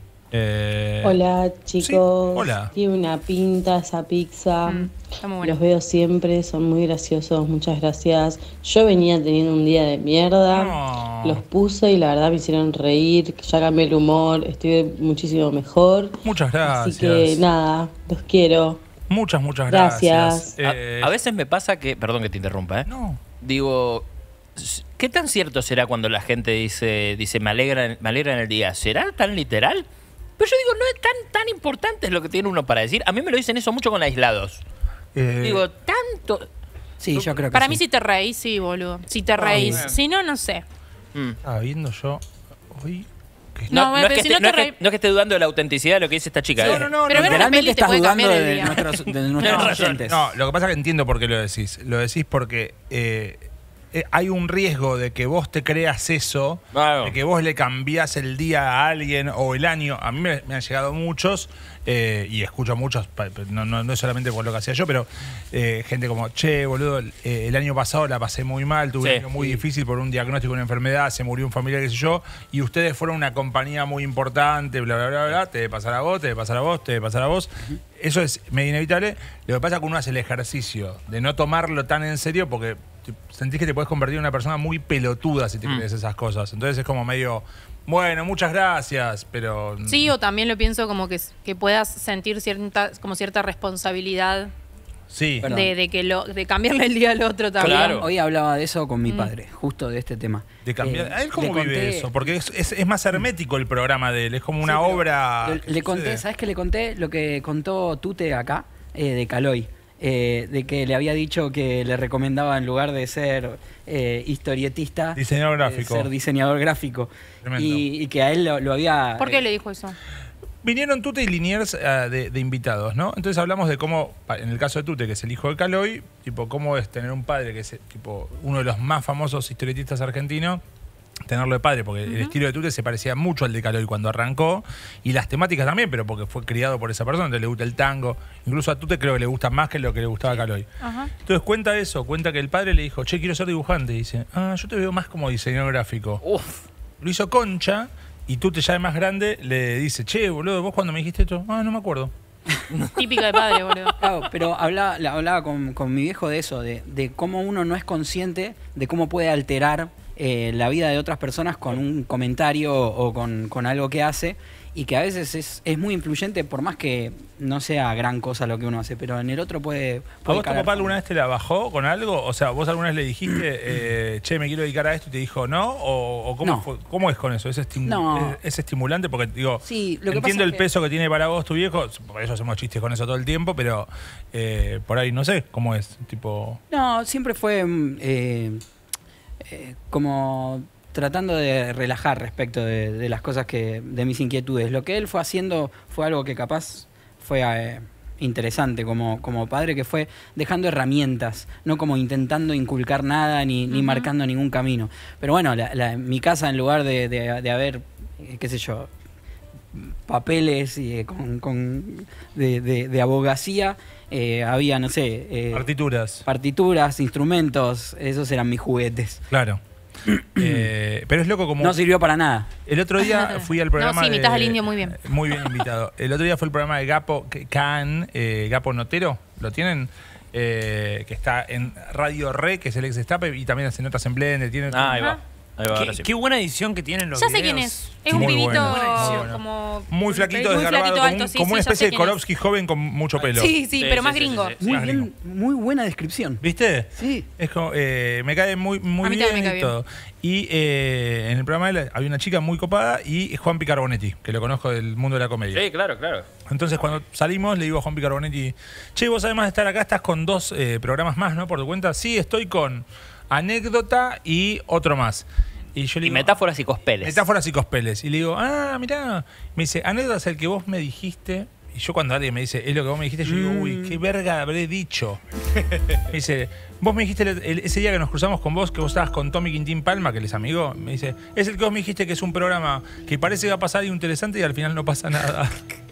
Eh, Hola chicos, sí, hola. tiene una pinta esa pizza, Mm, está muy bueno. los veo siempre, son muy graciosos, muchas gracias. Yo venía teniendo un día de mierda, No. los puse y la verdad me hicieron reír, ya cambié el humor, estoy muchísimo mejor. Muchas gracias. Así que nada, los quiero. Muchas, muchas gracias. Gracias. Eh, A, a veces me pasa que. Perdón que te interrumpa, ¿eh? No. Digo. ¿Qué tan cierto será cuando la gente dice, dice me alegra, me alegra en el día? ¿Será tan literal? Pero yo digo, no es tan, tan importante lo que tiene uno para decir. A mí me lo dicen eso mucho con aislados. eh, Digo, tanto. Sí, yo creo que Para sí. mí, si te reís, sí, boludo. Si te reís. bien. Si no, no sé. Mm. estaba viendo yo hoy. que- No, No, no, bueno, es que pero si esté, no no, es te que, reí- no es que esté dudando de la autenticidad de lo que dice esta chica. No, ¿eh? no, no, Pero no, ver una peli Literalmente te estás puede dudando cambiar el de día. nuestros, de nuestros Tienes razón. oyentes. No, lo que pasa es que entiendo por qué lo decís. Lo decís porque eh, eh, hay un riesgo de que vos te creas eso, Claro. de que vos le cambiás el día a alguien o el año. A mí me, me han llegado muchos eh, y escucho muchos, pa- no, no, no es solamente por lo que hacía yo, pero eh, gente como, che, boludo, el, eh, el año pasado la pasé muy mal, tuve Sí. un año muy difícil por un diagnóstico de una enfermedad, se murió un familiar, qué sé yo, y ustedes fueron una compañía muy importante, bla, bla, bla, bla, te debe pasar a vos, te debe pasar a vos, te debe pasar a vos. Eso es medio inevitable. Lo que pasa es que uno hace el ejercicio de no tomarlo tan en serio porque te- sentís que te puedes convertir en una persona muy pelotuda si te Mm. crees esas cosas. Entonces es como medio, bueno, muchas gracias, pero... Sí, o también lo pienso como que, que puedas sentir cierta, como cierta responsabilidad Sí. Perdón. de, de que lo, de cambiarle el día al otro también. Claro. Hoy hablaba de eso con mi Mm. padre, justo de este tema. De cambiar. Eh, ¿A él cómo le vive conté- eso? Porque es, es- es más hermético el programa de él, es como una Sí, pero obra... Le, que le conté, sucede. ¿sabes qué le conté? Lo que contó Tute acá, eh, de Caloy. Eh, de que le había dicho que le recomendaba en lugar de ser eh, historietista, Diseñador eh, gráfico. ser diseñador gráfico. Tremendo. Y, y que a él lo, lo había... ¿Por qué le dijo eso? Vinieron Tute y Liniers eh, de, de invitados, ¿no? Entonces hablamos de cómo, pa- en el caso de Tute, que es el hijo de Caloy, tipo, cómo es tener un padre que es tipo uno de los más famosos historietistas argentinos, tenerlo de padre, porque el estilo de Tute se parecía mucho al de Caloy cuando arrancó, y las temáticas también, pero porque fue criado por esa persona, entonces le gusta el tango. Incluso a Tute creo que le gusta más que lo que le gustaba a Caloy. Ajá. Entonces cuenta eso, cuenta que el padre le dijo, che, quiero ser dibujante. Y dice, ah, yo te veo más como diseñador gráfico. Uf. Lo hizo Concha, y Tute ya de más grande le dice, che, boludo, ¿vos cuando me dijiste esto? Ah, no me acuerdo. Típico de padre, boludo. Claro, pero hablaba, la- hablaba con, con mi viejo de eso, de, de cómo uno no es consciente de cómo puede alterar eh, la vida de otras personas con un comentario o con, con algo que hace, y que a veces es, es muy influyente por más que no sea gran cosa lo que uno hace, pero en el otro puede... ¿A puede vos tu calar papá fondo. alguna vez te la bajó con algo? O sea, ¿vos alguna vez le dijiste, eh, che, me quiero dedicar a esto y te dijo no? ¿O, o cómo, No. fue- cómo es con eso? ¿Es, estim- No. es, es estimulante? Porque, digo, Sí, lo que entiendo pasa el es que- peso que tiene para vos tu viejo, por eso hacemos chistes con eso todo el tiempo, pero eh, por ahí no sé cómo es. Tipo, No, siempre fue mm, eh, eh, como tratando de relajar respecto de, de las cosas que, de mis inquietudes. Lo que él fue haciendo fue algo que capaz fue eh, interesante como, como padre, que fue dejando herramientas, no como intentando inculcar nada ni, ni Ujú. marcando ningún camino. Pero bueno, la, la- mi casa, en lugar de, de, de haber, eh, qué sé yo, papeles y, eh, con, con- de, de- de abogacía, eh, había, no sé, eh, partituras. partituras, instrumentos, esos eran mis juguetes. Claro. Eh, pero es loco como... No sirvió para nada. El otro día fui al programa No, sí, imitas de- al indio muy bien. Muy bien invitado. El otro día fue el programa de Gapo Can, eh, Gapo Notero, ¿lo tienen? Eh, que está en Radio Re, que es el ex Destape, y también hace notas en Blender. Tiene Ah, ahí va. Ahí va, ahora Qué, sí. qué buena edición que tienen los Ya sé videos. quién es. Es Muy un pibito bueno, muy bueno. como... Muy flaquito, muy desgarbado, flaquito, como, alto, un- sí, como sí, una ya sé especie de quién es. Korovsky joven con mucho pelo. Sí, sí, pero más gringo. Muy Más bien, muy buena descripción. ¿Viste? Sí. Es como, eh, me cae muy, muy A mí bien también me cae y todo. Y eh, en el programa de él había una chica muy copada y Juan Picarbonetti, que lo conozco del mundo de la comedia. Sí, claro, claro. Entonces cuando salimos le digo a Juan Picarbonetti, che, vos además de estar acá estás con dos eh, programas más, ¿no? Por tu cuenta. Sí, estoy con Anécdota y otro más. Y yo le Y digo, metáforas y cospeles. Metáforas y cospeles. Y le digo, ah, mirá. Me dice, Anécdota es el que vos me dijiste. Y yo cuando alguien me dice, es lo que vos me dijiste, yo digo, uy, qué verga habré dicho. Me dice, vos me dijiste el- el- ese día que nos cruzamos con vos, que vos estabas con Tommy Quintín Palma, que les amigo, me dice, es el que vos me dijiste que es un programa que parece que va a pasar algo interesante y al final no pasa nada.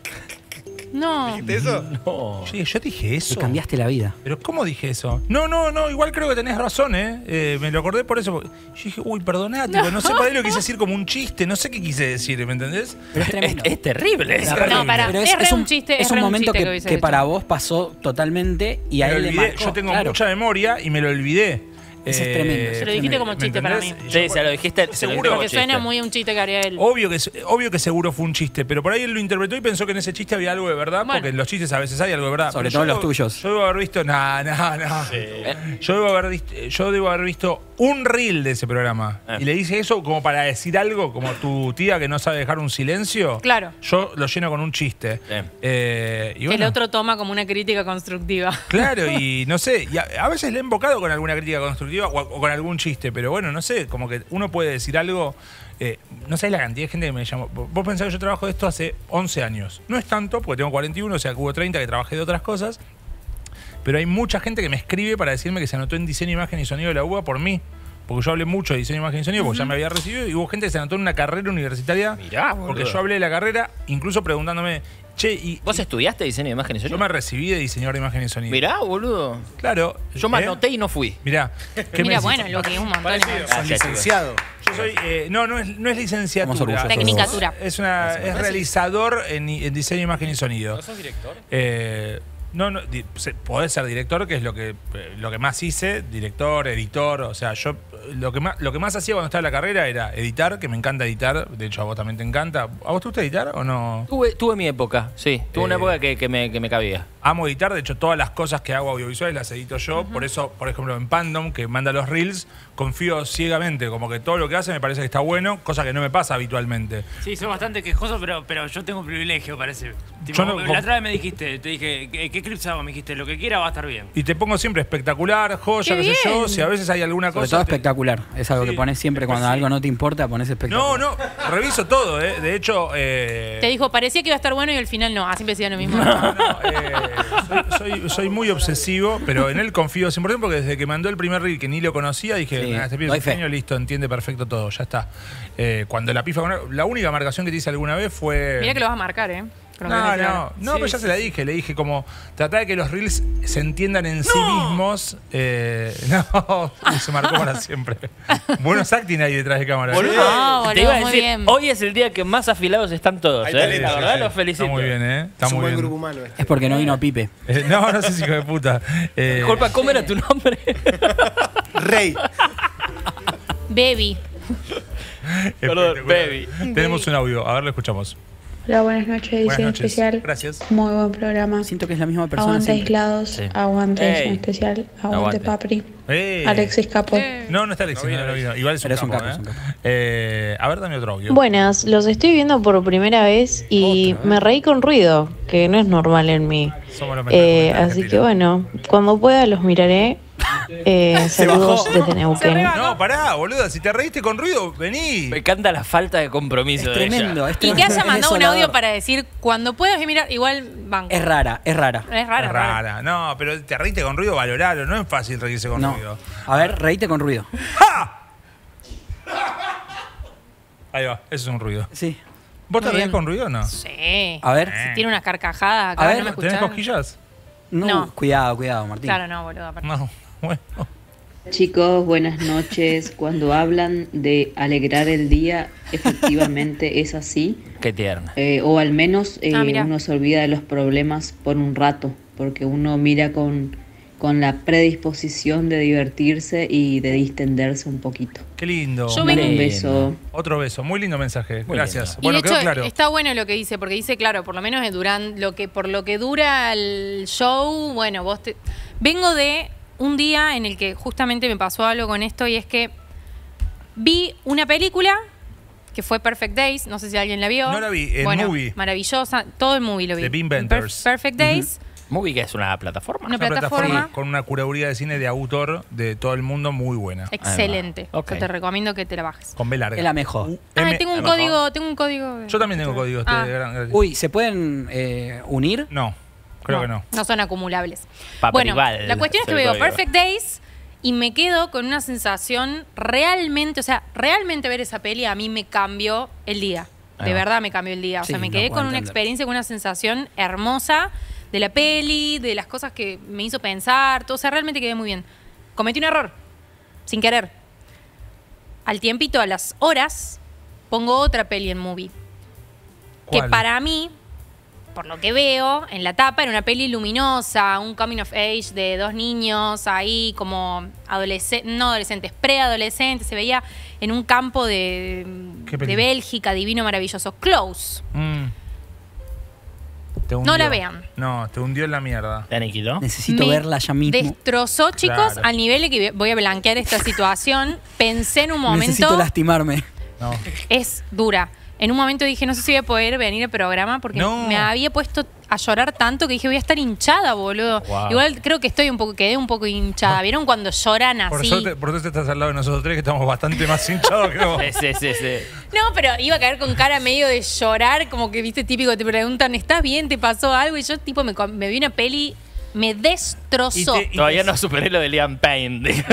No. ¿Dijiste eso? No. Yo, yo dije eso. Te cambiaste la vida. ¿Pero cómo dije eso? No, no, no, igual creo que tenés razón, ¿eh? Eh, me lo acordé por eso. porque Yo dije, uy, perdonate, No. pero no sé por ahí lo quise decir como un chiste, no sé qué quise decir, ¿me entendés? Pero es tremendo. Es terrible. Es eso. terrible. No, para, Pero es, re un chiste, es es un re momento chiste que, hubiese que hecho. para vos pasó totalmente y a Me lo él le olvidé. marcó. Yo tengo claro. mucha memoria y me lo olvidé. Eso es tremendo. Se lo dijiste como ¿me chiste para mí. entendés? Sí, se lo dijiste. Se lo dijiste Seguro. como Porque chiste. suena muy un chiste que haría él. Obvio que, obvio que seguro fue un chiste, pero por ahí él lo interpretó y pensó que en ese chiste había algo de verdad, Bueno. porque en los chistes a veces hay algo de verdad. Sobre Pero todo yo los debo- tuyos. Yo debo haber visto, no, no, no. Yo debo haber visto, yo debo haber visto un reel de ese programa. Eh. Y le dije eso como para decir algo, como tu tía que no sabe dejar un silencio. Claro. Yo lo lleno con un chiste. Sí. Eh, y Que bueno, el otro toma como una crítica constructiva. Claro, y no sé, y a, a veces le he invocado con alguna crítica constructiva o, o con algún chiste, pero bueno, no sé, como que uno puede decir algo, eh, no sé la cantidad de gente que me llamó. Vos pensás que yo trabajo de esto hace once años. No es tanto, porque tengo cuarenta y uno, o sea que hubo treinta que trabajé de otras cosas, pero hay mucha gente que me escribe para decirme que se anotó en diseño, imagen y sonido de la U B A por mí. Porque yo hablé mucho de diseño, imagen y sonido, porque ya me había recibido, y hubo gente que se anotó en una carrera universitaria. Mirá, porque boludo. yo hablé de la carrera, incluso preguntándome, che, y, ¿Vos estudiaste diseño de imagen y yo sonido? me recibí de diseñador de imagen y sonido. Mirá, boludo. Claro. Yo me ¿eh? anoté y no fui. Mirá. ¿qué Mira, me bueno, decís? lo que es un montón. Parecido. igual. Gracias, chicos. Licenciado. Yo soy, eh, no, no es, no es licenciatura. Estamos orgullosos. Tecnicatura. Es, una, es realizador en, en diseño, imagen y sonido. ¿No sos director? Eh, no, no, di- se- podés ser director, que es lo que, eh, lo que más hice, director, editor, o sea, yo lo que más, lo que más hacía cuando estaba en la carrera era editar, que me encanta editar, de hecho a vos también te encanta. ¿A vos te gusta editar o no? Tuve, tuve mi época, sí. Tuve una Eh, época que, que, me, que me cabía. Amo editar, de hecho todas las cosas que hago audiovisuales las edito yo, por eso, por ejemplo, en Pandom, que manda los reels, confío ciegamente, como que todo lo que hace me parece que está bueno, cosa que no me pasa habitualmente. Sí, soy bastante quejoso, pero, pero yo tengo un privilegio, parece. Tipo, Yo no- la otra vez me dijiste, te dije, ¿qué, qué clips hago? Me dijiste, lo que quiera va a estar bien. Y te pongo siempre espectacular, joya, ¡Qué qué sé yo, bien! si a veces hay alguna Sobre cosa... todo te- espectacular. Es algo Sí, que pones siempre cuando sí. algo no te importa, pones espectacular. No, no, reviso todo, ¿eh? De hecho... eh, Te dijo, parecía que iba a estar bueno y al final no. Ah, siempre decía lo mismo. no, eh, soy, soy, soy muy obsesivo, pero en él confío cien por ciento porque desde que mandó el primer reel que ni lo conocía, dije, Sí, "Nah, este pibe doy es un fe. genio, listo, entiende perfecto todo, ya está. Eh, cuando la pifa... La única marcación que te hice alguna vez fue... Mira que lo vas a marcar, ¿eh? Con lo que No, decís no, ahora. no, Sí, pero ya sí. se la dije, le dije como tratar de que los reels se entiendan en sí mismos. Eh, no, se marcó para siempre. Buenos acting ahí detrás de cámara. Boludo, No, te boludo, iba a muy decir, bien. hoy es el día que más afilados están todos, Hay ¿eh? talento, La sí, verdad sí. los felicito. Está muy bien, ¿eh? Está Es un muy buen bien. grupo humano este. Es porque no vino Pipe. Eh, no, no sé si hijo de puta. Eh, Disculpa, ¿cómo era tu nombre? Rey. Baby. Perdón, espectacular. baby. Tenemos un audio, a ver, lo escuchamos. Hola, buenas noches, edición Buenas noches. especial. Gracias. Muy buen programa. Siento que es la misma persona. Aguante siempre. aislados, Sí. aguante Ey. edición especial, aguante, Aguante. Papri. Eh. Alexis Capo. No, no está Alexis, no, no vino. Igual es un Pero es un capo, capo, ¿eh? es un capo. Eh, a ver, dame otro audio. Buenas, los estoy viendo por primera vez y me reí con ruido, que no es normal en mí. Somos los Eh, mejores así argentinos. que bueno, cuando pueda los miraré. Eh, saludos bajó. desde Neuquén. No, pará, boluda. Si te reíste con ruido, vení. Me encanta la falta de compromiso Es de ella. tremendo, es Y tremendo. que haya Es mandado un desolador. audio para decir, cuando puedas mirar, igual banco. Es rara, es rara. Es raro, Es raro. rara. No, pero te reíste con ruido, valoralo. No es fácil reírse con No. ruido. A ver, reíte con ruido. Ahí va, eso es un ruido. Sí. ¿Vos te Muy reís bien. con ruido o no? Sí. A ver. Si tiene una carcajada, acá A ver, no me ¿Tenés escuchás. cosquillas? No, No. cuidado, cuidado, Martín. Claro, no, boludo. aparte. No, bueno. Chicos, buenas noches. Cuando hablan de alegrar el día, efectivamente es así. Qué tierna. Eh, o al menos eh, Ah, mira. uno se olvida de los problemas por un rato, porque uno mira con, con la predisposición de divertirse y de distenderse un poquito. Qué lindo. Yo Un vengo- beso. Otro beso. Muy lindo mensaje. Muy Gracias. lindo. Bueno, y de quedó hecho, claro. está bueno lo que dice, porque dice, claro, por lo menos duran lo que, por lo que dura el show, bueno, vos te... Vengo de un día en el que justamente me pasó algo con esto y es que vi una película que fue Perfect Days, no sé si alguien la vio. No la vi, el bueno, movie. maravillosa, todo el movie lo vi. The Bean Per- Benders. Perfect Days, Movie que es una plataforma. una, Una plataforma, plataforma con una curaduría de cine de autor de todo el mundo muy buena. excelente. Ok. Yo te recomiendo que te la bajes. Con B larga. Es la mejor. Ay, M- tengo un ¿la mejor? código, tengo un código. Yo también tengo códigos. Ah. de gran- gracias. Uy, ¿se pueden eh, unir? No, creo que no. No son acumulables. Pa' bueno, privar la cuestión es que el veo código. Perfect Days y me quedo con una sensación realmente, o sea, realmente ver esa peli a mí me cambió el día. Ahí De va. verdad me cambió el día. O Sí, sea, me lo quedé puedo con una entender. experiencia, con una sensación hermosa de la peli, de las cosas que me hizo pensar, todo. O sea, realmente quedé muy bien. Cometí un error, sin querer. Al tiempito, a las horas, pongo otra peli en movie. Que ¿Cuál? para mí, por lo que veo, en la tapa era una peli luminosa, un coming of age de dos niños ahí como adolescentes, no adolescentes, preadolescentes, se veía en un campo de, ¿Qué peli? de Bélgica, divino, maravilloso. Close. Mm. Te No hundió. la vean. No, te hundió en la mierda. ¿Te aniquiló? Necesito Me verla ya mismo. Destrozó, chicos, Claro. al nivel de que voy a blanquear esta situación. Pensé en un Necesito momento, lastimarme. No. es dura. En un momento dije, no sé si voy a poder venir al programa porque No. me había puesto a llorar tanto que dije, voy a estar hinchada, boludo. Wow. Igual creo que estoy un poco, quedé un poco hinchada. ¿Vieron cuando lloran Por así? suerte, por suerte estás al lado de nosotros tres que estamos bastante más hinchados que vos. Sí, sí, sí, sí. No, pero iba a caer con cara medio de llorar, como que, viste, típico, te preguntan, ¿estás bien? ¿Te pasó algo? Y yo, tipo, me, com- me vi una peli, me destrozó. Y te- Todavía no superé lo de Liam Payne. Y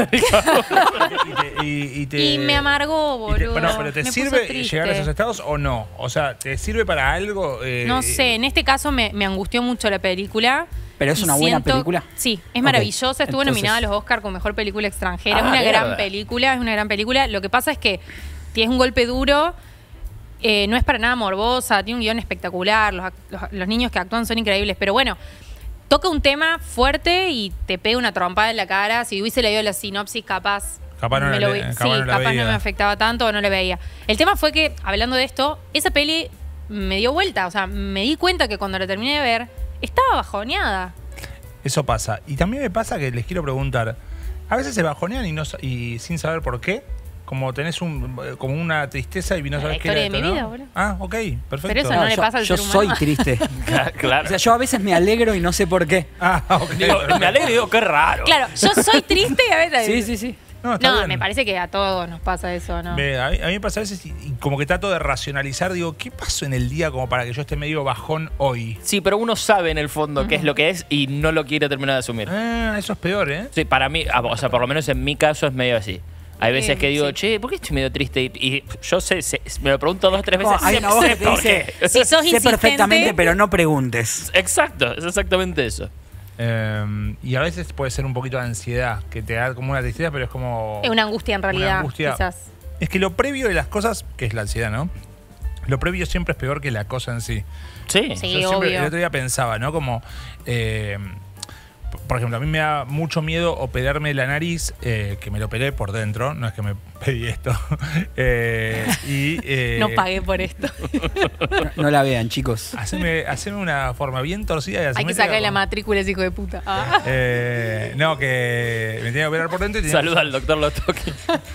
te- y- y te- Y me amargó, y te- boludo. bueno, pero ¿te Me puso sirve triste. llegar a esos estados o no? O sea, ¿te sirve para algo? Eh, No sé, en este caso me, me angustió mucho la película. ¿Pero es Y una buena siento- película? Sí, es Ok, maravillosa. Estuvo entonces- nominada a los Oscar como mejor película extranjera. Ah, es una mierda. gran película, es una gran película. Lo que pasa es que tiene un golpe duro. eh, no es para nada morbosa, tiene un guión espectacular. Los, ac- los, los niños que actúan son increíbles. Pero bueno, toca un tema fuerte y te pega una trompada en la cara. Si hubiese leído la sinopsis, capaz. Capaz no me la lo le- vi- capaz sí, no la capaz veía. no me afectaba tanto o no le veía. El tema fue que, hablando de esto, esa peli me dio vuelta. O sea, me di cuenta que cuando la terminé de ver, estaba bajoneada. Eso pasa. Y también me pasa que les quiero preguntar, a veces se bajonean y, no, sa- y sin saber por qué. Como tenés un, eh, como una tristeza y no La sabés qué historia era de esto, mi ¿no? vida, boludo. Ah, ok, perfecto. Pero eso no le yo, pasa al yo ser soy humano. triste. Claro. O sea, yo a veces me alegro y no sé por qué. Ah, ok. Digo, me alegro y digo, qué raro. Claro, yo soy triste y a veces. Sí, sí, sí. No, está No, bien. me parece que a todos nos pasa eso, ¿no? Me- a, mí, a mí me pasa a veces y, y como que trato de racionalizar, digo, ¿qué pasó en el día como para que yo esté medio bajón hoy? Sí, pero uno sabe en el fondo qué es lo que es y no lo quiere terminar de asumir. Ah, eso es peor, ¿eh? Sí, para mí, ah, o sea, por lo menos en mi caso es medio así. Hay veces Sí, que digo, sí. che, ¿por qué estoy medio triste? Y, y yo sé, sé- me lo pregunto dos o tres No, veces. hay sé- una voz sé que te por dice, qué. Si sos sé insistente- perfectamente, pero no preguntes. Exacto, es exactamente eso. Eh, y a veces puede ser un poquito de ansiedad, que te da como una tristeza, pero es como... Es una angustia en una realidad, angustia. quizás. Es que lo previo de las cosas, que es la ansiedad, ¿no? Lo previo siempre es peor que la cosa en sí. Sí. Sí, Yo siempre, obvio. el otro día pensaba, ¿no? Como, eh, p- por ejemplo, a mí me da mucho miedo operarme la nariz, eh, que me lo operé por dentro, no es que me pedí esto. Eh, y, eh, No pagué por esto. No, no la vean, chicos. Haceme, haceme una forma bien torcida y Hay que asimétrica sacarle la con- matrícula, ese hijo de puta. Ah. Eh, no, que me tenía que operar por dentro y tenía Saluda al doctor Lotoki.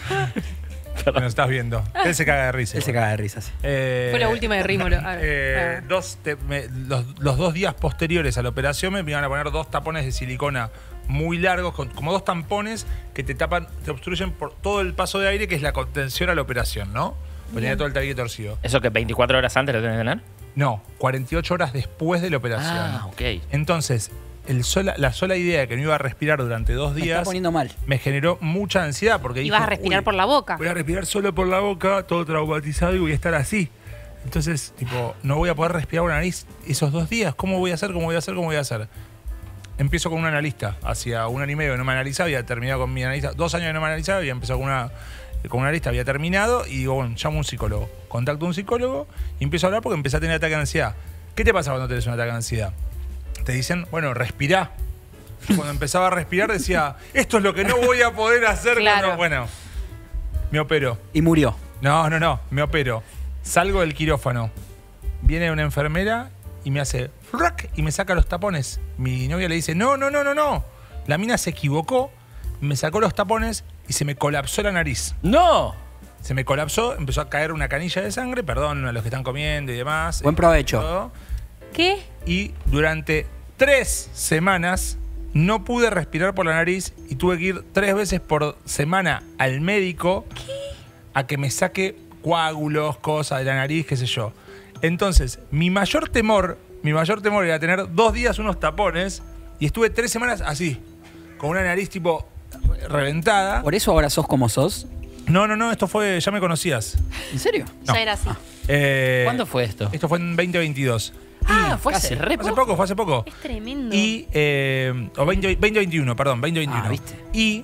que nos estás viendo. Él se caga de risa. Él se igual. caga de risa, sí. Eh, Fue la última de Rímolo. A ver. eh, Ah. dos te- me- los, los dos días posteriores a la operación me iban a poner dos tapones de silicona muy largos, con- como dos tampones que te tapan, te obstruyen por todo el paso de aire, que es la contención a la operación, ¿no? Porque tenía todo el tabique torcido. ¿Eso que veinticuatro horas antes lo tenés que tener? No, cuarenta y ocho horas después de la operación. Ah, ok. Entonces, el sola, la sola idea de que no iba a respirar durante dos Me días está poniendo mal. me generó mucha ansiedad porque Ibas dije, a respirar "Uy, por la boca. voy a respirar solo por la boca, todo traumatizado y voy a estar así. Entonces, tipo, no voy a poder respirar por la nariz esos dos días. ¿Cómo voy a hacer? ¿Cómo voy a hacer? ¿Cómo voy a hacer? empiezo con un analista. Hacía un año y medio que no me analizaba, había terminado con mi analista. Dos años que no me analizaba, había empezado con una, con un analista, había terminado. Y digo, bueno, llamo a un psicólogo. Contacto a un psicólogo y empiezo a hablar porque empecé a tener ataque de ansiedad. ¿Qué te pasa cuando tenés un ataque de ansiedad? Te dicen, bueno, respirá. Y cuando empezaba a respirar decía, esto es lo que no voy a poder hacer. Claro. Cuando, bueno, me opero. Y murió. No, no, no, me opero. Salgo del quirófano. Viene una enfermera y me hace ¡frac! Y me saca los tapones. Mi novia le dice, no, no, no, no, no. La mina se equivocó, me sacó los tapones y se me colapsó la nariz. ¡No! Se me colapsó, empezó a caer una canilla de sangre, perdón a los que están comiendo y demás. Buen provecho. Todo. ¿Qué? Y durante tres semanas no pude respirar por la nariz y tuve que ir tres veces por semana al médico a que me saque coágulos, cosas de la nariz, qué sé yo. Entonces, mi mayor temor, mi mayor temor era tener dos días unos tapones y estuve tres semanas así, con una nariz tipo reventada. ¿Por eso ahora sos como sos? No, no, no, esto fue, ya me conocías. ¿En serio? No. Ya era así. Eh, ¿Cuándo fue esto? Esto fue en veinte veintidós. Ah, fue hace re Hace poco, fue hace poco. Es tremendo. Y, eh, o veinte veintiuno, perdón, veinte veintiuno. Ah, ¿viste? Y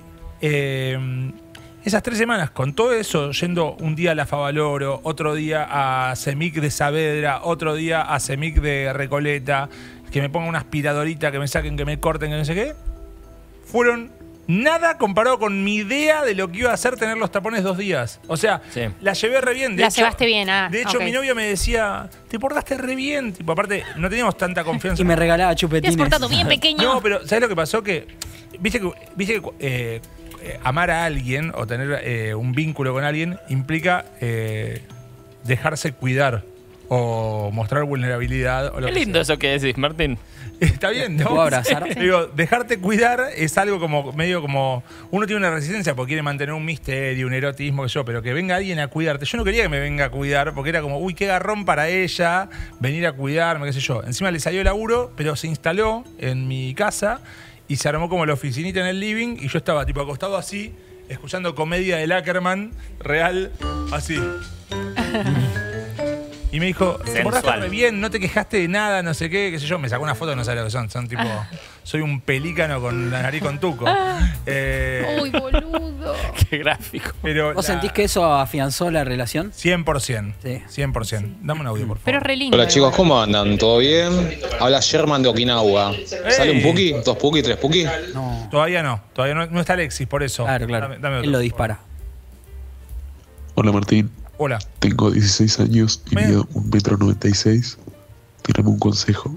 eh, esas tres semanas, con todo eso, yendo un día a la Favaloro, otro día a Semic de Saavedra, otro día a Semic de Recoleta, que me pongan una aspiradorita, que me saquen, que me corten, que no sé qué, fueron nada comparado con mi idea de lo que iba a hacer tener los tapones dos días. O sea, Sí. la llevé re bien. De La hecho, llevaste bien, ah. De hecho, ok. mi novio me decía, te portaste re bien. Tipo, aparte, no teníamos tanta confianza. Y me regalaba Te has chupetines. portado bien pequeño. No, pero ¿sabes lo que pasó? Que, viste que, viste que eh, eh, amar a alguien o tener eh, un vínculo con alguien implica eh, dejarse cuidar o mostrar vulnerabilidad. O lo Qué que lindo sea. eso que decís, Martín. Está bien, ¿Te ¿no? puedo abrazar? Sí. Digo, dejarte cuidar es algo como medio como. Uno tiene una resistencia porque quiere mantener un misterio, un erotismo, que yo, pero que venga alguien a cuidarte. Yo no quería que me venga a cuidar porque era como, uy, qué garrón para ella venir a cuidarme, qué sé yo. Encima le salió el laburo, pero se instaló en mi casa y se armó como la oficinita en el living y yo estaba tipo acostado así, escuchando comedia de Lackerman, real, así. Y me dijo, te portaste re bien, no te quejaste de nada, no sé qué, qué sé yo. Me sacó una foto, no sabes lo que son. Son tipo, soy un pelícano con la nariz con tuco. Eh, Uy, boludo. Qué gráfico. pero ¿Vos la- sentís que eso afianzó la relación? cien por ciento. Sí. cien por ciento. Dame un audio, por favor. Pero es re lindo. Hola chicos, ¿cómo andan? ¿Todo bien? Habla Sherman de Okinawa. ¿Sale un puki? ¿Dos puki? ¿Tres puki? No. Todavía no, todavía no, no está Alexis, por eso. Claro, claro. Dame, dame otro. Él lo dispara. Hola Martín, Hola. tengo dieciséis años y Ven. mido un metro noventa y seis. Tírame un consejo.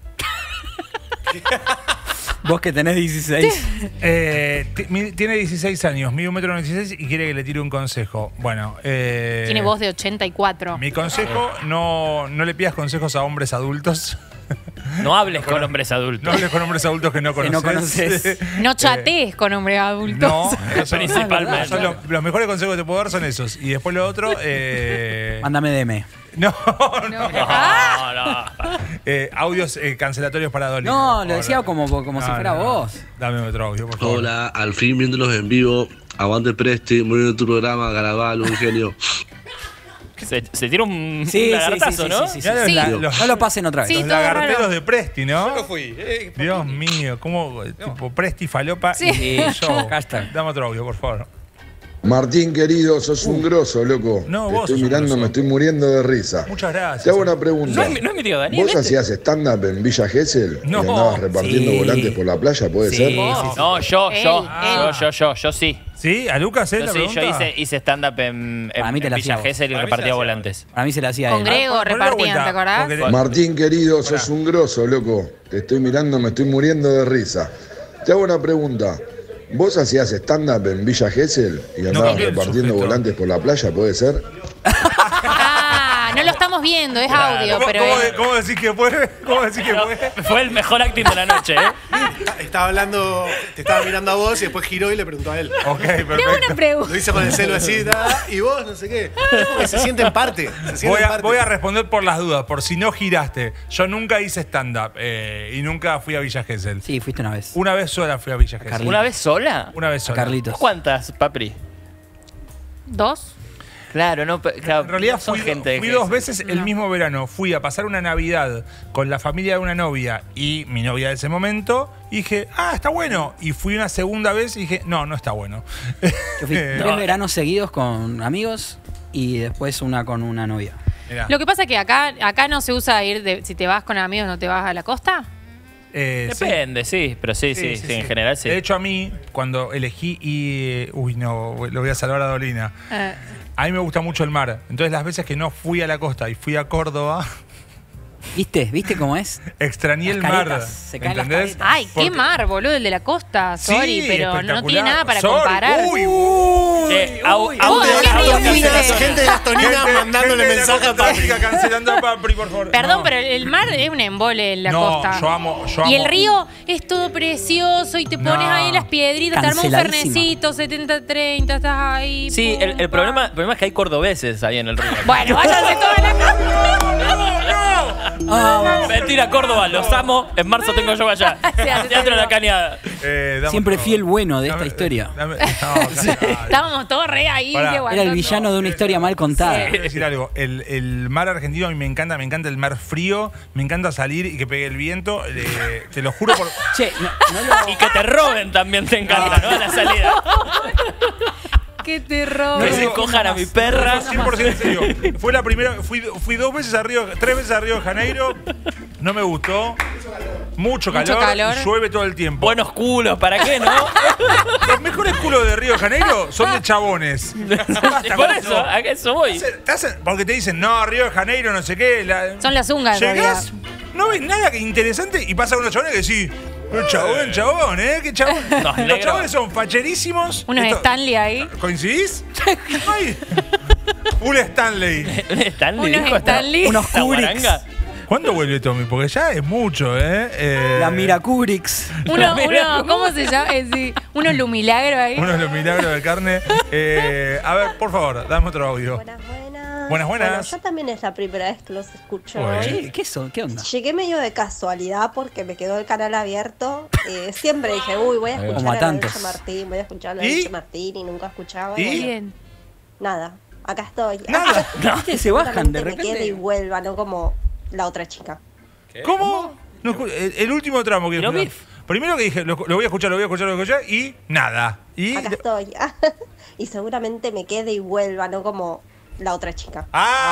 Vos que tenés dieciséis. Eh, ti- mi- tiene dieciséis años, mide un metro noventa y seis y quiere que le tire un consejo. Bueno, eh, Tiene voz de ochenta y cuatro. Mi consejo, no, no le pidas consejos a hombres adultos. No hables con hombres adultos. No hables con hombres adultos que no Que conoces. no conoces. No chatees con hombres adultos. No, eso- Principalmente. son los, los mejores consejos que te puedo dar son esos. Y después lo otro, eh, Mándame D M. no, No. No, no. eh, audios eh, cancelatorios para Dolly. No, por lo decía favor. como, como si No, fuera no, no. vos. Dame otro audio, por favor. Hola, al fin viéndolos en vivo. Aguante Presti, muy bien tu programa, Garabal, un genio. Se, se tira un, Sí, un sí, lagartazo, sí, sí, ¿no? sí, sí, Mirá sí. los- Sí. los- No lo pasen otra vez. Sí, Los todo lagarteros raro. de Presti, ¿no? Yo no fui. Eh, Dios mío, cómo tipo Presti, falopa Sí. y yo. Hashtag. Dame otro audio, por favor. Martín, querido, sos un grosso, loco. No, Te vos estoy sos un mirando, grosso. me estoy muriendo de risa. Muchas gracias. Te hago una pregunta. No es, mi- no es mi tío Daniel. ¿Vos este. hacías stand-up en Villa Gesell No. y andabas repartiendo Sí. volantes por la playa, puede Sí, ser? sí, sí. No, yo, Él, yo, él. yo, yo, yo, yo sí. ¿Sí? ¿A Lucas eh, Yo la sí, yo pregunta? hice, hice stand-up en, Para en, mí te en la Villa hacía vos. Gesell y Para mí se la repartía hacía volantes. Para mí se la hacía Con él. Grego Ponle la repartían, vuelta, ¿te acordás? porque- Martín, querido, sos un grosso, loco. Te estoy mirando, me estoy muriendo de risa. Te hago una pregunta. ¿Vos hacías stand-up en Villa Gesell y andabas cambié el repartiendo sujeto. volantes por la playa, puede ser? Ah, no lo estamos viendo, es audio, ¿Cómo, pero cómo, es- cómo decís que fue? ¿Cómo decís que fue? Fue el mejor acting de la noche, ¿eh? Estaba hablando, te estaba mirando a vos y después giró y le preguntó a él. Ok, Te hago perfecto. una pregunta. Lo hice con el celo así, ta, y vos, no sé qué. Porque se sienten parte. Se sienten Voy a, parte. voy a responder por las dudas, por si no giraste. Yo nunca hice stand-up eh, y nunca fui a Villa Gesell. Sí, fuiste una vez. Una vez sola fui a Villa Gesell. ¿Una vez sola? Una vez sola. Carlitos. ¿Cuántas, Papri? ¿Dos? Claro, no, claro, En realidad son fui, gente fui que- dos veces el mismo verano. Fui a pasar una Navidad con la familia de una novia y mi novia de ese momento. Y dije, ah, está bueno. Y fui una segunda vez y dije, no, no está bueno. Yo fui tres veranos seguidos con amigos y después una con una novia. Mirá. Lo que pasa es que acá, acá no se usa ir de, si te vas con amigos, no te vas a la costa. Eh, sí. Depende, sí, pero sí, sí, sí, en general sí. De hecho, a mí, cuando elegí y. Uy, no, lo voy a salvar a Dolina. Eh, A mí me gusta mucho el mar. Entonces, las veces que no fui a la costa y fui a Córdoba, ¿Viste? ¿Viste cómo es? extrañé Las el mar. caretas, se caen las ¿Entendés? Ay, qué Porque- mar, boludo, el de la costa. Sorry, Sí, pero no espectacular. tiene nada para Sorry. comparar. Uy, uy, Che, uy, au- uy. audio- ¿Vos a qué audio- río fuiste? Gente de las Toninas Gente- mandándole gente de la mensajes a Costa Papri. Rica cancelando a Papri, por favor. Perdón, No. pero el mar es un embole en la No, costa. yo amo- yo Y el amo- río es todo precioso y te pones No. ahí las piedritas, te arma un Canceladísima. fernecito, setenta treinta, estás ahí. Sí, el, el, pum, problema, el problema es que hay cordobeses ahí en el río. Bueno, váyanse toda la Mentira, Córdoba, los amo. En marzo tengo yo allá. Sí, hace Teatro de la tiempo. Cañada. Eh, dame Siempre otro. fui el bueno de esta Dame- historia. dame- no, claro. Estábamos todos re ahí. Pará. que Era el aguantando. villano de una historia mal contada. Quiero decir algo, el, el mar argentino a mí me encanta, me encanta el mar frío, me encanta salir y que pegue el viento, eh, te lo juro por... Che, no, no lo- Y que te roben también te encanta, ¿no? A la salida. Qué terror. Que se cojan a mi perra. cien por ciento en serio. Fue la primera, fui, fui dos veces a Río, tres veces a Río de Janeiro, no me gustó, mucho calor, Mucho calor. y llueve todo el tiempo. Buenos culos, ¿para qué, no? Los mejores culos de Río de Janeiro son de chabones. Basta Por con eso, a eso voy. Te hacen- porque te dicen, no, Río de Janeiro, no sé qué. la- Son las ungas, en Llegás, realidad. no ves nada que interesante y pasa unos chabones que sí. Un chabón, chabón, ¿eh? ¿Qué chabón? No, Los negro. chabones son facherísimos. Unos Esto- Stanley ahí. ¿Coincidís? Ay. Un Stanley. Stanley, Unos dijo esta- Stanley. Unos esta Kubrick. guaranga. ¿Cuándo vuelve Tommy? Porque ya es mucho, ¿eh? eh La Miracubrix. Uno, uno, ¿cómo se llama? Eh, sí, unos lumilagros ahí. Uno de los milagros de carne. Eh, a ver, por favor, dame otro audio. Buenas, buenas. Buenas, buenas. Bueno, yo también es la primera vez que los escucho Bueno. hoy. ¿Qué, qué, son? ¿Qué onda? Llegué medio de casualidad porque me quedó el canal abierto. Eh, siempre dije, uy, voy a Como escuchar a a la tantos. Lucha Martín, voy a escuchar a la ¿Y? Lucha Martín y nunca escuchaba. ¿Y? Y bueno, Bien. nada, acá estoy. Nada. ¿Viste? Se bajan de Seguramente me quede y repente. vuelva, no como la otra chica. ¿Cómo? No escu- el, el último tramo que ¿Y lo escuché. bif? Primero que dije, lo, lo voy a escuchar, lo voy a escuchar, lo voy a escuchar y nada. Y. Acá estoy. Y seguramente me quede y vuelva, no como la otra chica.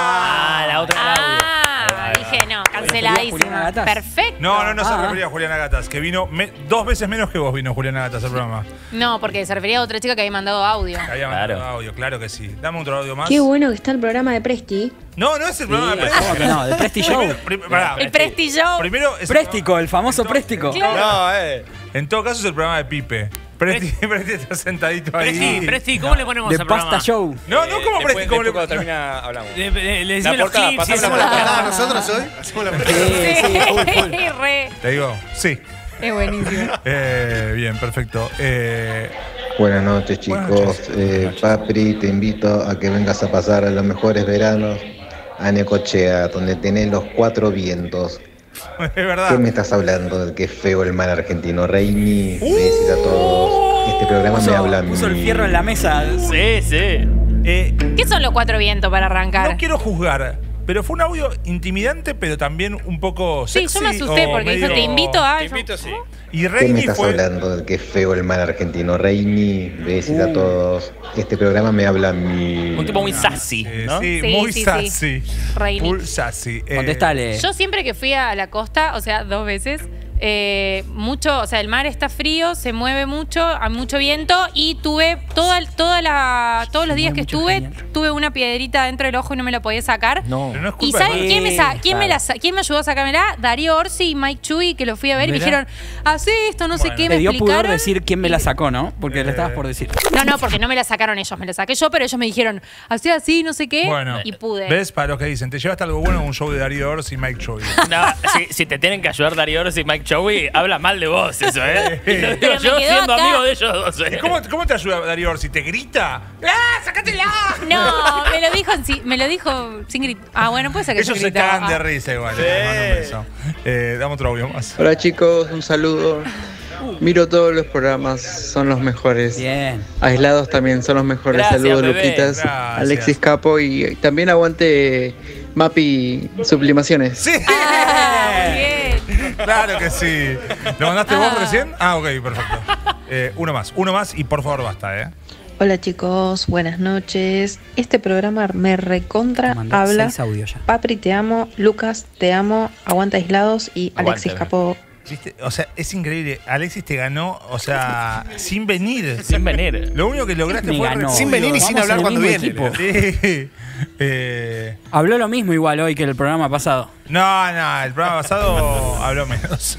Ah, la otra Ah, dije, no, Juliana canceladísima. Gatas. Perfecto. No, no, no se Ah. refería a Juliana Gatas, que vino me- dos veces menos que vos vino Juliana Gatas al programa. No, porque se refería a otra chica que había mandado audio. Que había Claro. mandado audio, claro que sí. Dame otro audio más. Qué bueno que está el programa de Presti. No, no es el programa de Sí, Presti. ¿cómo que no? De Presti Show. Primero- prim- pará. El Prestillo. Primero es Préstico, el famoso Préstico. Claro. No, eh. En todo caso es el programa de Pipe. Presti, Presti está sentadito ahí. Presti, Presti, ¿cómo le ponemos De al programa? Pasta Show. No, no, como Después- Presti, como después le cuando termina, hablamos. Le, le, le decimos La los portada, clips y pasame hacemos la la portada. Ah, nosotros hoy hacemos la Sí, presentación. sí, full, full. Sí, re. Te digo, sí. Es buenísimo. Eh, bien, perfecto. Eh, Buenas noches, Buenas chicos. noches. Eh, Papri, te invito a que vengas a pasar a los mejores veranos a Necochea, donde tenés los cuatro vientos. es ¿Qué verdad. me estás hablando? De qué feo el mar argentino. Reini, besitos a todos. Este programa me Puso, habla a mí. puso el fierro en la mesa. Sí, sí. Eh, ¿Qué son los cuatro vientos para arrancar? no quiero juzgar, pero fue un audio intimidante, pero también un poco Sí, sexy. yo me asusté o porque dijo, medio- te invito a... Te invito, sí. Y ¿Qué me Reini estás fue. hablando? De qué feo el mar argentino. Reini, besitos Uh. a todos. Este programa me habla a mí. Un tipo muy sassy, Eh, ¿no? sí, Sí, muy sí, sí. sassy. Reini. Full sassy. Eh, Contestale. Yo siempre que fui a la costa, o sea, dos veces, eh, mucho, o sea, el mar está frío, se mueve mucho, hay mucho viento y tuve toda, toda la, todos los Se días mueve que mucho, estuve, genial. tuve una piedrita dentro del ojo y no me la podía sacar. No. Pero no es ¿Y culpa de saben nadie. quién me, sa- quién, me Claro. la sa- quién me ayudó a sacármela? Darío Orsi y Mike Chuy, que lo fui a ver y me Mirá. dijeron, hacé esto, no sé Bueno. qué, Te me dio pudor explicaron. decir quién me la sacó, ¿no? Porque Eh. le estabas por decir. No, no, porque no me la sacaron ellos, me la saqué yo, pero ellos me dijeron, hacé así, no sé qué, Bueno, y pude. ¿ves? Para los que dicen, te llevaste algo bueno en un show de Darío Orsi y Mike Choi. No, si, si te tienen que ayudar Darío Orsi y Mike Chowie, habla mal de vos eso, ¿eh? Y lo digo Pero me yo quedó siendo acá. amigo de ellos dos, ¿eh? ¿Cómo, ¿Cómo te ayuda Darío Orsi? ¿Te grita? ¡Ah, sácatela! No, me lo dijo, en sí- me lo dijo sin gritar. Ah, bueno, puede ser que Ellos yo se gritaba. cagan de Ah. risa igual. Les mando un beso. Eh, dame otro audio más. Hola chicos, un saludo. Miro todos los programas, son los mejores. Bien. Aislados también son los mejores. Gracias, Saludos, bebé. Luquitas, Gracias. Alexis Capo y también aguante Mapi Sublimaciones. ¡Sí! Ah, muy bien. Claro que sí. ¿Lo mandaste vos recién? Ah, ok, perfecto. Eh, uno más, uno más y por favor basta, ¿eh? Hola chicos, buenas noches. Este programa me recontra Mandé habla. seis audios ya. Papri, te amo. Lucas, te amo. Aguanta Aislados y Alexis Aguante. Capo. ¿Viste? O sea, es increíble. Alexis te ganó, o sea, sin venir. Sin venir. Lo único que lograste Me fue ganó. Sin venir y sin Vamos hablar en el cuando mismo viene. equipo. Sí. Eh, Habló lo mismo igual hoy que el programa pasado. no, no, el programa pasado habló menos.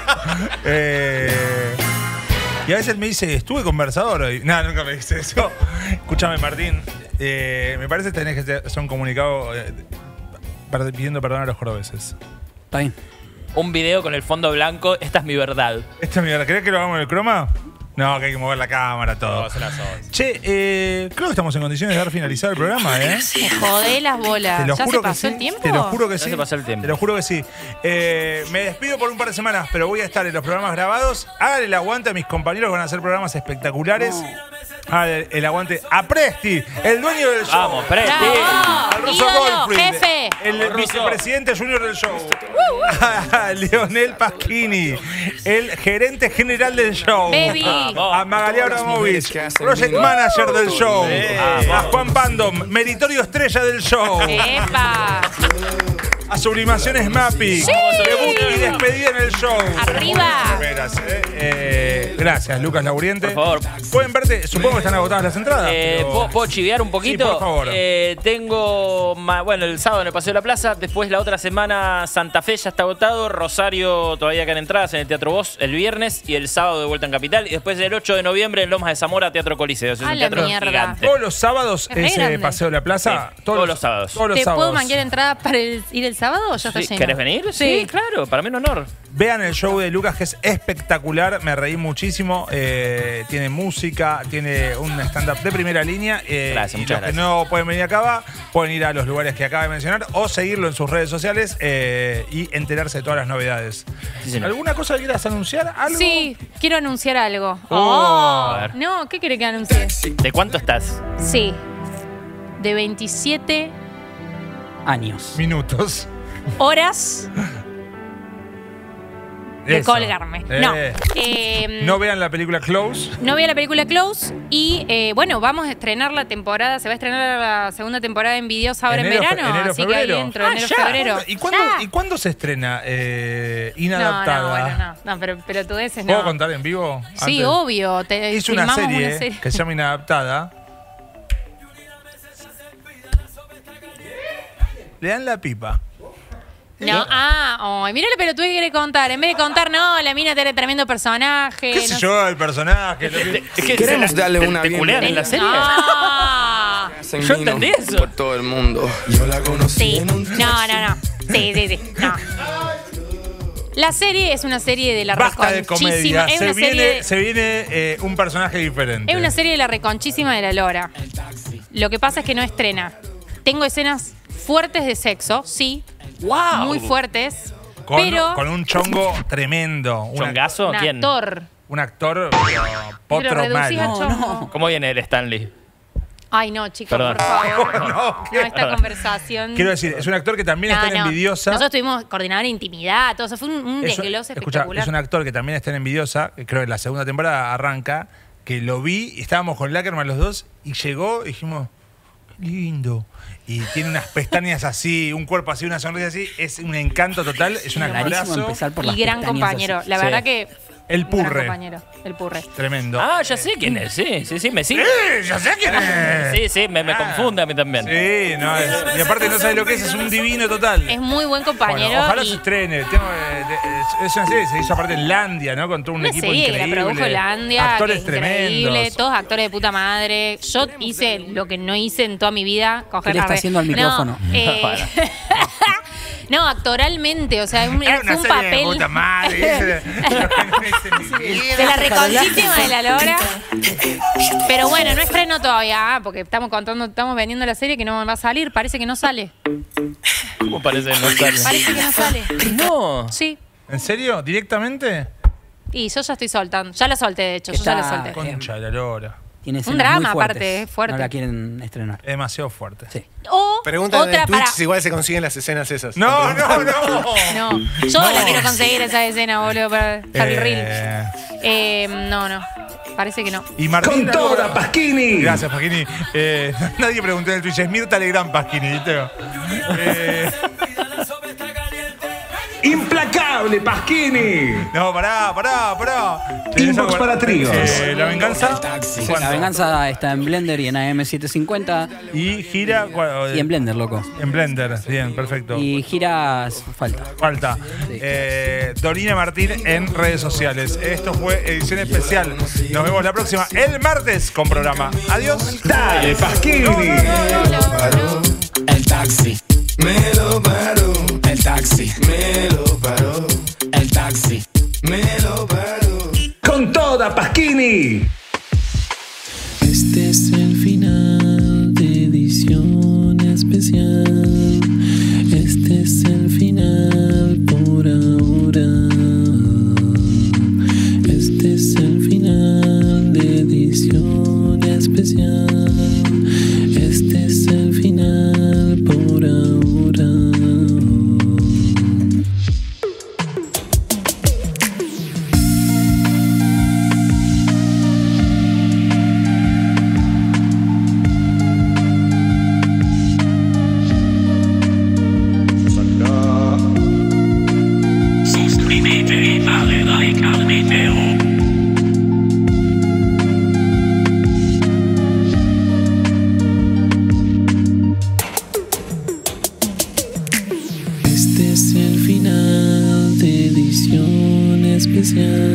eh, y a veces me dice, estuve conversador hoy. No, nunca me dice eso. Escúchame, Martín. eh, me parece que tenés que hacer un comunicado eh, per- pidiendo perdón a los cordobeses. Está bien. Un video con el fondo blanco, esta es mi verdad. Esta es mi verdad. ¿Querés que lo hagamos en el croma? No, que hay que mover la cámara, todo. No, son las once. Che, eh, creo que estamos en condiciones de dar finalizado el programa, ¿eh? Me jodé las bolas. Te lo ¿Ya juro se que pasó sí. el tiempo? Te lo juro que Ya sí. se pasó el tiempo. Te lo juro que sí. Eh, me despido por un par de semanas, pero voy a estar en los programas grabados. Háganle el aguante a mis compañeros que van a hacer programas espectaculares. Háganle el aguante a Presti, el dueño del show. Vamos, Presti. ¡Bravo! Al ruso ¡Ídolo, Goldfried, jefe! el Ruso. vicepresidente junior del show. A Leonel Pasquini, el gerente general del show. Baby. A Magali Abramovich, project manager del show. A Juan Pandom, meritorio estrella del show. ¡Epa! A Sublimaciones Mapi. Sí. Debut y despedida en el show. ¡Arriba! Gracias, eh. Eh, gracias, Lucas Lauriente. Por favor. Pueden verte, supongo que están agotadas las entradas. Eh, pero- ¿puedo, puedo chivear un poquito? Sí, por favor. Eh, tengo, ma- bueno, el sábado en el Paseo de la Plaza, después la otra semana Santa Fe ya está agotado, Rosario todavía quedan entradas en el Teatro Voz el viernes y el sábado de vuelta en Capital y después el ocho de noviembre en Lomas de Zamora, Teatro Coliseo. Eso es A un la teatro mierda. gigante. Todos los sábados Es re ese grande. Paseo de la Plaza. Sí, todos los sábados. Todos los ¿Te puedo sábados. manguear entradas para el- ir el sábado o ya está Sí, lleno? ¿Querés venir? Sí. Sí. claro, para mí un honor. Vean el show de Lucas, que es espectacular. Me reí muchísimo. Eh, tiene música, tiene un stand-up de primera línea. Eh, Gracias, y muchas los que gracias. no pueden venir acá, va, pueden ir a los lugares que acaba de mencionar o seguirlo en sus redes sociales eh, y enterarse de todas las novedades. Sí, señor. ¿Alguna cosa que quieras anunciar? ¿Algo? Sí, quiero anunciar algo. Oh. A ver. No, ¿qué quiere que anuncie? ¿De cuánto estás? Sí. De veintisiete Años. Minutos. horas de Eso. colgarme. Eh. No. Eh, No vean la película Close. No vi la película Close y eh, bueno, vamos a estrenar la temporada, se va a estrenar la segunda temporada de Envidiosa ahora Enero, en fe- verano, enero, así que ahí febrero. dentro, Ah, enero, ya. febrero. ¿Y cuándo, Ya. ¿Y cuándo se estrena eh, No, Inadaptada? no, bueno, no, no, pero pelotudeces ¿Puedo no. contar en vivo? Sí, Antes. obvio, te Hice una filmamos serie, una serie. que se llama Inadaptada. Le dan la pipa. No, ah, ay, mirá la pelotude que quiere contar. En vez de contar, no, la mina tiene tremendo personaje. ¿Qué sé no yo, el personaje? lo que- Es que Queremos se la- darle te- una te culean en la bienvenida. serie. Ah, Hacen Yo vino entendí eso. por todo el mundo. Yo la conocí sí, en un no, no, no. Sí, sí, sí. No. La serie es una serie de la Basta de reconchísima. comedia. Es Se una viene, serie, se viene eh, un personaje diferente. es una serie de la reconchísima de la Lora. Lo que pasa es que no estrena. Tengo escenas fuertes de sexo, sí. ¡Wow! Muy fuertes. con, pero con un chongo tremendo. Un ac- ¿Chongazo? un ¿Quién? actor. Un actor pero Pero potro reducís a mal. chongo. ¿Cómo viene el Stanley? Ay, no, chicos, Perdón. por favor. No, No, ¿qué? esta conversación. Quiero decir, es un actor que también No, está en no. Envidiosa. Nosotros tuvimos coordinador de intimidad, todo eso. Fue un, un Es un- desglose escucha, espectacular. es un actor que también está en Envidiosa, que creo que la segunda temporada arranca, que lo vi, y estábamos con Lackerman los dos, y llegó y dijimos, qué lindo. Y tiene unas pestañas así, un cuerpo así, una sonrisa así, es un encanto total, es un Rarísimo actorazo. empezar por las Y gran pestañas compañero. así. La Sí. verdad que. El un gran purre. compañero. El purre. Tremendo. Ah, ya sé quién es, sí, sí, sí, me sigue. ¡Eh! ¡Ya sé quién es! Sí, sí, me, me Ah. confunde a mí también. Sí, no, es- y aparte no sabes lo que es, es un divino total. Es muy buen compañero. Bueno, ojalá y se estrene. Tengo, eh, de- es- es una serie, se hizo aparte en Landia, ¿no? Con todo un una equipo serie que increíble. la produjo Landia, Actores que es increíble, tremendos. todos actores de puta madre. Yo hice lo que no hice en toda mi vida, coger ¿Qué le la está re- haciendo al micrófono? No, eh, Para. no, actoralmente, o sea, es un, Era fue una un serie papel de puta madre. de la reconchísima de la Lora. Pero bueno, no estreno todavía, ah, porque estamos contando, estamos vendiendo la serie que no va a salir, parece que no sale. ¿Cómo parece que no sale? Parece que no sale. No. Sí. ¿En serio? ¿Directamente? Y yo ya estoy soltando. Ya la solté, de hecho. Yo ya la solté. Concha de la lora. Tiene Un drama, aparte, es fuerte. No la quieren estrenar. Es demasiado fuerte. Sí. O Preguntan otra en Twitch para... si igual se consiguen las escenas esas. No, no, no. No, yo No. la quiero conseguir esa escena, boludo, para Harry Eh, Reels. Eh, no, no. Parece que no. Y Martín, Con toda, Pasquini. Gracias, Pasquini. Eh, nadie preguntó en el Twitch. Es Mirta Legrand, Pasquini, ¿viste? Eh, Implacable, Pasquini. no, pará, pará, pará. Inbox para tríos. Eh, la venganza. La venganza está en Blender y en A M setecientos cincuenta. Y gira. Y en Blender, loco. En Blender, bien, perfecto. Y gira falta. Falta. Eh, Dorina Martín en redes sociales. Esto fue edición especial. Nos vemos la próxima, el martes, con programa. Adiós. Dale, Pasquini. No, no, no, no. El taxi me lo paró. El taxi me lo paró. El taxi me lo paró. Con toda, Pasquini. Este es el final de edición especial. Este es el final por ahora. Este es el final de edición especial. Este es el final por ahora. Este es el final de edición especial.